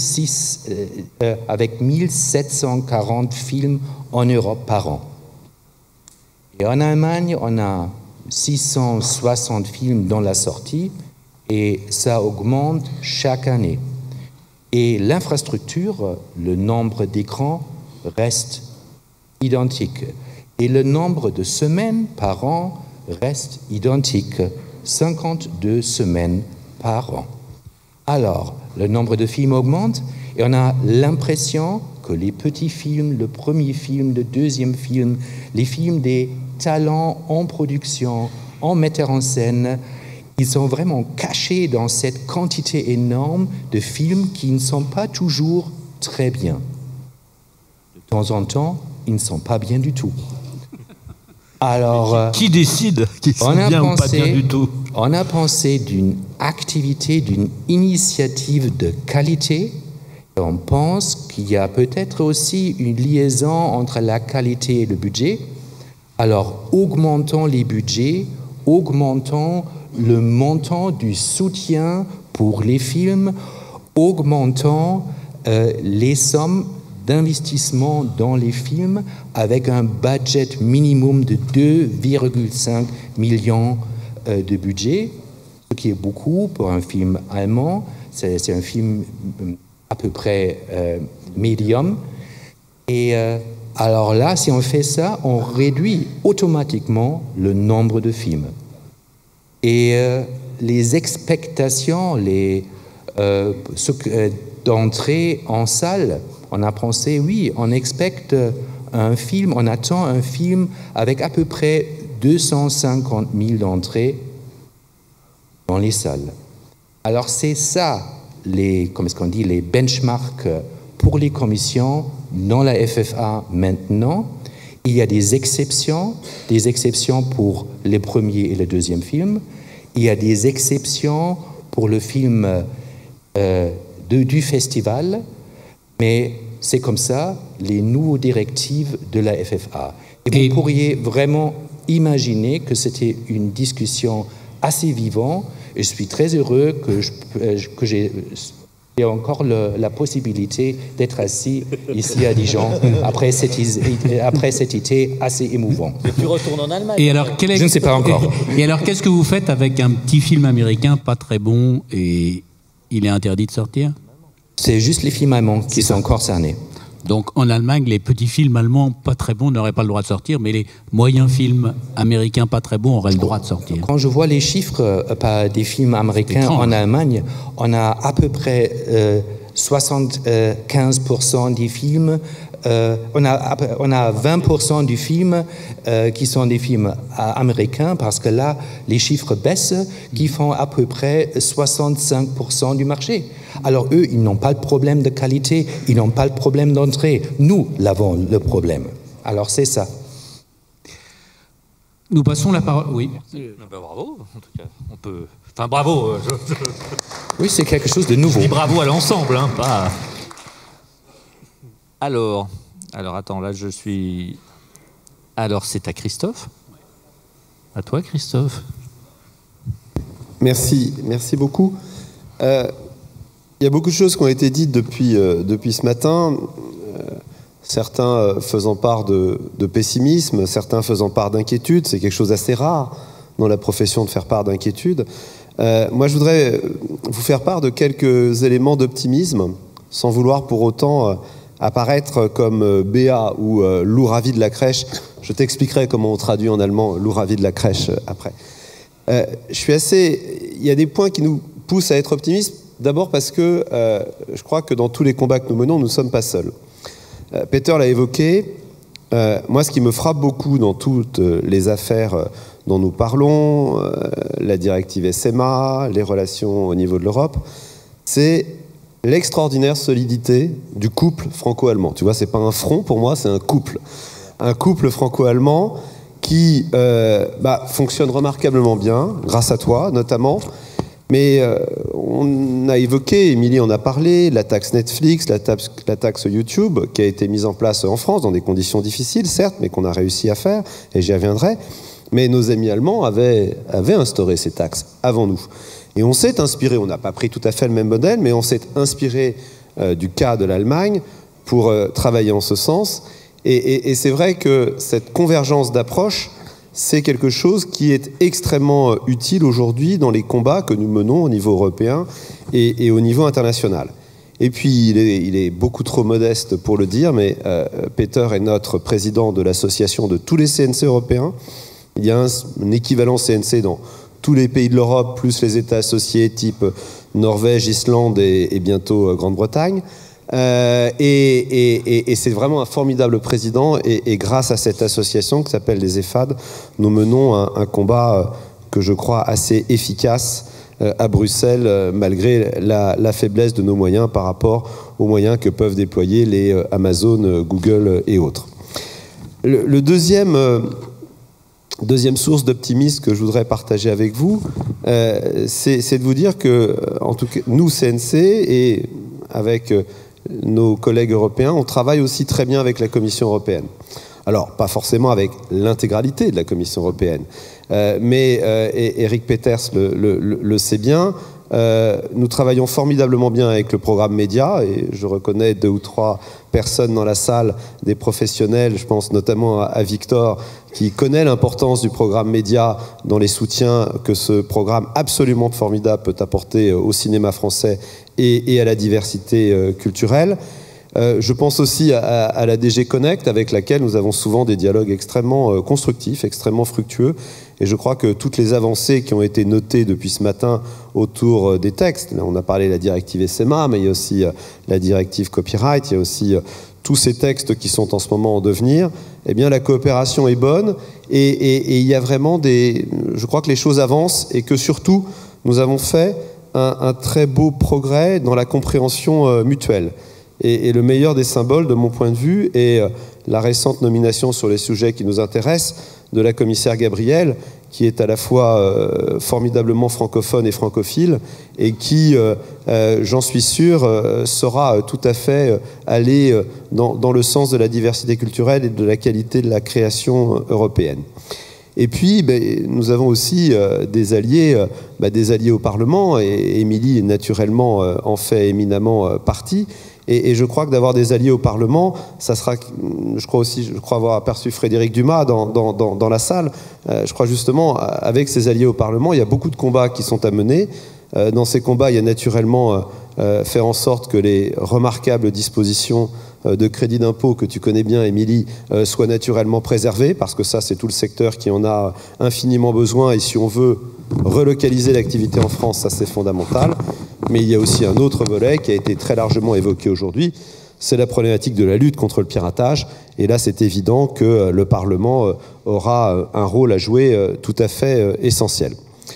1740 films en Europe par an. Et en Allemagne, on a 660 films dans la sortie, et ça augmente chaque année. Et l'infrastructure, le nombre d'écrans reste identique. Et le nombre de semaines par an reste identique, 52 semaines par an. Alors, le nombre de films augmente et on a l'impression que les petits films, le premier film, le deuxième film, les films des talents en production, en metteur en scène, ils sont vraiment cachés dans cette quantité énorme de films qui ne sont pas toujours très bien. De temps en temps, ils ne sont pas bien du tout. Alors, qui décide qu'ils sont bien ou pas bien du tout? On a pensé d'une activité, d'une initiative de qualité. Et on pense qu'il y a peut-être aussi une liaison entre la qualité et le budget. Alors, augmentons les budgets, augmentons le montant du soutien pour les films, augmentons les sommes d'investissement dans les films avec un budget minimum de 2,5 millions de budget, ce qui est beaucoup pour un film allemand. C'est un film à peu près médium. Et alors là, si on fait ça, on réduit automatiquement le nombre de films. Et les expectations, d'entrée en salle, on a pensé, oui, on expecte un film, on attend un film avec à peu près 250 000 d'entrées dans les salles. Alors c'est ça, les benchmarks pour les commissions dans la FFA maintenant. Il y a des exceptions pour les premiers et les deuxièmes films. Il y a des exceptions pour le film du festival, mais c'est comme ça, les nouvelles directives de la FFA. Et vous pourriez vraiment imaginer que c'était une discussion assez vivante, et je suis très heureux que j'ai encore la possibilité d'être assis ici à Dijon après cet été assez émouvant. Et tu retournes en Allemagne. Et alors, je ne sais pas encore. Et alors, qu'est-ce que vous faites avec un petit film américain pas très bon et il est interdit de sortir? C'est juste les films allemands qui sont concernés. Donc en Allemagne, les petits films allemands pas très bons n'auraient pas le droit de sortir, mais les moyens films américains pas très bons auraient le droit de sortir. Quand je vois les chiffres des films américains en Allemagne, on a à peu près 75% des films, on a 20% du film qui sont des films américains, parce que là, les chiffres baissent, qui font à peu près 65% du marché. Alors eux, ils n'ont pas le problème de qualité, ils n'ont pas le problème d'entrée. Nous l'avons le problème. Alors c'est ça. Nous passons la parole. Oui. Bravo, en tout cas. On peut. Enfin, bravo. Oui, c'est quelque chose de nouveau. Je dis bravo à l'ensemble, hein, pas. Alors, attends, là je suis. Alors c'est à Christophe. À toi, Christophe. Merci beaucoup. Il y a beaucoup de choses qui ont été dites depuis ce matin, certains faisant part de pessimisme, certains faisant part d'inquiétude. C'est quelque chose d'assez rare dans la profession de faire part d'inquiétude. Moi, je voudrais vous faire part de quelques éléments d'optimisme, sans vouloir pour autant apparaître comme Béa ou loup ravi de la crèche. Je t'expliquerai comment on traduit en allemand loup ravi de la crèche après. Il y a des points qui nous poussent à être optimistes. D'abord parce que je crois que dans tous les combats que nous menons, nous ne sommes pas seuls. Peter l'a évoqué. Moi, ce qui me frappe beaucoup dans toutes les affaires dont nous parlons, la directive SMA, les relations au niveau de l'Europe, c'est l'extraordinaire solidité du couple franco-allemand. Tu vois, c'est pas un front pour moi, c'est un couple. Un couple franco-allemand qui fonctionne remarquablement bien, grâce à toi notamment. Mais on a évoqué, Émilie en a parlé, la taxe Netflix, la taxe YouTube, qui a été mise en place en France dans des conditions difficiles, certes, mais qu'on a réussi à faire, et j'y reviendrai. Mais nos amis allemands avaient instauré ces taxes avant nous. Et on s'est inspiré, on n'a pas pris tout à fait le même modèle, mais on s'est inspiré du cas de l'Allemagne pour travailler en ce sens. Et c'est vrai que cette convergence d'approche, c'est quelque chose qui est extrêmement utile aujourd'hui dans les combats que nous menons au niveau européen et au niveau international. Et puis, il est beaucoup trop modeste pour le dire, mais Peter est notre président de l'association de tous les CNC européens. Il y a un équivalent CNC dans tous les pays de l'Europe, plus les États associés type Norvège, Islande et bientôt Grande-Bretagne. Et c'est vraiment un formidable président, et grâce à cette association qui s'appelle les EFAD, nous menons un combat que je crois assez efficace à Bruxelles, malgré la faiblesse de nos moyens par rapport aux moyens que peuvent déployer les Amazon, Google et autres. Le deuxième source d'optimisme que je voudrais partager avec vous, c'est de vous dire que, en tout cas, nous, CNC, et avec nos collègues européens, on travaille aussi très bien avec la Commission européenne. Alors, pas forcément avec l'intégralité de la Commission européenne, mais Eric Peters le sait bien, Nous travaillons formidablement bien avec le programme Média, et je reconnais 2 ou 3 personnes dans la salle, des professionnels, je pense notamment à Victor, qui connaît l'importance du programme Média dans les soutiens que ce programme absolument formidable peut apporter au cinéma français et à la diversité culturelle. Je pense aussi à la DG Connect, avec laquelle nous avons souvent des dialogues extrêmement constructifs, extrêmement fructueux. Et je crois que toutes les avancées qui ont été notées depuis ce matin autour des textes, on a parlé de la directive SMA, mais il y a aussi la directive copyright, il y a aussi tous ces textes qui sont en ce moment en devenir, eh bien la coopération est bonne et il y a vraiment je crois que les choses avancent et que surtout nous avons fait un très beau progrès dans la compréhension mutuelle. Et le meilleur des symboles, de mon point de vue, est la récente nomination sur les sujets qui nous intéressent de la commissaire Gabriel, qui est à la fois formidablement francophone et francophile, et qui, j'en suis sûr, saura tout à fait aller dans le sens de la diversité culturelle et de la qualité de la création européenne. Et puis, nous avons aussi des alliés au Parlement, et Émilie, naturellement, en fait éminemment partie. Et je crois que d'avoir des alliés au Parlement, ça sera, je crois avoir aperçu Frédéric Dumas dans la salle. Je crois justement, avec ces alliés au Parlement, il y a beaucoup de combats qui sont à mener. Dans ces combats, il y a naturellement faire en sorte que les remarquables dispositions de crédit d'impôt que tu connais bien, Émilie, soient naturellement préservées, parce que ça, c'est tout le secteur qui en a infiniment besoin, et si on veut relocaliser l'activité en France, ça c'est fondamental. Mais il y a aussi un autre volet qui a été très largement évoqué aujourd'hui, c'est la problématique de la lutte contre le piratage. Et là, c'est évident que le Parlement aura un rôle à jouer tout à fait essentiel.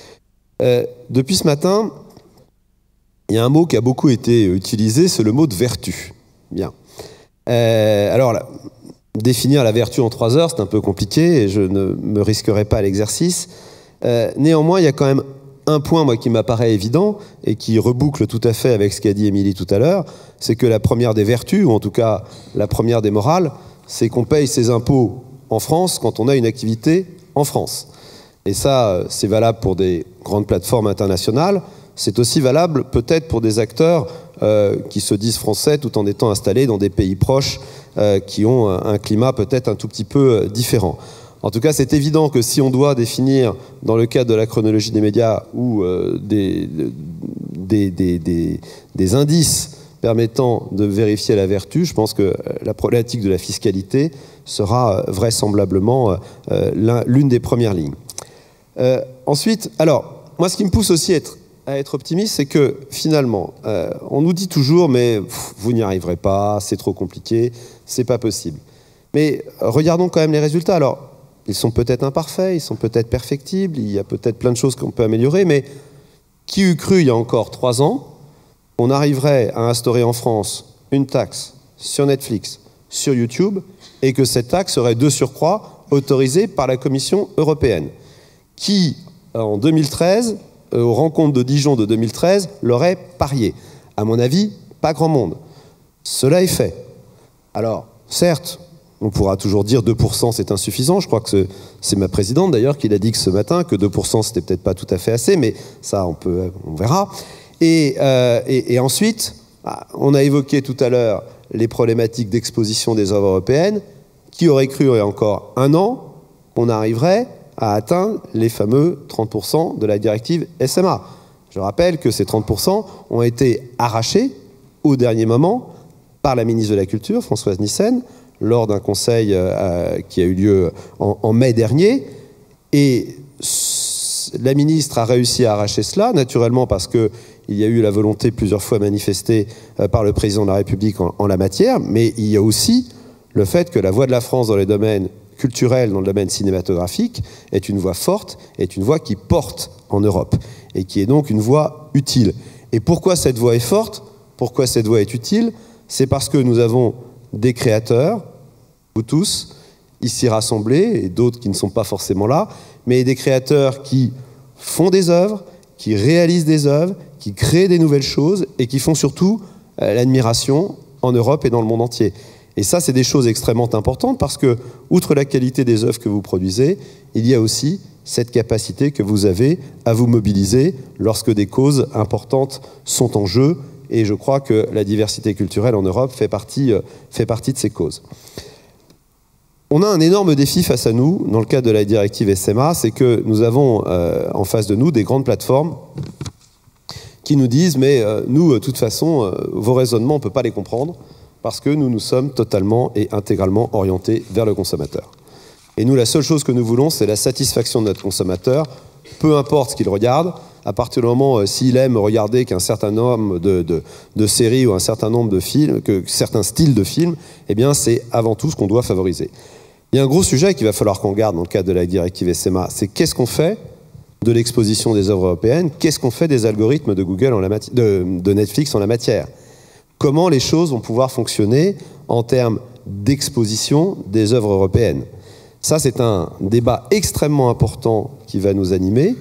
Depuis ce matin, il y a un mot qui a beaucoup été utilisé, c'est le mot de vertu. Bien. Alors, définir la vertu en 3 heures, c'est un peu compliqué et je ne me risquerai pas à l'exercice. Néanmoins, il y a quand même un point, moi, qui m'apparaît évident et qui reboucle tout à fait avec ce qu'a dit Émilie tout à l'heure, c'est que la première des vertus, ou en tout cas la première des morales, c'est qu'on paye ses impôts en France quand on a une activité en France. Et ça, c'est valable pour des grandes plateformes internationales, c'est aussi valable peut-être pour des acteurs qui se disent français tout en étant installés dans des pays proches qui ont un climat peut-être un tout petit peu différent. En tout cas, c'est évident que si on doit définir, dans le cadre de la chronologie des médias, ou des indices permettant de vérifier la vertu, je pense que la problématique de la fiscalité sera vraisemblablement l'une des premières lignes. Ensuite, alors, moi, ce qui me pousse aussi à être optimiste, c'est que finalement, on nous dit toujours, mais vous n'y arriverez pas, c'est trop compliqué, c'est pas possible. Mais regardons quand même les résultats. Alors, ils sont peut-être imparfaits, ils sont peut-être perfectibles, il y a peut-être plein de choses qu'on peut améliorer, mais qui eût cru il y a encore 3 ans qu'on arriverait à instaurer en France une taxe sur Netflix, sur YouTube, et que cette taxe serait de surcroît autorisée par la Commission européenne, qui, en 2013, aux rencontres de Dijon de 2013, l'aurait parié. À mon avis, pas grand monde. Cela est fait. Alors, certes, on pourra toujours dire 2% c'est insuffisant. Je crois que c'est ma présidente d'ailleurs qui l'a dit que ce matin, que 2% c'était peut-être pas tout à fait assez, mais ça on verra. Et ensuite, on a évoqué tout à l'heure les problématiques d'exposition des œuvres européennes. Qui aurait cru il y a encore 1 an qu'on arriverait à atteindre les fameux 30% de la directive SMA? Je rappelle que ces 30% ont été arrachés au dernier moment par la ministre de la Culture, Françoise Nyssen, lors d'un conseil qui a eu lieu en mai dernier. Et la ministre a réussi à arracher cela, naturellement parce qu'il y a eu la volonté plusieurs fois manifestée par le président de la République en la matière, mais il y a aussi le fait que la voix de la France dans les domaines culturels, dans le domaine cinématographique, est une voix forte, est une voix qui porte en Europe, et qui est donc une voix utile. Et pourquoi cette voix est forte? Pourquoi cette voix est utile? C'est parce que nous avons des créateurs, vous tous, ici rassemblés, et d'autres qui ne sont pas forcément là, mais des créateurs qui font des œuvres, qui réalisent des œuvres, qui créent des nouvelles choses, et qui font surtout l'admiration en Europe et dans le monde entier. Et ça, c'est des choses extrêmement importantes parce que, outre la qualité des œuvres que vous produisez, il y a aussi cette capacité que vous avez à vous mobiliser lorsque des causes importantes sont en jeu. Et je crois que la diversité culturelle en Europe fait partie de ces causes. On a un énorme défi face à nous, dans le cadre de la directive SMA, c'est que nous avons en face de nous des grandes plateformes qui nous disent « mais nous, de toute façon, vos raisonnements, on ne peut pas les comprendre parce que nous sommes totalement et intégralement orientés vers le consommateur. Et nous, la seule chose que nous voulons, c'est la satisfaction de notre consommateur, peu importe ce qu'il regarde, à partir du moment s'il aime regarder qu'un certain nombre de séries ou un certain nombre de films, que certains styles de films, eh bien c'est avant tout ce qu'on doit favoriser. Il y a un gros sujet qu'il va falloir qu'on garde dans le cadre de la directive SMA, c'est qu'est-ce qu'on fait de l'exposition des œuvres européennes, qu'est-ce qu'on fait des algorithmes de Google de Netflix en la matière. Comment les choses vont pouvoir fonctionner en termes d'exposition des œuvres européennes. Ça, c'est un débat extrêmement important qui va nous animer.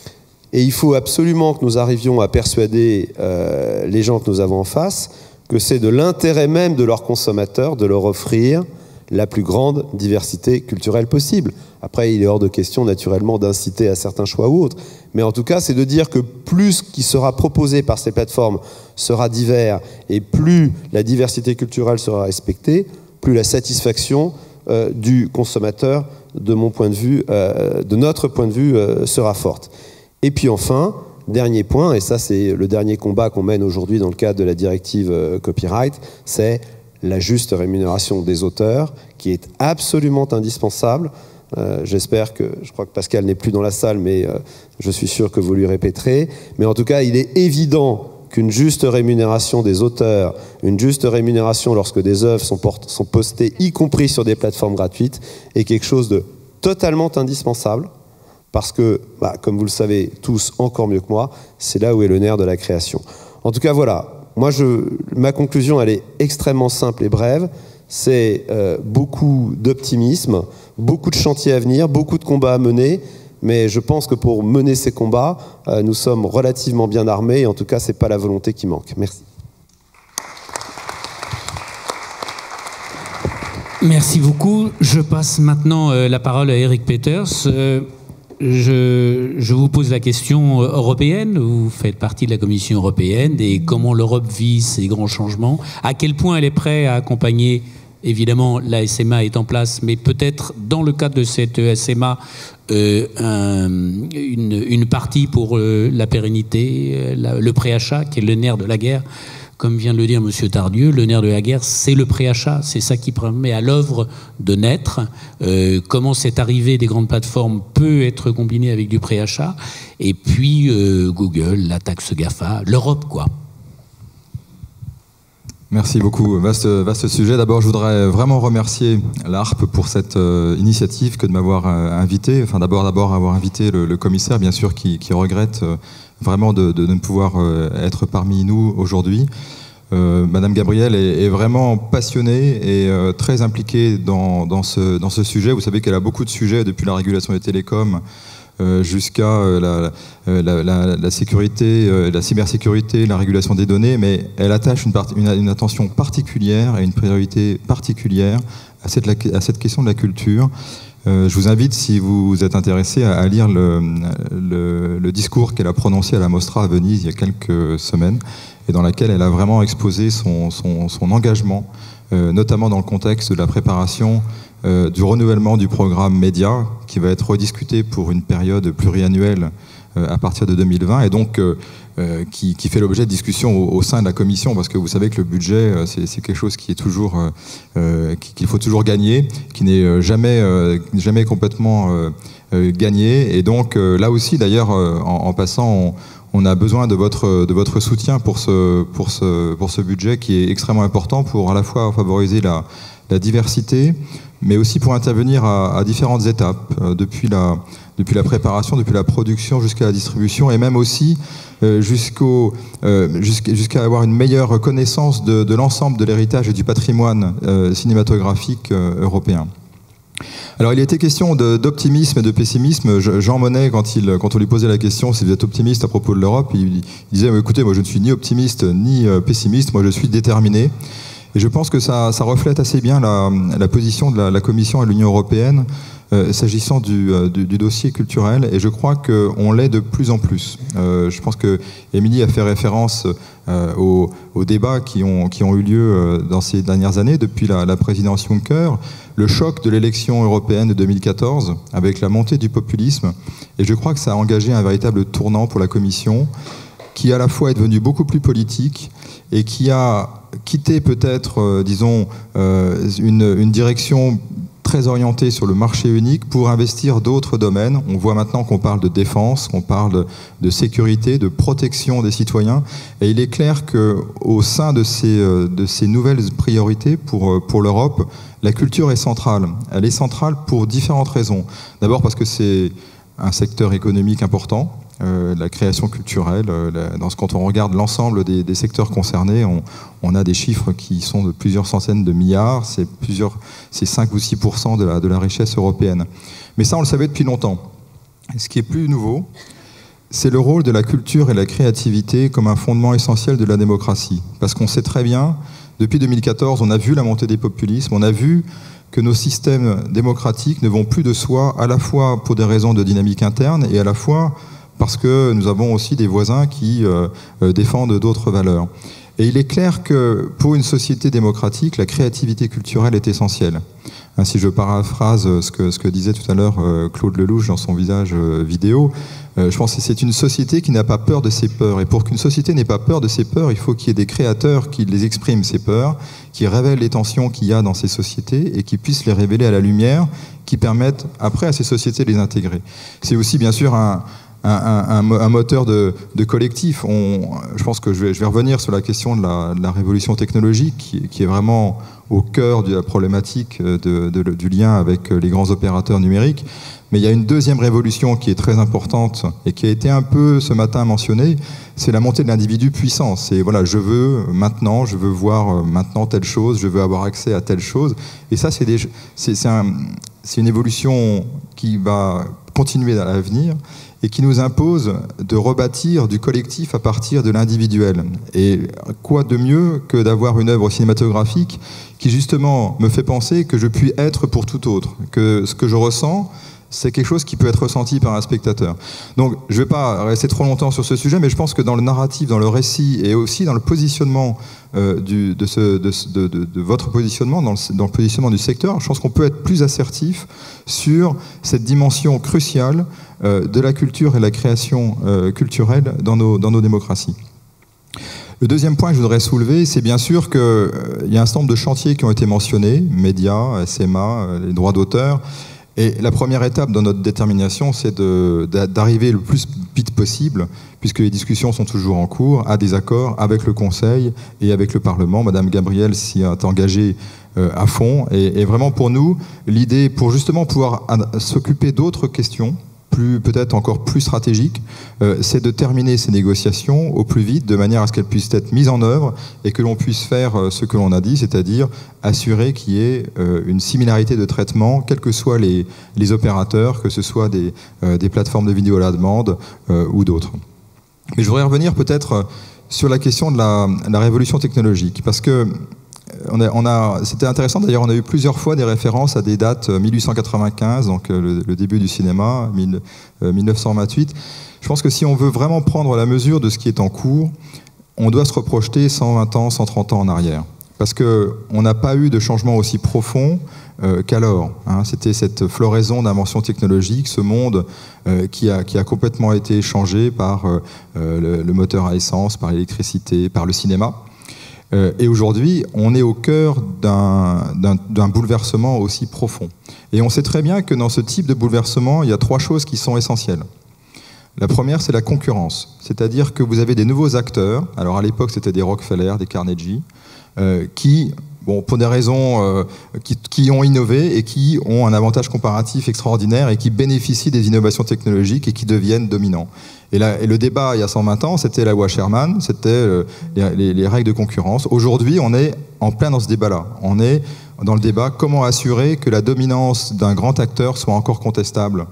Et il faut absolument que nous arrivions à persuader les gens que nous avons en face que c'est de l'intérêt même de leurs consommateurs de leur offrir la plus grande diversité culturelle possible. Après, il est hors de question, naturellement, d'inciter à certains choix ou autres. Mais en tout cas, c'est de dire que plus ce qui sera proposé par ces plateformes sera divers et plus la diversité culturelle sera respectée, plus la satisfaction du consommateur, de mon point de vue, de notre point de vue, sera forte. Et puis enfin, dernier point, et ça c'est le dernier combat qu'on mène aujourd'hui dans le cadre de la directive copyright, c'est la juste rémunération des auteurs, qui est absolument indispensable. J'espère que, je crois que Pascal n'est plus dans la salle, mais je suis sûr que vous lui répéterez. Mais en tout cas, il est évident qu'une juste rémunération des auteurs, une juste rémunération lorsque des œuvres sont postées, y compris sur des plateformes gratuites, est quelque chose de totalement indispensable. Parce que, comme vous le savez tous encore mieux que moi, c'est là où est le nerf de la création. En tout cas, voilà. Moi, ma conclusion, elle est extrêmement simple et brève. C'est beaucoup d'optimisme, beaucoup de chantiers à venir, beaucoup de combats à mener. Mais je pense que pour mener ces combats, nous sommes relativement bien armés. Et en tout cas, ce n'est pas la volonté qui manque. Merci. Merci beaucoup. Je passe maintenant la parole à Eric Peters. Je vous pose la question européenne. Vous faites partie de la Commission européenne et comment l'Europe vit ces grands changements. À quel point elle est prête à accompagner, évidemment, la SMA est en place, mais peut-être dans le cadre de cette SMA, une partie pour la pérennité, le préachat, qui est le nerf de la guerre. Comme vient de le dire M. Tardieu, le nerf de la guerre, c'est le préachat. C'est ça qui permet à l'œuvre de naître. Comment cette arrivée des grandes plateformes peut être combinée avec du préachat. Et puis, Google, la taxe GAFA, l'Europe, quoi. Merci beaucoup. Vaste sujet. D'abord, je voudrais vraiment remercier l'ARPE pour cette initiative que de m'avoir invité. Enfin, d'abord avoir invité le commissaire, bien sûr, qui regrette vraiment de ne pouvoir être parmi nous aujourd'hui. Madame Gabriel est vraiment passionnée et très impliquée dans ce sujet. Vous savez qu'elle a beaucoup de sujets, depuis la régulation des télécoms jusqu'à la sécurité, la cybersécurité, la régulation des données, mais elle attache une attention particulière et une priorité particulière à cette question de la culture. Je vous invite, si vous êtes intéressé, à lire le discours qu'elle a prononcé à la Mostra à Venise il y a quelques semaines, et dans laquelle elle a vraiment exposé son engagement, notamment dans le contexte de la préparation du renouvellement du programme Média, qui va être rediscuté pour une période pluriannuelle à partir de 2020, et donc qui fait l'objet de discussions au sein de la Commission, parce que vous savez que le budget, c'est quelque chose qui est toujours qu'il faut toujours gagner, qui n'est jamais complètement gagné. Et donc là aussi, d'ailleurs, en passant, on a besoin de votre soutien pour ce budget qui est extrêmement important pour à la fois favoriser la diversité, mais aussi pour intervenir à différentes étapes, depuis la préparation, depuis la production jusqu'à la distribution, et même aussi jusqu'à avoir une meilleure connaissance de l'ensemble de l'héritage et du patrimoine cinématographique européen. Alors il était question d'optimisme et de pessimisme. Jean Monnet, quand on lui posait la question si vous êtes optimiste à propos de l'Europe, il disait écoutez, moi je ne suis ni optimiste ni pessimiste, moi je suis déterminé. Et je pense que ça reflète assez bien la position de la Commission et de l'Union européenne s'agissant du dossier culturel, et je crois qu'on l'est de plus en plus. Je pense que Émilie a fait référence aux débats qui ont eu lieu dans ces dernières années, depuis la présidence Juncker, le choc de l'élection européenne de 2014, avec la montée du populisme, et je crois que ça a engagé un véritable tournant pour la Commission, qui à la fois est devenue beaucoup plus politique, et qui a quitté peut-être, disons, une direction très orienté sur le marché unique pour investir d'autres domaines. On voit maintenant qu'on parle de défense, qu'on parle de sécurité, de protection des citoyens. Et il est clair qu'au sein de ces nouvelles priorités pour l'Europe, la culture est centrale. Elle est centrale pour différentes raisons. D'abord parce que c'est un secteur économique important. La création culturelle, quand on regarde l'ensemble des secteurs concernés, on a des chiffres qui sont de plusieurs centaines de milliards, c'est 5 ou 6% de la richesse européenne. Mais ça, on le savait depuis longtemps. Ce qui est plus nouveau, c'est le rôle de la culture et de la créativité comme un fondement essentiel de la démocratie. Parce qu'on sait très bien, depuis 2014, on a vu la montée des populismes, on a vu que nos systèmes démocratiques ne vont plus de soi, à la fois pour des raisons de dynamique interne et à la fois parce que nous avons aussi des voisins qui défendent d'autres valeurs. Et il est clair que pour une société démocratique, la créativité culturelle est essentielle. Si je paraphrase ce que disait tout à l'heure Claude Lelouch dans son visage vidéo, je pense que c'est une société qui n'a pas peur de ses peurs. Et pour qu'une société n'ait pas peur de ses peurs, il faut qu'il y ait des créateurs qui les expriment, ces peurs, qui révèlent les tensions qu'il y a dans ces sociétés et qui puissent les révéler à la lumière, qui permettent après à ces sociétés de les intégrer. C'est aussi bien sûr un moteur de collectif. Je pense que je vais revenir sur la question de la révolution technologique qui est vraiment au cœur de la problématique du lien avec les grands opérateurs numériques. Mais il y a une deuxième révolution qui est très importante et qui a été un peu ce matin mentionnée, c'est la montée de l'individu puissant. C'est voilà, je veux voir maintenant telle chose, je veux avoir accès à telle chose. Et ça, c'est une évolution qui va continuer à l'avenir et qui nous impose de rebâtir du collectif à partir de l'individuel. Et quoi de mieux que d'avoir une œuvre cinématographique qui justement me fait penser que je puis être pour tout autre, que ce que je ressens, c'est quelque chose qui peut être ressenti par un spectateur. Donc je ne vais pas rester trop longtemps sur ce sujet, mais je pense que dans le narratif, dans le récit et aussi dans le positionnement de votre positionnement, dans le positionnement du secteur, je pense qu'on peut être plus assertif sur cette dimension cruciale de la culture et de la création culturelle dans nos démocraties. Le deuxième point que je voudrais soulever, c'est bien sûr qu'il y a un certain nombre de chantiers qui ont été mentionnés, médias, SMA, les droits d'auteur. Et la première étape dans notre détermination, c'est d'arriver le plus vite possible, puisque les discussions sont toujours en cours, à des accords avec le Conseil et avec le Parlement. Madame Gabriel s'y est engagée à fond. Et vraiment pour nous, l'idée, pour justement pouvoir s'occuper d'autres questions, peut-être encore plus stratégique, c'est de terminer ces négociations au plus vite, de manière à ce qu'elles puissent être mises en œuvre et que l'on puisse faire ce que l'on a dit, c'est-à-dire assurer qu'il y ait une similarité de traitement, quels que soient les opérateurs, que ce soit des plateformes de vidéo à la demande ou d'autres. Mais je voudrais revenir peut-être sur la question de la révolution technologique, parce que c'était intéressant, d'ailleurs on a eu plusieurs fois des références à des dates 1895, donc le début du cinéma, 1928. Je pense que si on veut vraiment prendre la mesure de ce qui est en cours, on doit se reprojeter 120 ans, 130 ans en arrière. Parce qu'on n'a pas eu de changement aussi profond qu'alors. C'était cette floraison d'inventions technologiques, ce monde qui a complètement été changé par le moteur à essence, par l'électricité, par le cinéma. Et aujourd'hui, on est au cœur d'un bouleversement aussi profond. Et on sait très bien que dans ce type de bouleversement, il y a 3 choses qui sont essentielles. La première, c'est la concurrence. C'est-à-dire que vous avez des nouveaux acteurs, alors à l'époque c'était des Rockefeller, des Carnegie, qui, pour des raisons, qui ont innové et qui ont un avantage comparatif extraordinaire et qui bénéficient des innovations technologiques et qui deviennent dominants. Et le débat, il y a 120 ans, c'était la loi Sherman, c'était les règles de concurrence. Aujourd'hui, on est en plein dans ce débat-là. On est dans le débat comment assurer que la dominance d'un grand acteur soit encore contestable.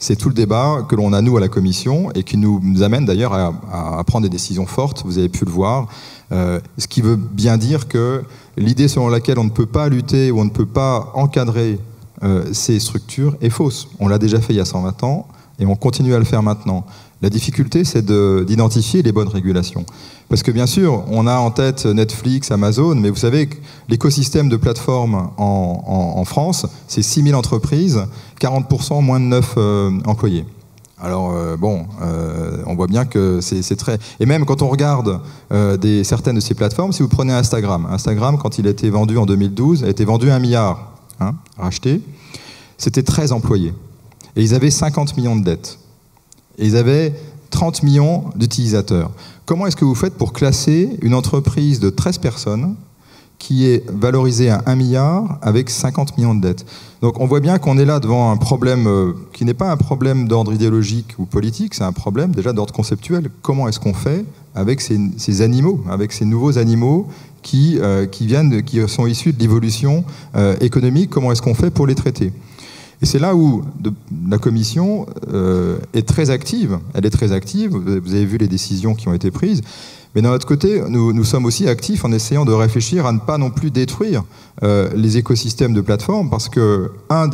C'est tout le débat que l'on a, nous, à la Commission, et qui nous amène d'ailleurs à prendre des décisions fortes, vous avez pu le voir, ce qui veut bien dire que l'idée selon laquelle on ne peut pas lutter ou on ne peut pas encadrer ces structures est fausse. On l'a déjà fait il y a 120 ans, et on continue à le faire maintenant. La difficulté, c'est d'identifier les bonnes régulations. Parce que bien sûr, on a en tête Netflix, Amazon, mais vous savez que l'écosystème de plateformes en France, c'est 6 000 entreprises, 40% moins de 9 employés. Alors on voit bien que c'est très... Et même quand on regarde certaines de ces plateformes, si vous prenez Instagram, quand il a été vendu en 2012, a été vendu 1 milliard, racheté, c'était 13 employés. Et ils avaient 50 millions de dettes. Et ils avaient 30 millions d'utilisateurs. Comment est-ce que vous faites pour classer une entreprise de 13 personnes qui est valorisée à 1 milliard avec 50 millions de dettes? Donc on voit bien qu'on est là devant un problème qui n'est pas un problème d'ordre idéologique ou politique, c'est un problème déjà d'ordre conceptuel. Comment est-ce qu'on fait avec ces animaux, avec ces nouveaux animaux qui sont issus de l'évolution économique? Comment est-ce qu'on fait pour les traiter? Et c'est là où la Commission est très active. Elle est très active. Vous avez vu les décisions qui ont été prises. Mais d'un autre côté, nous sommes aussi actifs en essayant de réfléchir à ne pas non plus détruire les écosystèmes de plateformes, parce que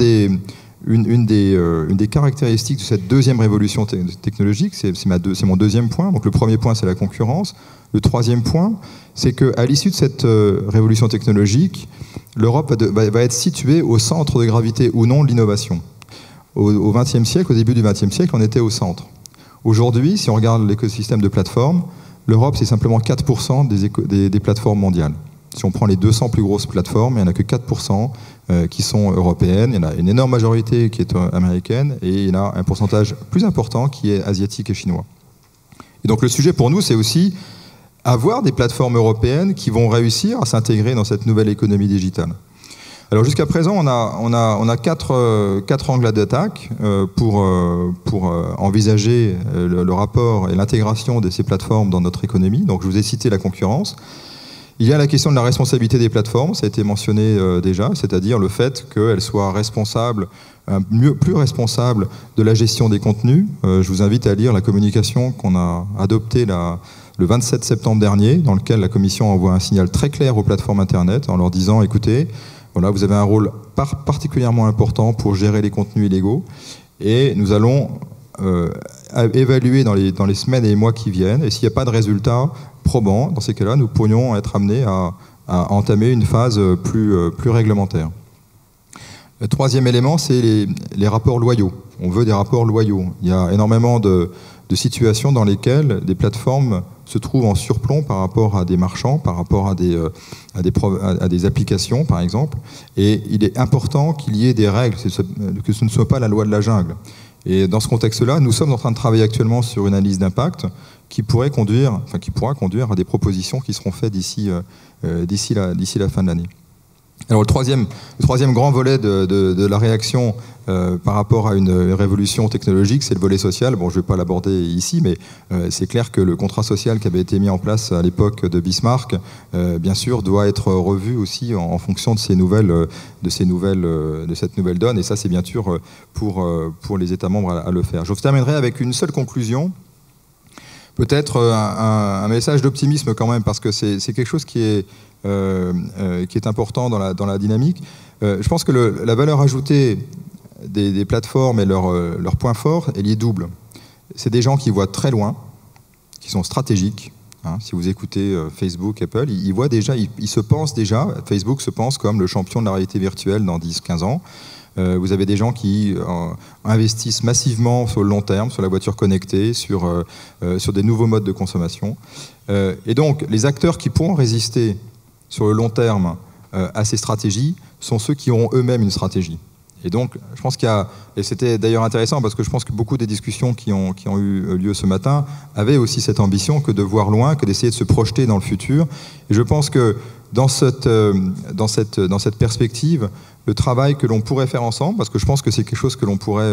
une des caractéristiques de cette deuxième révolution technologique, c'est mon deuxième point. Donc le premier point, c'est la concurrence. Le troisième point, c'est qu'à l'issue de cette révolution technologique, l'Europe va être située au centre de gravité ou non de l'innovation. Au XXe siècle, au début du XXe siècle, on était au centre. Aujourd'hui, si on regarde l'écosystème de plateformes, l'Europe, c'est simplement 4% des plateformes mondiales. Si on prend les 200 plus grosses plateformes, il n'y en a que 4% qui sont européennes. Il y en a une énorme majorité qui est américaine, et il y en a un pourcentage plus important qui est asiatique et chinois. Et donc le sujet pour nous, c'est aussi avoir des plateformes européennes qui vont réussir à s'intégrer dans cette nouvelle économie digitale. Alors jusqu'à présent, on a quatre angles d'attaque pour envisager le rapport et l'intégration de ces plateformes dans notre économie. Donc je vous ai cité la concurrence. Il y a la question de la responsabilité des plateformes, ça a été mentionné déjà, c'est-à-dire le fait qu'elles soient responsables, plus responsables de la gestion des contenus. Je vous invite à lire la communication qu'on a adoptée le 27 septembre dernier, dans lequel la Commission envoie un signal très clair aux plateformes Internet en leur disant, écoutez, voilà, vous avez un rôle particulièrement important pour gérer les contenus illégaux, et nous allons évaluer dans les semaines et les mois qui viennent, et s'il n'y a pas de résultat probant, dans ces cas-là, nous pourrions être amenés à entamer une phase plus réglementaire. Le troisième élément, c'est les rapports loyaux. On veut des rapports loyaux. Il y a énormément de situations dans lesquelles des plateformes se trouvent en surplomb par rapport à des marchands, par rapport à des applications, par exemple. Et il est important qu'il y ait des règles, que ce ne soit pas la loi de la jungle. Et dans ce contexte-là, nous sommes en train de travailler actuellement sur une analyse d'impact qui pourra conduire à des propositions qui seront faites d'ici la fin de l'année. Alors le troisième grand volet de la réaction par rapport à une révolution technologique, c'est le volet social. Bon, je ne vais pas l'aborder ici, mais c'est clair que le contrat social qui avait été mis en place à l'époque de Bismarck, bien sûr, doit être revu aussi en fonction de cette nouvelle donne. Et ça, c'est bien sûr pour les États membres à le faire. Je terminerai avec une seule conclusion. Peut-être un message d'optimisme quand même, parce que c'est quelque chose qui est important dans la dynamique. Je pense que la valeur ajoutée des plateformes et leur point fort, elle y est double. C'est des gens qui voient très loin, qui sont stratégiques. Si vous écoutez Facebook, Apple, ils se pensent déjà, Facebook se pense comme le champion de la réalité virtuelle dans 10-15 ans. Vous avez des gens qui investissent massivement sur le long terme, sur la voiture connectée, sur des nouveaux modes de consommation. Et donc, les acteurs qui pourront résister sur le long terme à ces stratégies sont ceux qui auront eux-mêmes une stratégie. Et donc, je pense et c'était d'ailleurs intéressant parce que je pense que beaucoup des discussions qui ont eu lieu ce matin avaient aussi cette ambition que de voir loin, que d'essayer de se projeter dans le futur. Et je pense que dans cette perspective, le travail que l'on pourrait faire ensemble, parce que je pense que c'est quelque chose que l'on pourrait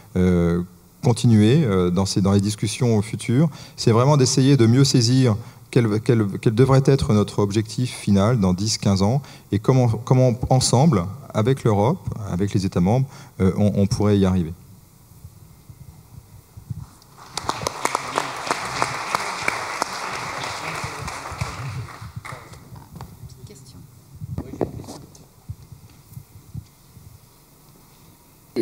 continuer dans les discussions futures, c'est vraiment d'essayer de mieux saisir quel devrait être notre objectif final dans 10-15 ans et comment ensemble, avec l'Europe, avec les États membres, on pourrait y arriver.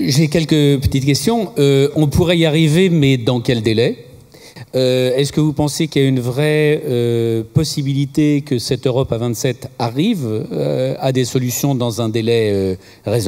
J'ai quelques petites questions. On pourrait y arriver, mais dans quel délai ? Est-ce que vous pensez qu'il y a une vraie possibilité que cette Europe à 27 arrive à des solutions dans un délai raisonnable ?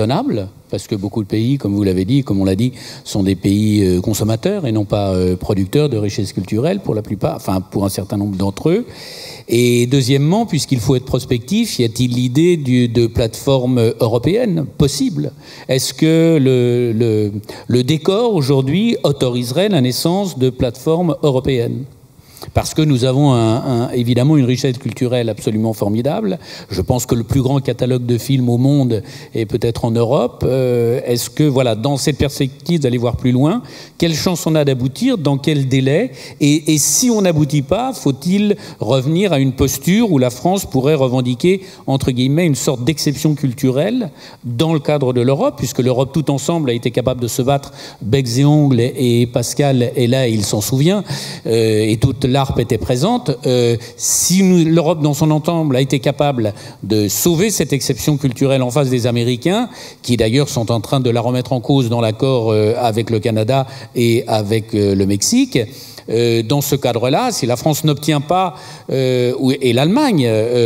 Parce que beaucoup de pays, comme vous l'avez dit, comme on l'a dit, sont des pays consommateurs et non pas producteurs de richesses culturelles pour la plupart, enfin pour un certain nombre d'entre eux. Et deuxièmement, puisqu'il faut être prospectif, y a-t-il l'idée de plateforme européenne possible ? Est-ce que le décor aujourd'hui autoriserait la naissance de plateformes européennes ? Parce que nous avons évidemment une richesse culturelle absolument formidable. Je pense que le plus grand catalogue de films au monde est peut-être en Europe. Est-ce que, voilà, dans cette perspective d'aller voir plus loin, quelle chance on a d'aboutir, dans quel délai ? Et si on n'aboutit pas, faut-il revenir à une posture où la France pourrait revendiquer, entre guillemets, une sorte d'exception culturelle dans le cadre de l'Europe, puisque l'Europe tout ensemble a été capable de se battre becs et ongles, et Pascal est là, il s'en souvient, et toute l'ARP était présente. Si l'Europe dans son ensemble a été capable de sauver cette exception culturelle en face des Américains, qui d'ailleurs sont en train de la remettre en cause dans l'accord avec le Canada et avec le Mexique, dans ce cadre-là, si la France n'obtient pas, et l'Allemagne,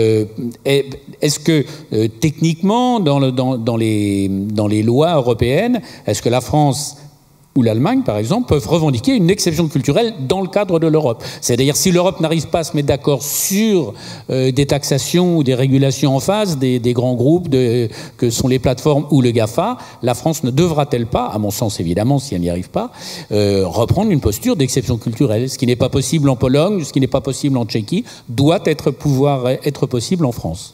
est-ce que techniquement, dans les lois européennes, est-ce que la France ou l'Allemagne, par exemple, peuvent revendiquer une exception culturelle dans le cadre de l'Europe. C'est-à-dire, si l'Europe n'arrive pas à se mettre d'accord sur des taxations ou des régulations en phase des grands groupes que sont les plateformes ou le GAFA, la France ne devra-t-elle pas, à mon sens évidemment, si elle n'y arrive pas, reprendre une posture d'exception culturelle ? Ce qui n'est pas possible en Pologne, ce qui n'est pas possible en Tchéquie, doit pouvoir être possible en France.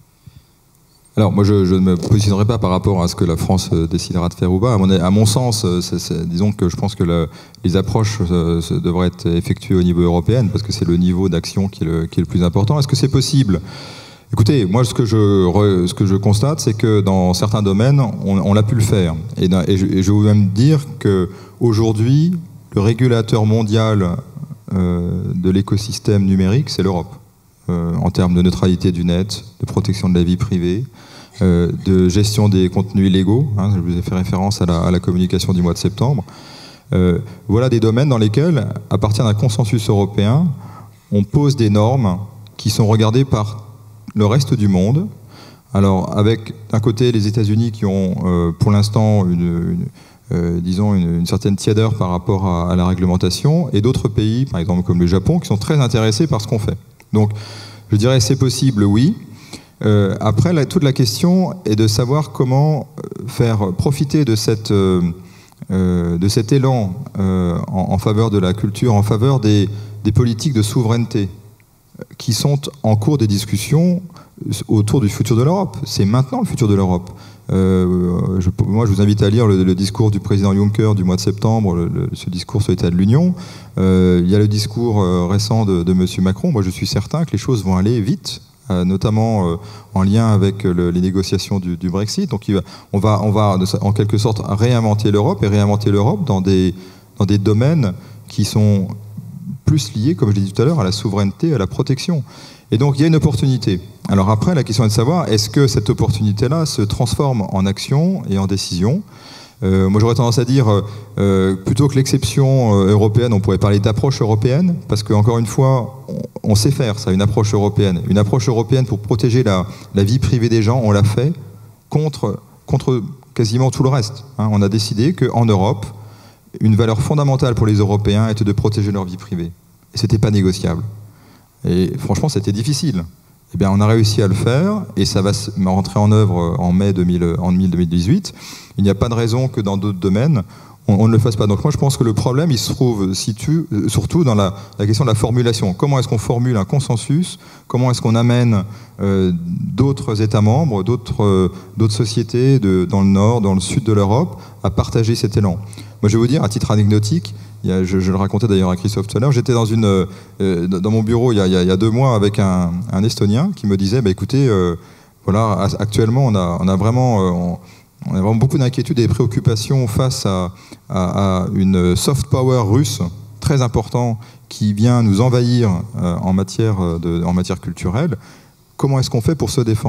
Alors, moi, je ne me positionnerai pas par rapport à ce que la France décidera de faire ou pas. À mon sens, disons que je pense que les approches devraient être effectuées au niveau européen, parce que c'est le niveau d'action qui est le plus important. Est-ce que c'est possible ? Écoutez, moi, ce que je constate, c'est que dans certains domaines, on a pu le faire. Et je veux même dire qu'aujourd'hui, le régulateur mondial de l'écosystème numérique, c'est l'Europe. En termes de neutralité du net, de protection de la vie privée, de gestion des contenus illégaux. Je vous ai fait référence à la communication du mois de septembre. Voilà des domaines dans lesquels, à partir d'un consensus européen, on pose des normes qui sont regardées par le reste du monde. Alors, avec d'un côté les États-Unis qui ont pour l'instant une certaine tiédeur par rapport à la réglementation, et d'autres pays, par exemple comme le Japon, qui sont très intéressés par ce qu'on fait. Donc, je dirais c'est possible, oui. Après, toute la question est de savoir comment faire profiter de cet élan en faveur de la culture, en faveur des politiques de souveraineté qui sont en cours des discussions autour du futur de l'Europe. C'est maintenant le futur de l'Europe. Moi, je vous invite à lire le discours du président Juncker du mois de septembre, ce discours sur l'état de l'Union. Il y a le discours récent de M. Macron. Moi, je suis certain que les choses vont aller vite, notamment en lien avec les négociations du Brexit. Donc, on va en quelque sorte réinventer l'Europe, et réinventer l'Europe dans des domaines qui sont plus liés, comme je l'ai dit tout à l'heure, à la souveraineté, à la protection. Et donc, il y a une opportunité. Alors après, la question est de savoir, est-ce que cette opportunité-là se transforme en action et en décision ? Moi, j'aurais tendance à dire, plutôt que l'exception européenne, on pourrait parler d'approche européenne, parce qu'encore une fois, on sait faire ça, une approche européenne. Une approche européenne pour protéger la vie privée des gens, on l'a fait contre quasiment tout le reste. On a décidé qu'en Europe, une valeur fondamentale pour les Européens était de protéger leur vie privée. Et c'était pas négociable. Et franchement, c'était difficile. Eh bien, on a réussi à le faire, et ça va rentrer en œuvre en mai 2018. Il n'y a pas de raison que dans d'autres domaines, on ne le fasse pas. Donc moi, je pense que le problème, il se situe surtout dans la question de la formulation. Comment est-ce qu'on formule un consensus ? Comment est-ce qu'on amène d'autres États membres, d'autres sociétés dans le nord, dans le sud de l'Europe, à partager cet élan ? Moi, je vais vous dire, à titre anecdotique, je le racontais d'ailleurs à Christophe tout à l'heure, j'étais dans mon bureau il y a 2 mois avec un Estonien qui me disait, écoutez, voilà, actuellement on a vraiment beaucoup d'inquiétudes et de préoccupations face à une soft power russe très importante qui vient nous envahir en matière culturelle. Comment est-ce qu'on fait pour se défendre ?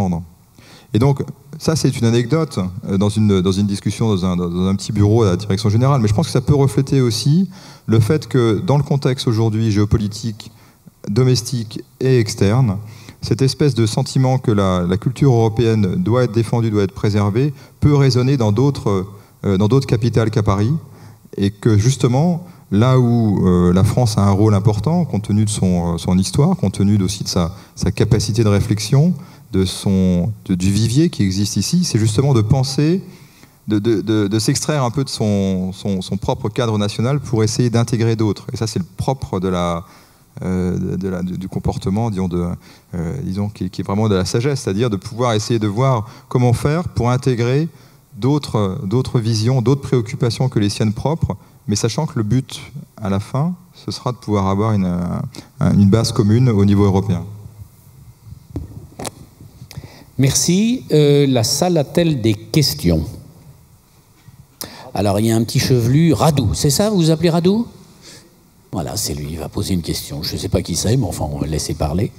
Et donc, ça, c'est une anecdote dans une discussion dans un petit bureau à la direction générale, mais je pense que ça peut refléter aussi le fait que dans le contexte aujourd'hui géopolitique, domestique et externe, cette espèce de sentiment que la culture européenne doit être défendue, doit être préservée, peut résonner dans d'autres capitales qu'à Paris, et que justement, là où la France a un rôle important, compte tenu de son histoire, compte tenu aussi de sa capacité de réflexion, du vivier qui existe ici, c'est justement de penser, de s'extraire un peu de son propre cadre national pour essayer d'intégrer d'autres. Et ça, c'est le propre du comportement, disons, qui est vraiment de la sagesse, c'est-à-dire de pouvoir essayer de voir comment faire pour intégrer d'autres visions, d'autres préoccupations que les siennes propres, mais sachant que le but, à la fin, ce sera de pouvoir avoir une base commune au niveau européen. Merci. La salle a-t-elle des questions? Alors, il y a un petit chevelu, Radou, c'est ça, vous vous appelez Radou? Voilà, c'est lui, il va poser une question. Je ne sais pas qui c'est, mais enfin, on va le laisser parler.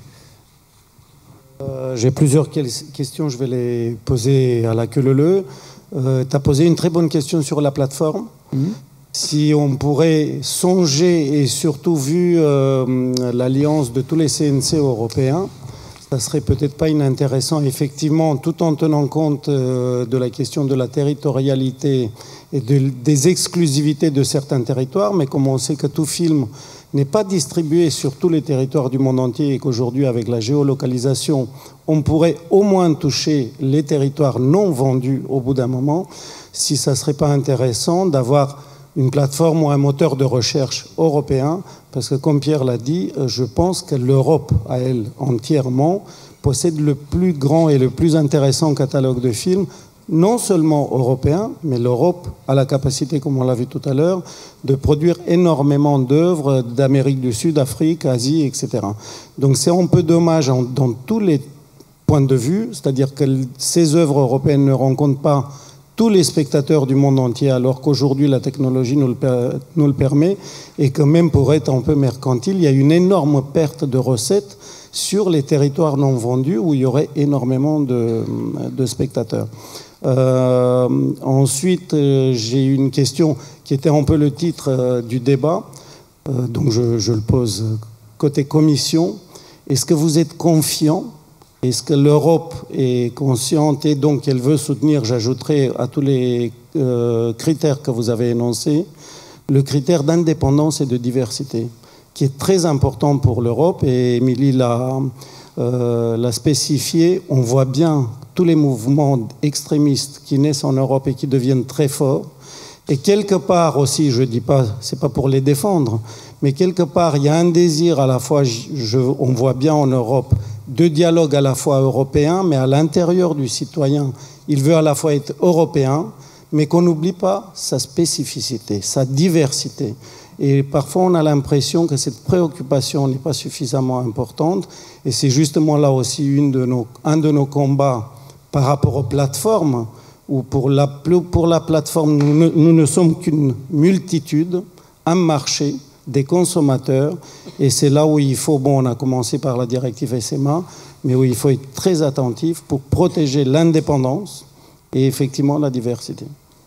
J'ai plusieurs questions, je vais les poser à la queue leu. Tu as posé une très bonne question sur la plateforme. Si on pourrait songer, et surtout vu l'alliance de tous les CNC européens, ça serait peut-être pas inintéressant, effectivement, tout en tenant compte de la question de la territorialité et des exclusivités de certains territoires, mais comme on sait que tout film n'est pas distribué sur tous les territoires du monde entier et qu'aujourd'hui, avec la géolocalisation, on pourrait au moins toucher les territoires non vendus au bout d'un moment, si ça ne serait pas intéressant d'avoir une plateforme ou un moteur de recherche européen, parce que comme Pierre l'a dit, je pense que l'Europe, à elle entièrement, possède le plus grand et le plus intéressant catalogue de films, non seulement européen, mais l'Europe a la capacité, comme on l'a vu tout à l'heure, de produire énormément d'œuvres d'Amérique du Sud, Afrique, Asie, etc. Donc c'est un peu dommage dans tous les points de vue, c'est-à-dire que ces œuvres européennes ne rencontrent pas tous les spectateurs du monde entier, alors qu'aujourd'hui la technologie nous le permet, et que même pour être un peu mercantile, il y a une énorme perte de recettes sur les territoires non vendus où il y aurait énormément de spectateurs. Ensuite, j'ai une question qui était un peu le titre du débat, donc je le pose côté commission. Est-ce que vous êtes confiant? Est-ce que l'Europe est consciente et donc elle veut soutenir, j'ajouterai à tous les critères que vous avez énoncés, le critère d'indépendance et de diversité, qui est très important pour l'Europe, et Émilie l'a spécifié. On voit bien tous les mouvements extrémistes qui naissent en Europe et qui deviennent très forts. Et quelque part aussi, je ne dis pas, c'est pas pour les défendre, mais quelque part, il y a un désir à la fois, on voit bien en Europe, de dialogue à la fois européen, mais à l'intérieur du citoyen. Il veut à la fois être européen, mais qu'on n'oublie pas sa spécificité, sa diversité. Et parfois, on a l'impression que cette préoccupation n'est pas suffisamment importante. Et c'est justement là aussi un de nos combats par rapport aux plateformes, où pour la plateforme, nous ne sommes qu'une multitude, un marché, des consommateurs, et c'est là où il faut, on a commencé par la directive SMA, mais où il faut être très attentif pour protéger l'indépendance et effectivement la diversité.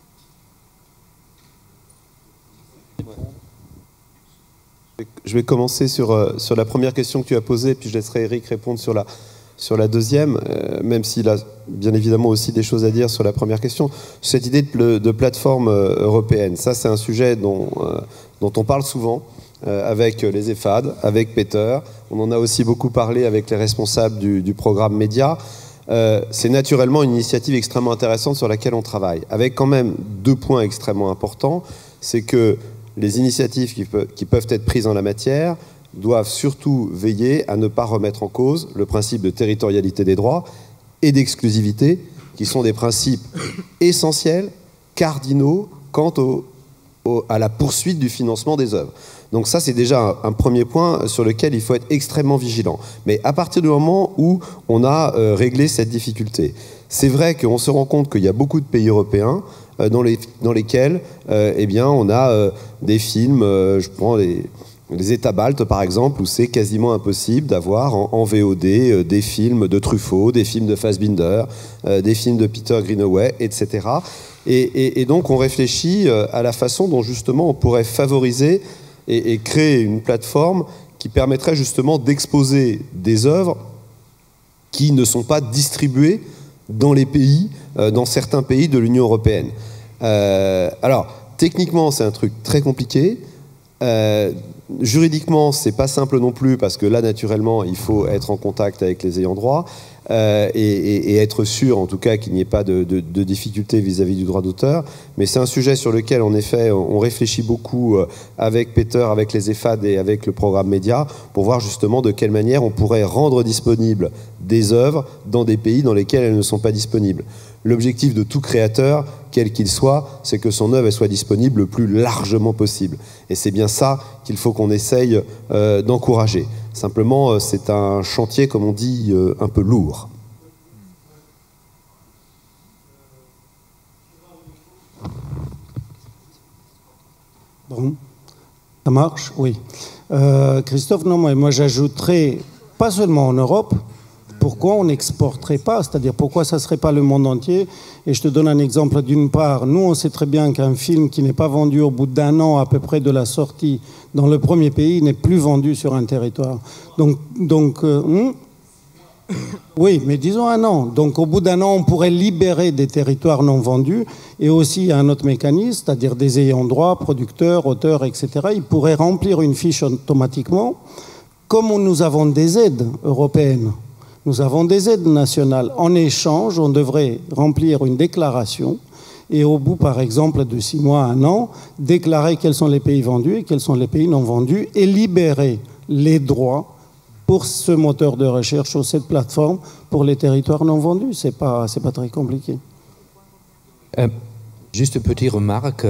Je vais commencer sur la première question que tu as posée, puis je laisserai Eric répondre sur la deuxième, même s'il a bien évidemment aussi des choses à dire sur la première question. Cette idée de plateforme européenne, ça c'est un sujet dont on parle souvent avec les EHFAD, avec Peter. On en a aussi beaucoup parlé avec les responsables du programme Média. C'est naturellement une initiative extrêmement intéressante sur laquelle on travaille, avec quand même 2 points extrêmement importants. C'est que les initiatives qui peuvent être prises en la matière doivent surtout veiller à ne pas remettre en cause le principe de territorialité des droits et d'exclusivité, qui sont des principes essentiels, cardinaux, quant à la poursuite du financement des œuvres. Donc ça, c'est déjà un premier point sur lequel il faut être extrêmement vigilant. Mais à partir du moment où on a réglé cette difficulté, c'est vrai qu'on se rend compte qu'il y a beaucoup de pays européens dans lesquels eh bien, on a des films, je prends Les États baltes, par exemple, où c'est quasiment impossible d'avoir en VOD des films de Truffaut, des films de Fassbinder, des films de Peter Greenaway, etc. Et donc on réfléchit à la façon dont justement on pourrait favoriser et créer une plateforme qui permettrait justement d'exposer des œuvres qui ne sont pas distribuées dans les pays, dans certains pays de l'Union européenne. Alors, techniquement, c'est un truc très compliqué. Juridiquement, c'est pas simple non plus, parce que là, naturellement, il faut être en contact avec les ayants droit et être sûr, en tout cas, qu'il n'y ait pas de difficultés vis-à-vis du droit d'auteur. Mais c'est un sujet sur lequel, en effet, on réfléchit beaucoup avec Peter, avec les EHFAD et avec le programme Média, pour voir justement de quelle manière on pourrait rendre disponibles des œuvres dans des pays dans lesquels elles ne sont pas disponibles. L'objectif de tout créateur, quel qu'il soit, c'est que son œuvre soit disponible le plus largement possible. Et c'est bien ça qu'il faut qu'on essaye d'encourager. Simplement, c'est un chantier, comme on dit, un peu lourd. Bon, ça marche? Oui. Christophe, non, moi j'ajouterais, pas seulement en Europe, pourquoi on n'exporterait pas? C'est-à-dire pourquoi ça ne serait pas le monde entier? Et je te donne un exemple. D'une part, nous on sait très bien qu'un film qui n'est pas vendu au bout d'un an à peu près de la sortie dans le premier pays n'est plus vendu sur un territoire. Oui, mais disons un an. Donc au bout d'un an, on pourrait libérer des territoires non vendus. Et aussi un autre mécanisme, c'est-à-dire des ayants droit, producteurs, auteurs, etc. Ils pourraient remplir une fiche automatiquement. Comme nous avons des aides européennes, nous avons des aides nationales. En échange, on devrait remplir une déclaration et au bout, par exemple, de 6 mois, 1 an, déclarer quels sont les pays vendus et quels sont les pays non vendus et libérer les droits pour ce moteur de recherche ou cette plateforme pour les territoires non vendus. C'est pas très compliqué. Juste une petite remarque.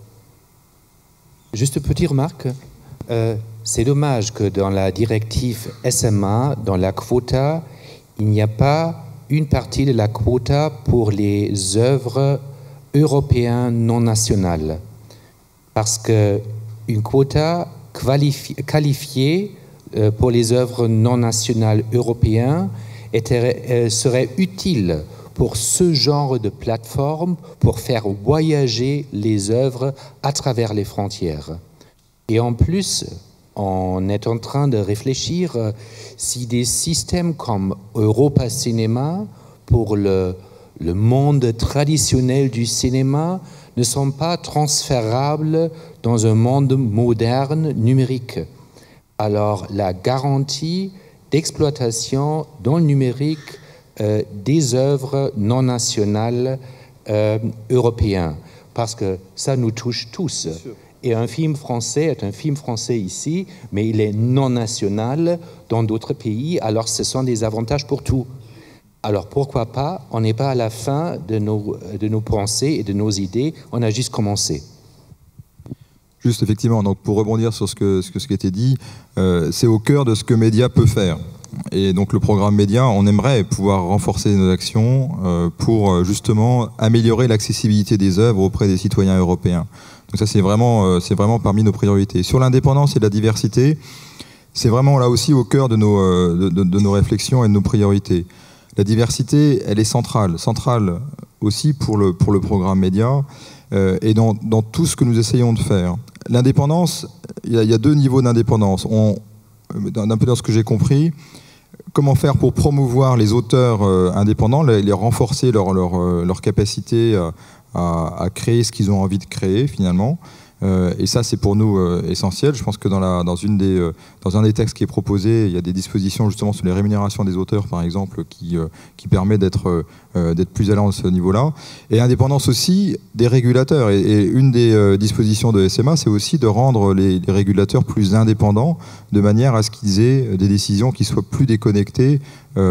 C'est dommage que dans la directive SMA, dans la quota, il n'y a pas une partie de la quota pour les œuvres européennes non nationales. Parce qu'une quota qualifiée pour les œuvres non nationales européennes serait utile pour ce genre de plateforme, pour faire voyager les œuvres à travers les frontières. Et en plus, on est en train de réfléchir si des systèmes comme Europa Cinéma pour le monde traditionnel du cinéma ne sont pas transférables dans un monde moderne numérique. Alors la garantie d'exploitation dans le numérique des œuvres non nationales européennes, parce que ça nous touche tous. Et un film français est un film français ici, mais il est non national dans d'autres pays, alors ce sont des avantages pour tout. Alors pourquoi pas, on n'est pas à la fin de nos pensées et de nos idées, on a juste commencé. Juste effectivement, donc pour rebondir sur ce qui a été dit, c'est au cœur de ce que Média peut faire. Et donc le programme Média, on aimerait pouvoir renforcer nos actions pour justement améliorer l'accessibilité des œuvres auprès des citoyens européens. Donc ça c'est vraiment parmi nos priorités. Sur l'indépendance et la diversité, c'est vraiment là aussi au cœur de nos réflexions et de nos priorités. La diversité, elle est centrale aussi pour le programme Média et dans tout ce que nous essayons de faire. L'indépendance, il y a 2 niveaux d'indépendance. Un peu dans ce que j'ai compris, comment faire pour promouvoir les auteurs indépendants, les renforcer leur capacité à créer ce qu'ils ont envie de créer finalement. Et ça, c'est pour nous essentiel. Je pense que dans un des textes qui est proposé, il y a des dispositions justement sur les rémunérations des auteurs, par exemple, qui permet d'être plus allant à ce niveau-là. Et indépendance aussi des régulateurs. Et une des dispositions de SMA, c'est aussi de rendre les régulateurs plus indépendants, de manière à ce qu'ils aient des décisions qui soient plus déconnectées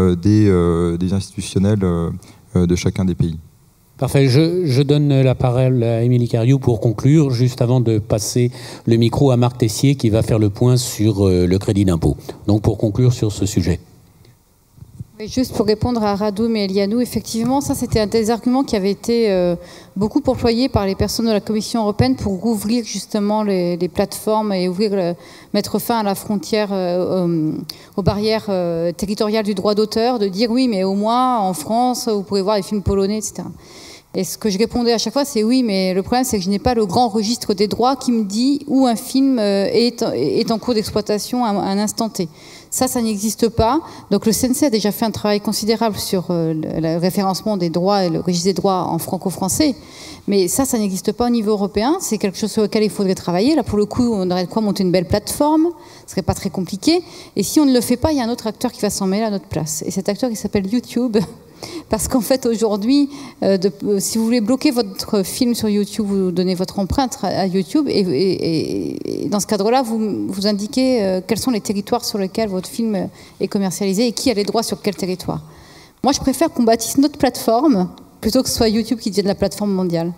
des institutionnels de chacun des pays. Parfait. Je donne la parole à Émilie Cariou pour conclure, juste avant de passer le micro à Marc Tessier qui va faire le point sur le crédit d'impôt. Donc pour conclure sur ce sujet. Juste pour répondre à Radoum et Elianou, effectivement, ça c'était un des arguments qui avait été beaucoup employé par les personnes de la Commission européenne pour rouvrir justement les plateformes et mettre fin à la frontière, aux barrières territoriales du droit d'auteur, de dire oui, mais au moins en France, vous pouvez voir les films polonais, etc. Et ce que je répondais à chaque fois, c'est oui, mais le problème, c'est que je n'ai pas le grand registre des droits qui me dit où un film est en cours d'exploitation à un instant T. Ça n'existe pas. Donc le CNC a déjà fait un travail considérable sur le référencement des droits et le registre des droits en franco-français. Mais ça n'existe pas au niveau européen. C'est quelque chose sur lequel il faudrait travailler. Là, pour le coup, on aurait de quoi monter une belle plateforme. Ce serait pas très compliqué. Et si on ne le fait pas, il y a un autre acteur qui va s'en mêler à notre place. Et cet acteur, il s'appelle YouTube. Parce qu'en fait, aujourd'hui, si vous voulez bloquer votre film sur YouTube, vous donnez votre empreinte à YouTube et dans ce cadre-là, vous indiquez quels sont les territoires sur lesquels votre film est commercialisé et qui a les droits sur quel territoire. Moi, je préfère qu'on bâtisse notre plateforme plutôt que ce soit YouTube qui devienne la plateforme mondiale.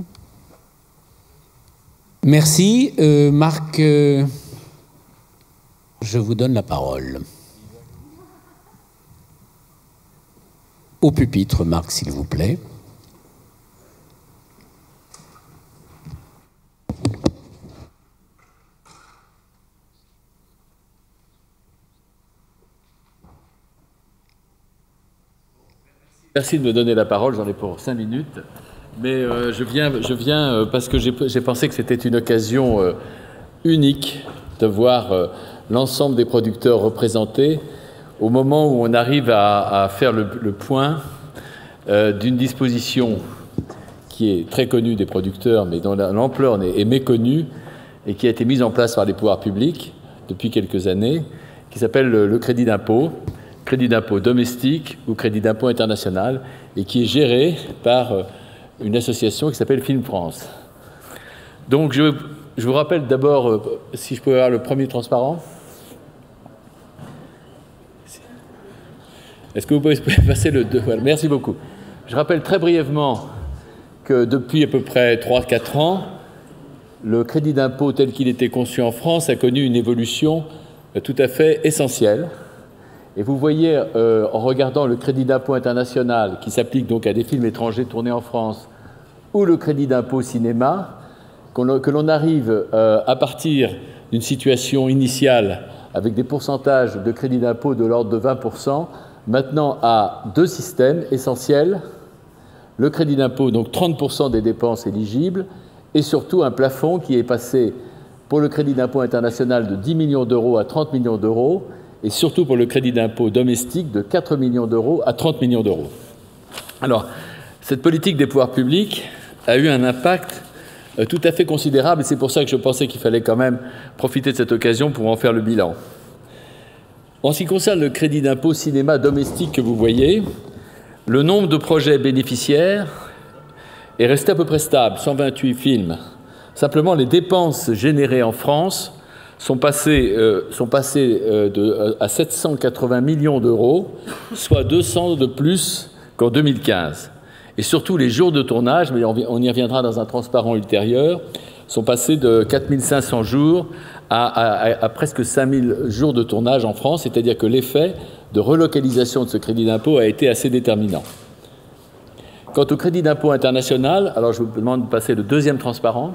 Merci. Marc, je vous donne la parole. Au pupitre, Marc, s'il vous plaît. Merci de me donner la parole, j'en ai pour 5 minutes. Mais je viens parce que j'ai pensé que c'était une occasion unique de voir l'ensemble des producteurs représentés au moment où on arrive à faire le point d'une disposition qui est très connue des producteurs, mais dont l'ampleur est méconnue et qui a été mise en place par les pouvoirs publics depuis quelques années, qui s'appelle le crédit d'impôt domestique ou crédit d'impôt international, et qui est géré par une association qui s'appelle Film France. Donc je vous rappelle d'abord, si je pouvais avoir le premier transparent. Est-ce que vous pouvez passer le 2 ? Voilà, merci beaucoup. Je rappelle très brièvement que depuis à peu près 3-4 ans, le crédit d'impôt tel qu'il était conçu en France a connu une évolution tout à fait essentielle. Et vous voyez, en regardant le crédit d'impôt international qui s'applique donc à des films étrangers tournés en France, ou le crédit d'impôt cinéma, que l'on arrive à partir d'une situation initiale avec des pourcentages de crédit d'impôt de l'ordre de 20%, maintenant à 2 systèmes essentiels, le crédit d'impôt, donc 30% des dépenses éligibles, et surtout un plafond qui est passé pour le crédit d'impôt international de 10 millions d'euros à 30 millions d'euros, et surtout pour le crédit d'impôt domestique de 4 millions d'euros à 30 millions d'euros. Alors, cette politique des pouvoirs publics a eu un impact tout à fait considérable, et c'est pour ça que je pensais qu'il fallait quand même profiter de cette occasion pour en faire le bilan. En ce qui concerne le crédit d'impôt cinéma domestique que vous voyez, le nombre de projets bénéficiaires est resté à peu près stable, 128 films. Simplement, les dépenses générées en France sont passées à 780 millions d'euros, soit 200 de plus qu'en 2015. Et surtout, les jours de tournage, mais on y reviendra dans un transparent ultérieur, sont passés de 4500 jours à presque 5000 jours de tournage en France, c'est-à-dire que l'effet de relocalisation de ce crédit d'impôt a été assez déterminant. Quant au crédit d'impôt international, alors je vous demande de passer le deuxième transparent.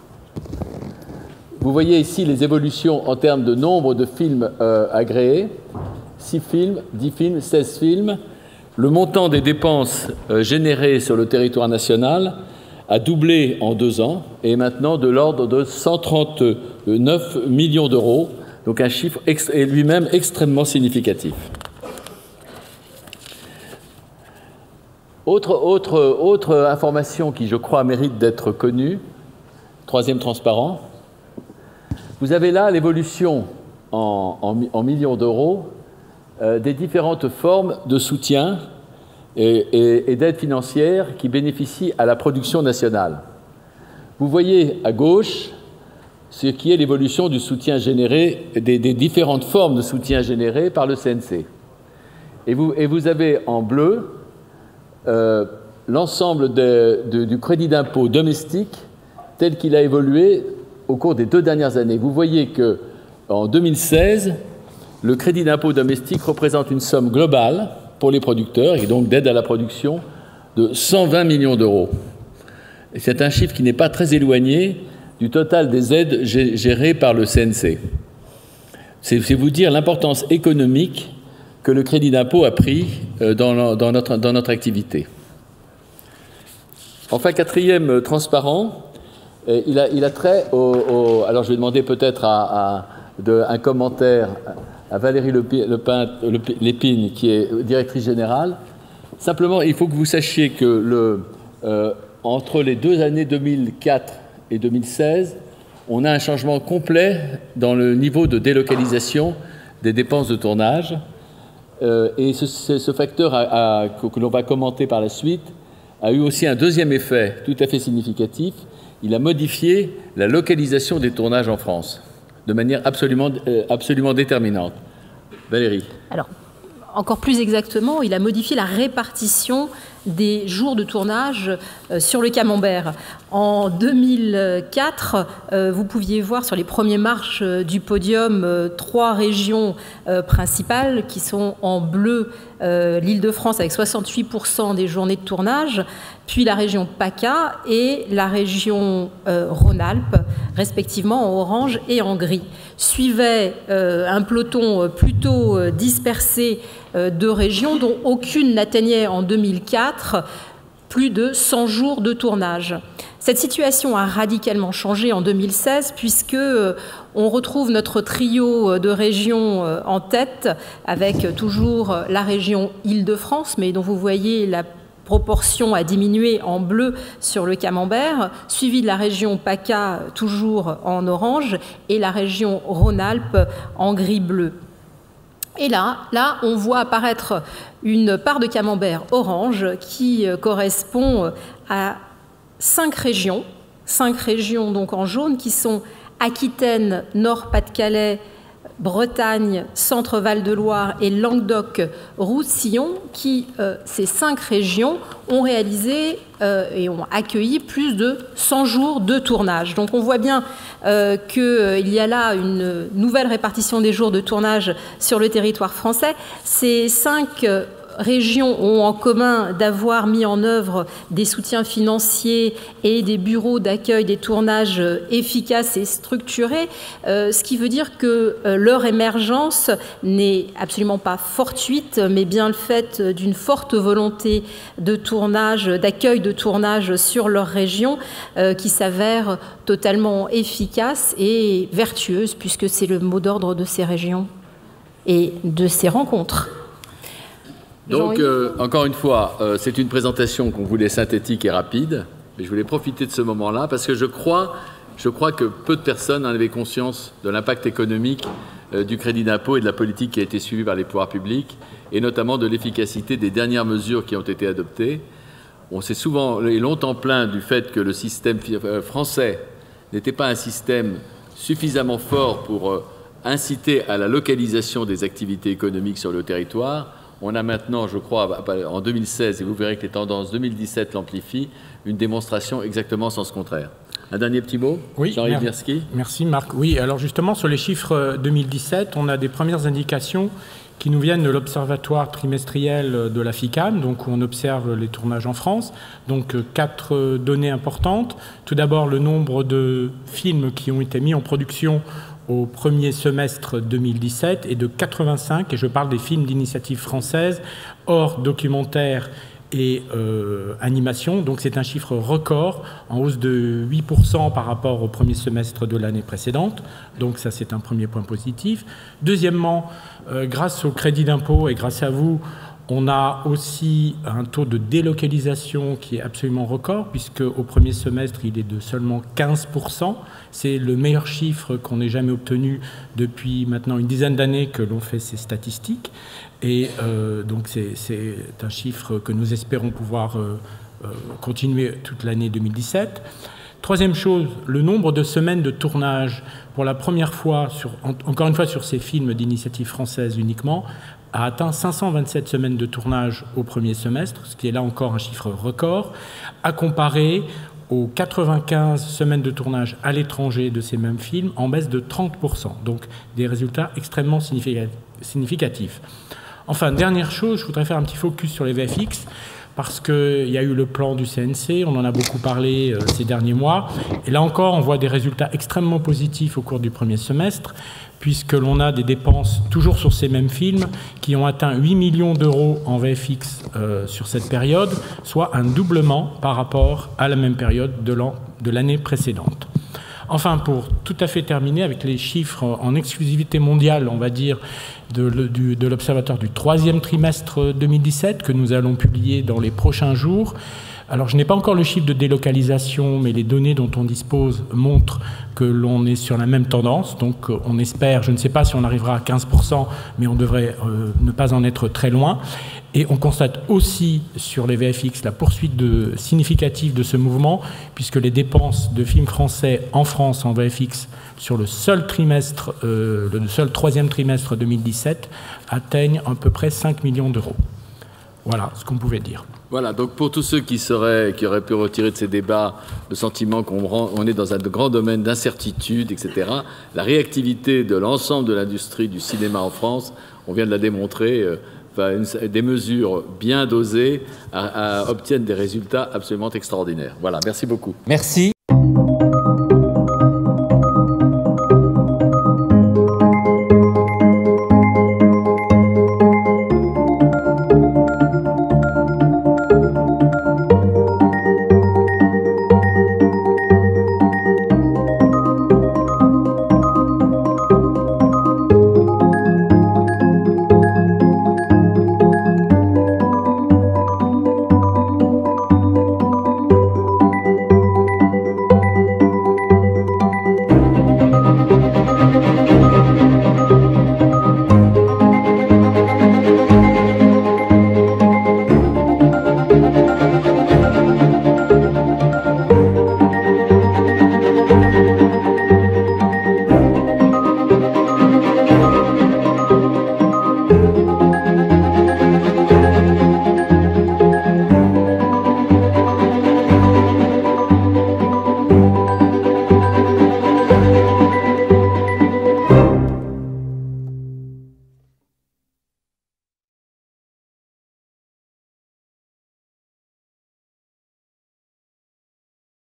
Vous voyez ici les évolutions en termes de nombre de films agréés, 6 films, 10 films, 16 films. Le montant des dépenses générées sur le territoire national a doublé en 2 ans et est maintenant de l'ordre de 139 millions d'euros, donc un chiffre est lui-même extrêmement significatif. Autre information qui, je crois, mérite d'être connue, troisième transparent, vous avez là l'évolution en millions d'euros des différentes formes de soutien et d'aide financière qui bénéficient à la production nationale. Vous voyez à gauche ce qui est l'évolution du soutien généré, des différentes formes de soutien générées par le CNC. Et vous avez en bleu l'ensemble du crédit d'impôt domestique tel qu'il a évolué au cours des 2 dernières années. Vous voyez qu'en 2016, le crédit d'impôt domestique représente une somme globale pour les producteurs, et donc d'aide à la production, de 120 millions d'euros. Et c'est un chiffre qui n'est pas très éloigné du total des aides gérées par le CNC. C'est vous dire l'importance économique que le crédit d'impôt a pris dans notre activité. Enfin, quatrième transparent, il a trait au... Alors, je vais demander peut-être un commentaire à Valérie Lépine, qui est directrice générale. Simplement, il faut que vous sachiez que entre les 2 années 2004 et 2016, on a un changement complet dans le niveau de délocalisation des dépenses de tournage. Et ce facteur que l'on va commenter par la suite a eu aussi un deuxième effet tout à fait significatif. Il a modifié la localisation des tournages en France de manière absolument déterminante. Valérie. Alors, encore plus exactement, il a modifié la répartition des jours de tournage sur le camembert. En 2004, vous pouviez voir sur les premières marches du podium 3 régions principales qui sont en bleu, l'Île-de-France avec 68% des journées de tournage, puis la région PACA et la région Rhône-Alpes, respectivement en orange et en gris. Suivait un peloton plutôt dispersé de régions dont aucune n'atteignait en 2004 plus de 100 jours de tournage. Cette situation a radicalement changé en 2016 puisque on retrouve notre trio de régions en tête avec toujours la région Île-de-France, mais dont vous voyez la proportion a diminué en bleu sur le camembert, suivi de la région PACA toujours en orange et la région Rhône-Alpes en gris-bleu. Et là, on voit apparaître une part de camembert orange qui correspond à 5 régions donc en jaune, qui sont Aquitaine, Nord-Pas-de-Calais, Bretagne, Centre-Val-de-Loire et Languedoc-Roussillon, qui, ces 5 régions, ont réalisé et ont accueilli plus de 100 jours de tournage. Donc on voit bien qu'il y a là une nouvelle répartition des jours de tournage sur le territoire français. Ces 5 régions ont en commun d'avoir mis en œuvre des soutiens financiers et des bureaux d'accueil des tournages efficaces et structurés, ce qui veut dire que leur émergence n'est absolument pas fortuite, mais bien le fait d'une forte volonté de tournage, d'accueil de tournage sur leur région, qui s'avère totalement efficace et vertueuse, puisque c'est le mot d'ordre de ces régions et de ces rencontres. Donc, encore une fois, c'est une présentation qu'on voulait synthétique et rapide, mais je voulais profiter de ce moment-là parce que je crois que peu de personnes en avaient conscience de l'impact économique du crédit d'impôt et de la politique qui a été suivie par les pouvoirs publics, et notamment de l'efficacité des dernières mesures qui ont été adoptées. On s'est souvent et longtemps plaint du fait que le système français n'était pas un système suffisamment fort pour inciter à la localisation des activités économiques sur le territoire. On a maintenant, je crois, en 2016, et vous verrez que les tendances 2017 l'amplifient, une démonstration exactement en sens contraire. Un dernier petit mot, oui, Jean-Yves Mirski. Merci Marc. Oui, alors justement, sur les chiffres 2017, on a des premières indications qui nous viennent de l'observatoire trimestriel de la FICAM, donc où on observe les tournages en France. Donc 4 données importantes. Tout d'abord, le nombre de films qui ont été mis en production au premier semestre 2017 et de 85, et je parle des films d'initiative française, hors documentaire et animation. Donc c'est un chiffre record, en hausse de 8% par rapport au premier semestre de l'année précédente. Donc ça, c'est un premier point positif. Deuxièmement, grâce au crédit d'impôt et grâce à vous, on a aussi un taux de délocalisation qui est absolument record, puisque au premier semestre, il est de seulement 15%. C'est le meilleur chiffre qu'on ait jamais obtenu depuis maintenant une dizaine d'années que l'on fait ces statistiques. Et donc c'est un chiffre que nous espérons pouvoir continuer toute l'année 2017. Troisième chose, le nombre de semaines de tournage, pour la première fois, encore une fois sur ces films d'initiative française uniquement, a atteint 527 semaines de tournage au premier semestre, ce qui est là encore un chiffre record, à comparer aux 95 semaines de tournage à l'étranger de ces mêmes films, en baisse de 30%. Donc des résultats extrêmement significatifs. Enfin, dernière chose, je voudrais faire un petit focus sur les VFX, parce qu'il y a eu le plan du CNC, on en a beaucoup parlé ces derniers mois, et là encore, on voit des résultats extrêmement positifs au cours du premier semestre, puisque l'on a des dépenses, toujours sur ces mêmes films, qui ont atteint 8 millions d'euros en VFX sur cette période, soit un doublement par rapport à la même période de l'année précédente. Enfin, pour tout à fait terminer avec les chiffres en exclusivité mondiale, on va dire, de l'Observatoire du troisième trimestre 2017, que nous allons publier dans les prochains jours. Alors, je n'ai pas encore le chiffre de délocalisation, mais les données dont on dispose montrent que l'on est sur la même tendance. Donc, on espère, je ne sais pas si on arrivera à 15%, mais on devrait ne pas en être très loin. Et on constate aussi sur les VFX la poursuite significative de ce mouvement, puisque les dépenses de films français en France en VFX sur le seul troisième trimestre 2017 atteignent à peu près 5 millions d'euros. Voilà ce qu'on pouvait dire. Voilà, donc pour tous ceux qui auraient pu retirer de ces débats le sentiment qu'on est dans un grand domaine d'incertitude, etc., la réactivité de l'ensemble de l'industrie du cinéma en France, on vient de la démontrer, des mesures bien dosées obtiennent des résultats absolument extraordinaires. Voilà, merci beaucoup. Merci.